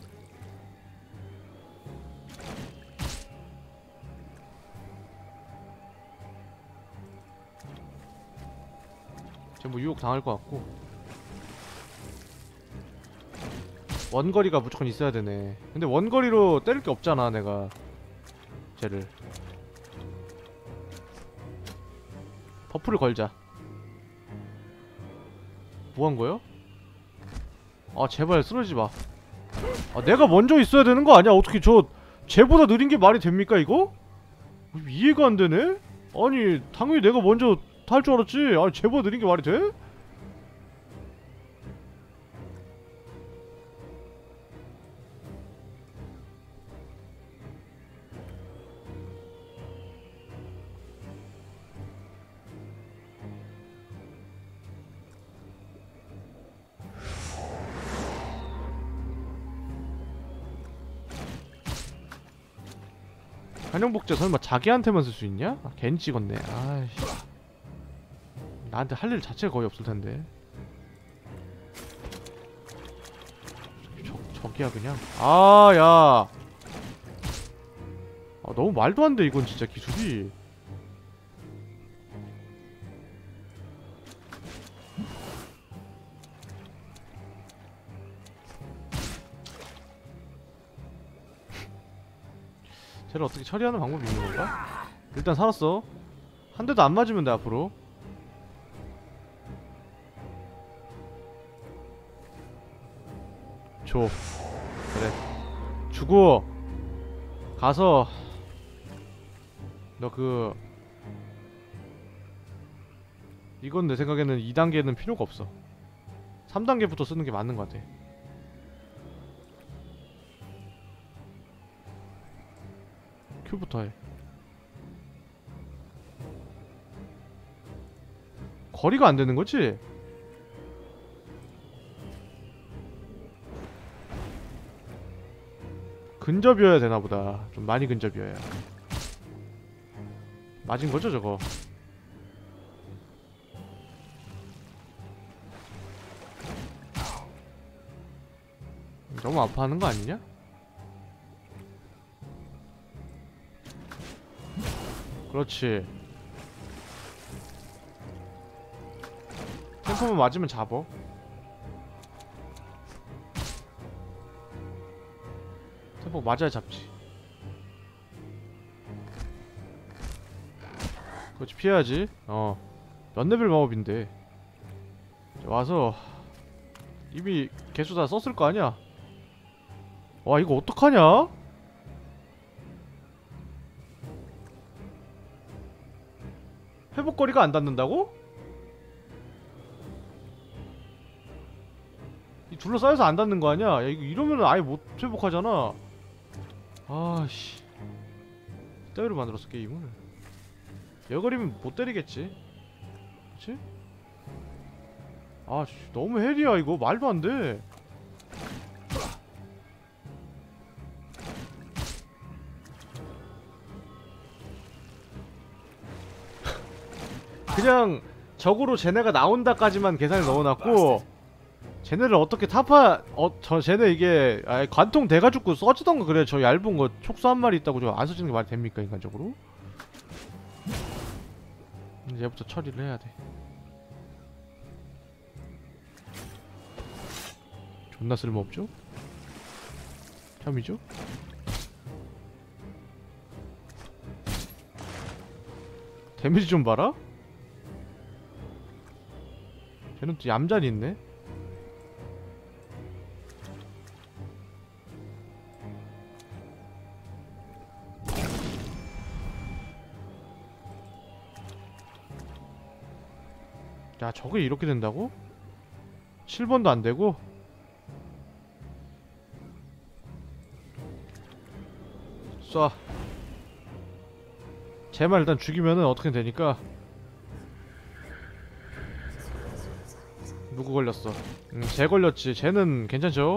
쟤 뭐 유혹 당할 것 같고. 원거리가 무조건 있어야 되네. 근데 원거리로 때릴 게 없잖아 내가. 쟤를 버프를 걸자. 뭐한 거요? 아 제발 쓰러지지 마. 아 내가 먼저 있어야 되는 거 아니야? 어떻게 쟤보다 느린 게 말이 됩니까 이거? 이해가 안 되네? 아니 당연히 내가 먼저 탈 줄 알았지. 아니 쟤보다 느린 게 말이 돼? 한영복제 설마 자기한테만 쓸 수 있냐? 아, 괜히 찍었네. 아이씨. 나한테 할 일 자체가 거의 없을 텐데. 저기야 그냥. 아, 야. 아, 너무 말도 안 돼 이건 진짜 기술이. 쟤를 어떻게 처리하는 방법이 있는 건가? 일단 살았어. 한 대도 안 맞으면 돼 앞으로. 줘. 그래. 주고 가서 너 이건 내 생각에는 2단계는 필요가 없어. 3단계부터 쓰는 게 맞는 것 같아. Q부터 해. 거리가 안 되는 거지? 근접이어야 되나 보다. 좀 많이 근접이어야. 맞은 거죠, 저거? 너무 아파하는 거 아니냐? 그렇지. 탱커만 맞으면 잡어. 탱커 맞아야 잡지. 그렇지, 피해야지. 몇 레벨 마법인데. 와서 이미 개수 다 썼을 거 아니야? 와, 이거 어떡하냐? 회복거리가 안 닿는다고? 이 둘러싸여서 안 닿는 거 아니야? 야, 이거 이러면은 아예 못 회복하잖아. 아씨, 이따위로 만들었어 게임을. 여거리면 못 때리겠지. 그치? 아, 너무 헬이야 이거. 말도 안 돼. 그냥 적으로 쟤네가 나온다까지만 계산을 넣어놨고, 쟤네를 어떻게 쟤네 이게 관통 돼가지고 써지던가 그래. 저 얇은 거 촉수 한 마리 있다고 저 안 써지는 게 말이 됩니까, 인간적으로? 이제 얘부터 처리를 해야 돼. 존나 쓸모없죠? 참이죠? 데미지 좀 봐라? 쟤는 또 얌전히 있네? 야, 저게 이렇게 된다고? 7번도 안 되고? 쏴. 쟤만 일단 죽이면은 어떻게 되니까. 누구 걸렸어? 쟤 걸렸지. 쟤는 괜찮죠?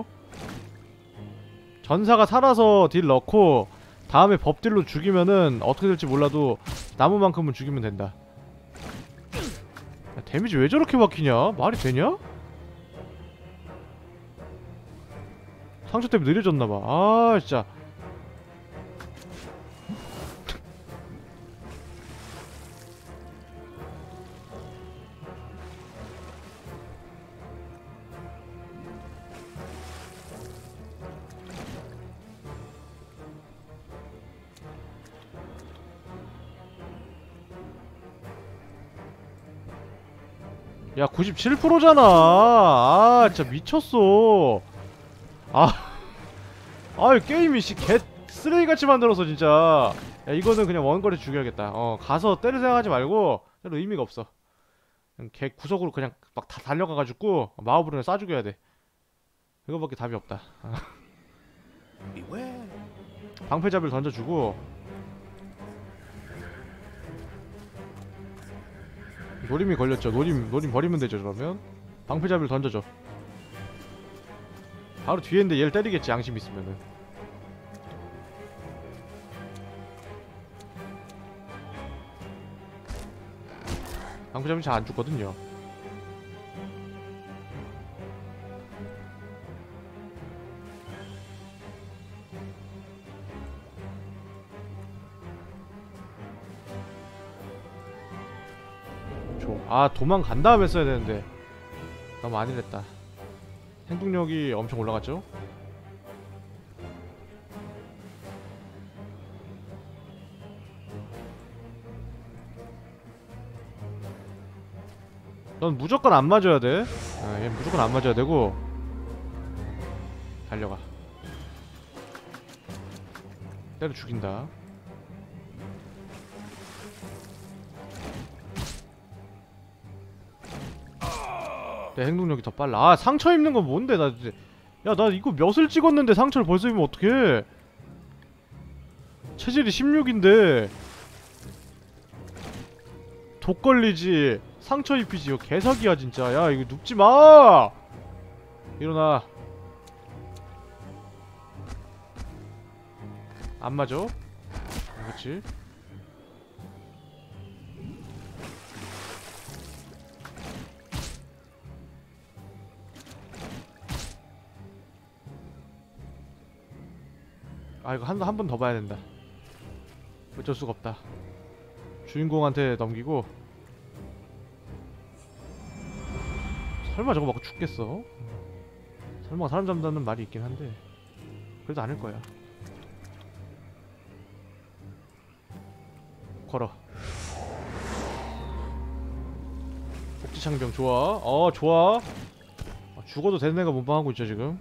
전사가 살아서 딜 넣고 다음에 법딜로 죽이면은 어떻게 될지 몰라도 나무만큼은 죽이면 된다. 야, 데미지 왜 저렇게 막히냐? 말이 되냐? 상처 때문에 느려졌나봐. 아, 진짜. 야, 97%잖아. 아, 진짜 미쳤어. 게임이 개 쓰레기같이 만들어서 진짜. 야, 이거는 그냥 원거리 죽여야겠다. 가서 때릴 생각하지 말고. 별로 의미가 없어. 그냥 개 구석으로 그냥 막 다 달려가가지고 마법으로 그냥 쏴 죽여야 돼. 이거밖에 답이 없다. 방패잡이를 던져주고. 노림이 걸렸죠. 노림 버리면 되죠. 그러면 방패잡이를 던져줘. 바로 뒤에 있는데 얘를 때리겠지, 양심 있으면은. 방패잡이 잘 안 죽거든요. 도망간 다음에 써야 되는데 너무 안일했다. 행동력이 엄청 올라갔죠? 넌 무조건 안 맞아야 돼. 얘 무조건 안 맞아야 되고. 달려가. 때려 죽인다. 내 행동력이 더 빨라. 상처 입는 건 뭔데? 나 이거 몇을 찍었는데 상처를 벌써 입으면 어떡해. 체질이 16인데 독 걸리지, 상처 입히지. 이거 개사기야 진짜. 야 이거 눕지마. 일어나. 안 맞아? 그렇지. 아 이거 한 번 더 봐야 된다. 어쩔 수가 없다. 주인공한테 넘기고. 설마 저거 맞고 죽겠어? 설마 사람 잡는다는 말이 있긴 한데 그래도 않을 거야. 걸어. 복지창병 좋아. 좋아. 죽어도 되는 애가 몸빵하고 있죠 지금.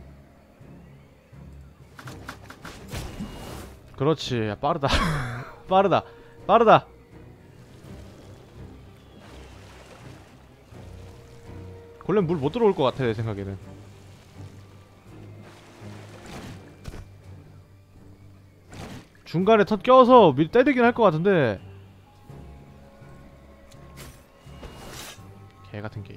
그렇지. 야, 빠르다. 빠르다. 빠르다. 골렘 물 못 들어올 것 같아 내 생각에는. 중간에 턴 껴서 미리 때리긴 할 것 같은데. 개같은 게임.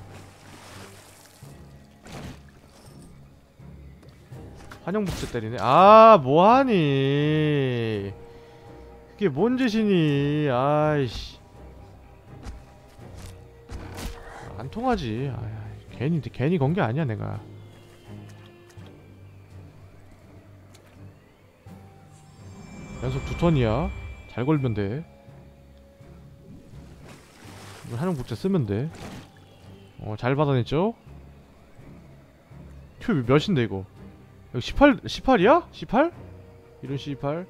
환영복제 때리네. 아 뭐하니. 그게 뭔 짓이니. 아이씨 안 통하지. 괜히 건 게 아니야 내가. 연속 2턴이야. 잘 걸면 돼. 환영복제 쓰면 돼. 잘 받아냈죠? 큐 몇인데 이거. 여기 18이야? 18? 이런 18?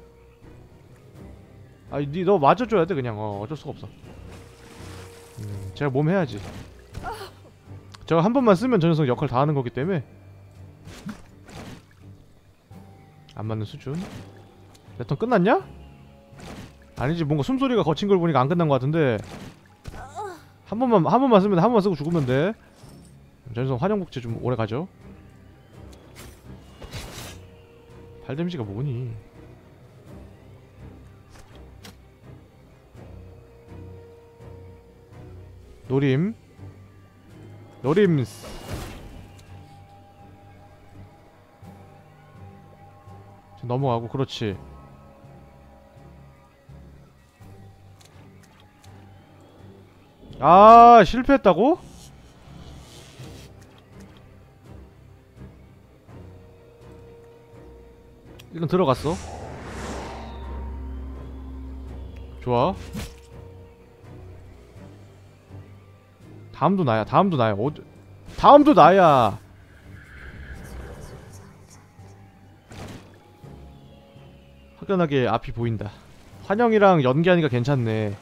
아니 너 맞아줘야 돼 그냥. 어쩔 수가 없어. 제가 몸 해야지. 제가 한 번만 쓰면 저 녀석 역할 다 하는 거기 때문에. 안 맞는 수준. 내 턴 끝났냐? 아니지. 뭔가 숨소리가 거친 걸 보니까 안 끝난 거 같은데. 한 번만 쓰면 돼. 한 번만 쓰고 죽으면 돼. 저 녀석 환영복제 좀 오래 가죠. 발 데미지가 뭐니? 노림스. 넘어가고. 그렇지. 아 실패했다고? 일단 들어갔어. 좋아. 다음도 나야. 다음도 나야. 확연하게 앞이 보인다. 환영이랑 연기하니까 괜찮네.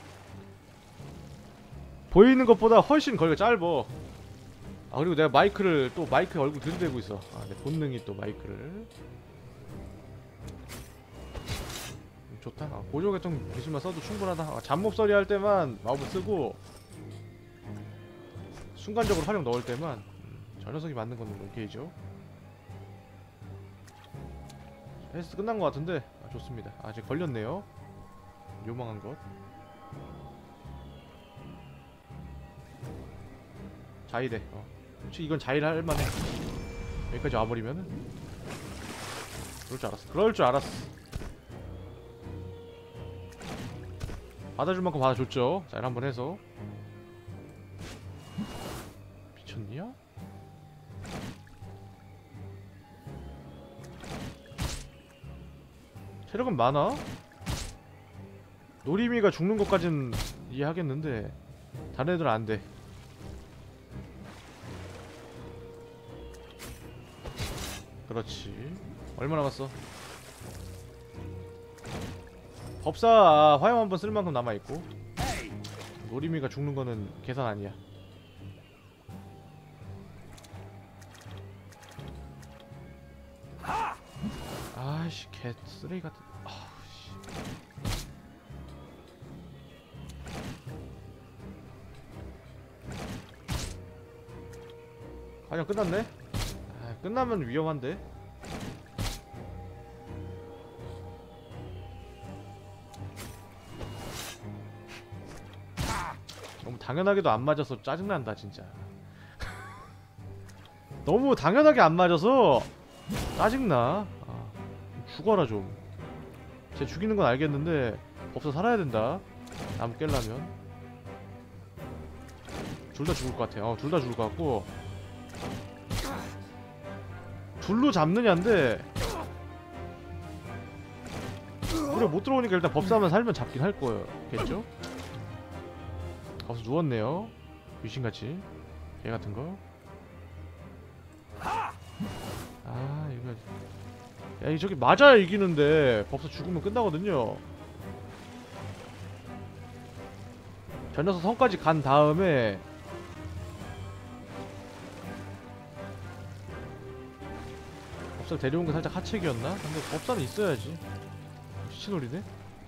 보이는 것보다 훨씬 거리가 짧어. 그리고 내가 마이크를 또 마이크 얼굴 들이대고 있어. 내 본능이 또 마이크를. 좋다. 고조계통 기술만 써도 충분하다. 잡몹서리 할 때만 마법을 쓰고 순간적으로 활용 넣을 때만 저 녀석이 맞는 건 오케이죠. 헬스 끝난 것 같은데. 좋습니다. 아직 걸렸네요. 요망한 것. 자일해. 솔직히 이건 자일할 만해. 여기까지 와버리면은. 그럴 줄 알았어. 받아줄 만큼 받아줬죠. 자일 한번 해서. 미쳤냐? 체력은 많아? 노리미가 죽는 것까진 이해하겠는데 다른 애들은 안돼. 그렇지. 얼마 남았어? 법사 화염 한번 쓸 만큼 남아있고. 노리미가 죽는 거는 계산 아니야. 아이씨 개 쓰레기 같은. 아우씨. 화염 끝났네? 끝나면 위험한데? 당연하게도 안 맞아서 짜증난다 진짜. 너무 당연하게 안 맞아서 짜증나. 죽어라 좀. 쟤 죽이는 건 알겠는데 법사 살아야 된다. 나무 깰라면. 둘 다 죽을 것 같아. 둘 다 죽을 것 같고. 둘로 잡느냐인데 물에 못 들어오니까 일단 법사만 살면 잡긴 할 거겠죠? 가서 누웠네요. 귀신같이. 개 같은 거. 이거. 야, 저기 맞아야 이기는데 법사 죽으면 끝나거든요. 저 녀석 성까지 간 다음에 법사를 데려온 게 살짝 하책이었나? 근데 법사는 있어야지. 시치놀이네?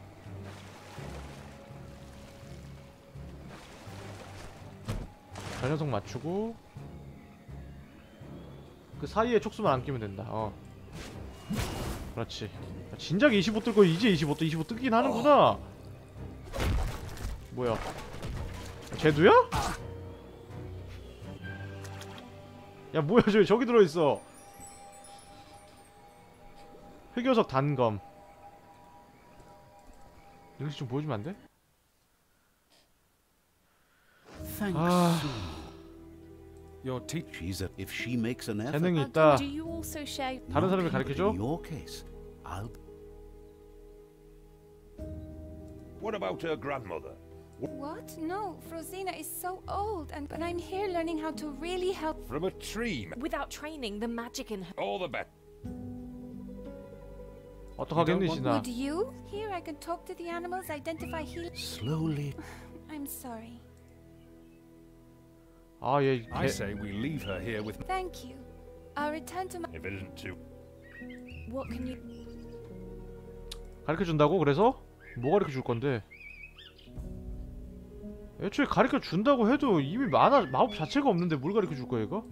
저 녀석 맞추고 그 사이에 촉수만 안 끼면 된다. 그렇지. 진작에 25 뜰거 이제 25 뜨긴 하는구나. 뭐야? 쟤도야? 야 뭐야 저기 들어있어. 흑요석 단검. 이것이 좀 보여주면 안 돼? Your teacher, if she makes an effort, 재능이 있다. Do you also share? 다른 사람이 가르쳐줘? in your case, I'll. What about her grandmother? What? No, Frosina is so old, but I'm here learning how to really help. From a tree. Without training, the magic in her. All the better. 어떡하겠니 진아. Would you? Here I can talk to the animals, identify heal. Slowly. I'm sorry. 얘 I say we leave her here with. Thank you. I'll return to my. If it isn't too. What can you? 가르쳐준다고? 그래서? 뭐 가르쳐줄 건데? 애초에 가르쳐준다고 해도 이미 마법 자체가 없는데 뭘 가르쳐줄 거야 얘가?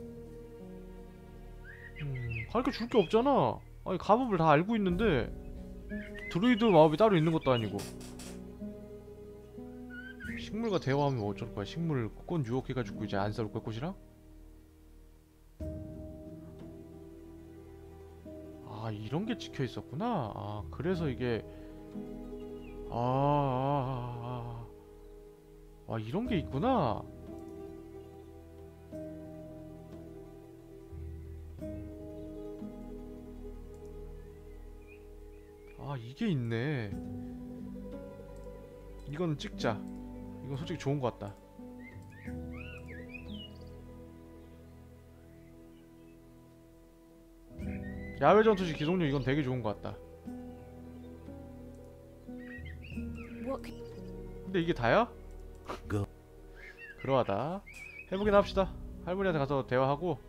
가르쳐줄 게 없잖아. 아니 가법을 다 알고 있는데 드루이드 마법이 따로 있는 것도 아니고. 식물과 대화하면 뭐 어쩔 거야. 식물 꽃 유혹해가지고 이제 안 싸울 거야 꽃이랑? 이런 게 찍혀 있었구나. 그래서 이게 이런 게 있구나. 이게 있네. 이건 찍자. 이건 솔직히 좋은 것 같다. 야외 전투시 기동력 이건 되게 좋은 것 같다. 근데 이게 다야? 그러하다. 해보긴 합시다. 할머니한테 가서 대화하고.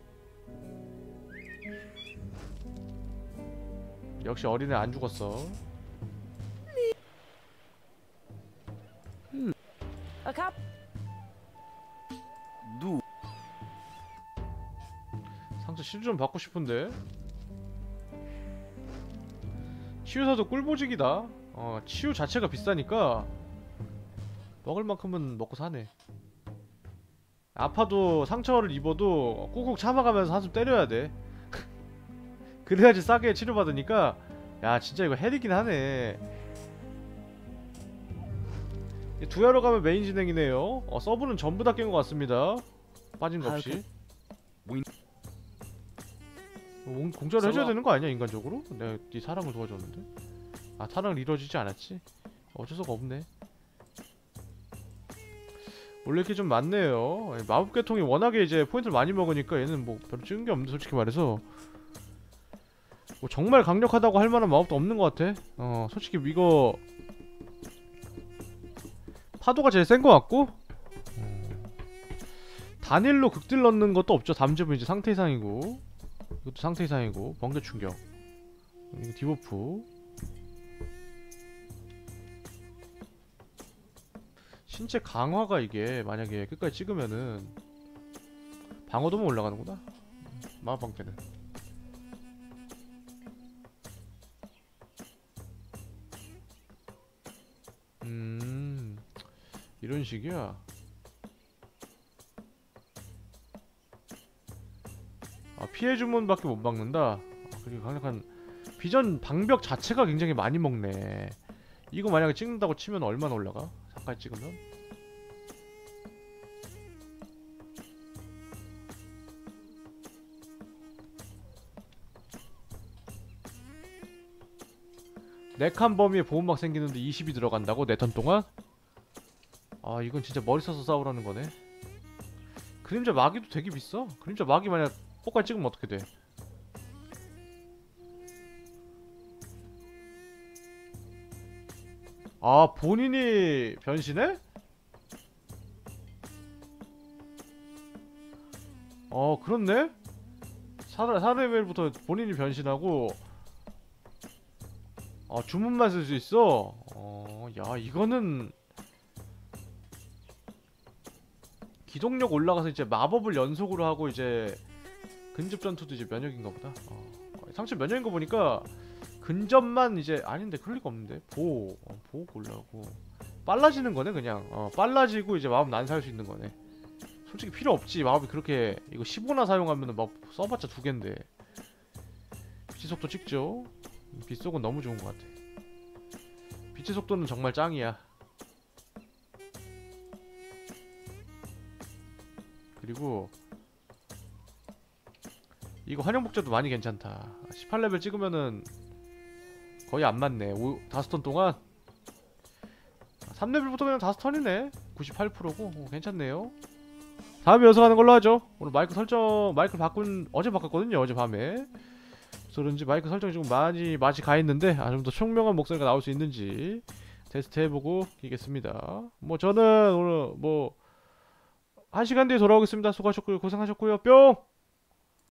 역시 어린애 안 죽었어. 상처 치료 좀 받고 싶은데. 치유사도 꿀보직이다. 치유 자체가 비싸니까 먹을 만큼은 먹고 사네. 아파도 상처를 입어도 꾹꾹 참아가면서 한숨 때려야 돼. 그래야지 싸게 치료받으니까. 야 진짜 이거 헬이긴 하네. 두야로 가면 메인 진행이네요. 서브는 전부 다 깬 것 같습니다. 빠진 거 없이. 공짜로 해줘야 되는 거 아니야 인간적으로? 내가 네 사랑을 도와줬는데. 사랑을 이루어지지 않았지? 어쩔 수가 없네. 원래 이렇게 좀 많네요. 마법계통이 워낙에 이제 포인트를 많이 먹으니까 얘는 뭐 별로 찍은 게 없는데 솔직히 말해서 뭐 정말 강력하다고 할 만한 마법도 없는 것 같아. 솔직히 이거 파도가 제일 센 것 같고 단일로 극딜 넣는 것도 없죠. 담즙은 이제 상태 이상이고 이것도 상태 이상이고 번개 충격 이거 디버프 신체 강화가 이게 만약에 끝까지 찍으면은 방어도만 올라가는구나. 마법방패는 이런 식이야. 피해 주문밖에 못 막는다. 그리고 강력한 비전 방벽 자체가 굉장히 많이 먹네. 이거 만약에 찍는다고 치면 얼마나 올라가? 4까지 찍으면? 네 칸 범위에 보호막 생기는데 20이 들어간다고? 4턴 동안? 아 이건 진짜 머리 써서 싸우라는 거네. 그림자 마기도 되게 비싸. 그림자 마기 만약 뽑까지 찍으면 어떻게 돼? 아 본인이 변신해? 그렇네? 4레벨부터 본인이 변신하고 주문만 쓸 수 있어? 야 이거는 기동력 올라가서 이제 마법을 연속으로 하고 이제 근접 전투도 이제 면역인가 보다. 상체 면역인 거 보니까 근접만 이제 아닌데 그럴 리가 없는데. 보호 골라고 빨라지는 거네 그냥. 빨라지고 이제 마법 난사할 수 있는 거네. 솔직히 필요 없지. 마법이 그렇게 이거 15나 사용하면은 막 써봤자 2개인데. 빛의 속도 찍죠. 빛 속은 너무 좋은 것 같아. 빛의 속도는 정말 짱이야. 그리고 이거 환영복제도 많이 괜찮다. 18레벨 찍으면은 거의 안 맞네. 5턴 동안 3레벨부터 그냥 5턴이네 98%고 괜찮네요. 다음에 연습하는 걸로 하죠. 오늘 마이크 설정 마이크를 어제 바꿨거든요. 어젯밤에. 그래서 그런지 마이크 설정이 좀 많이 맛이 가있는데 좀 더 총명한 목소리가 나올 수 있는지 테스트 해보고 이겠습니다. 뭐 저는 오늘 뭐 1시간 뒤에 돌아오겠습니다. 수고하셨고요. 고생하셨고요. 뿅!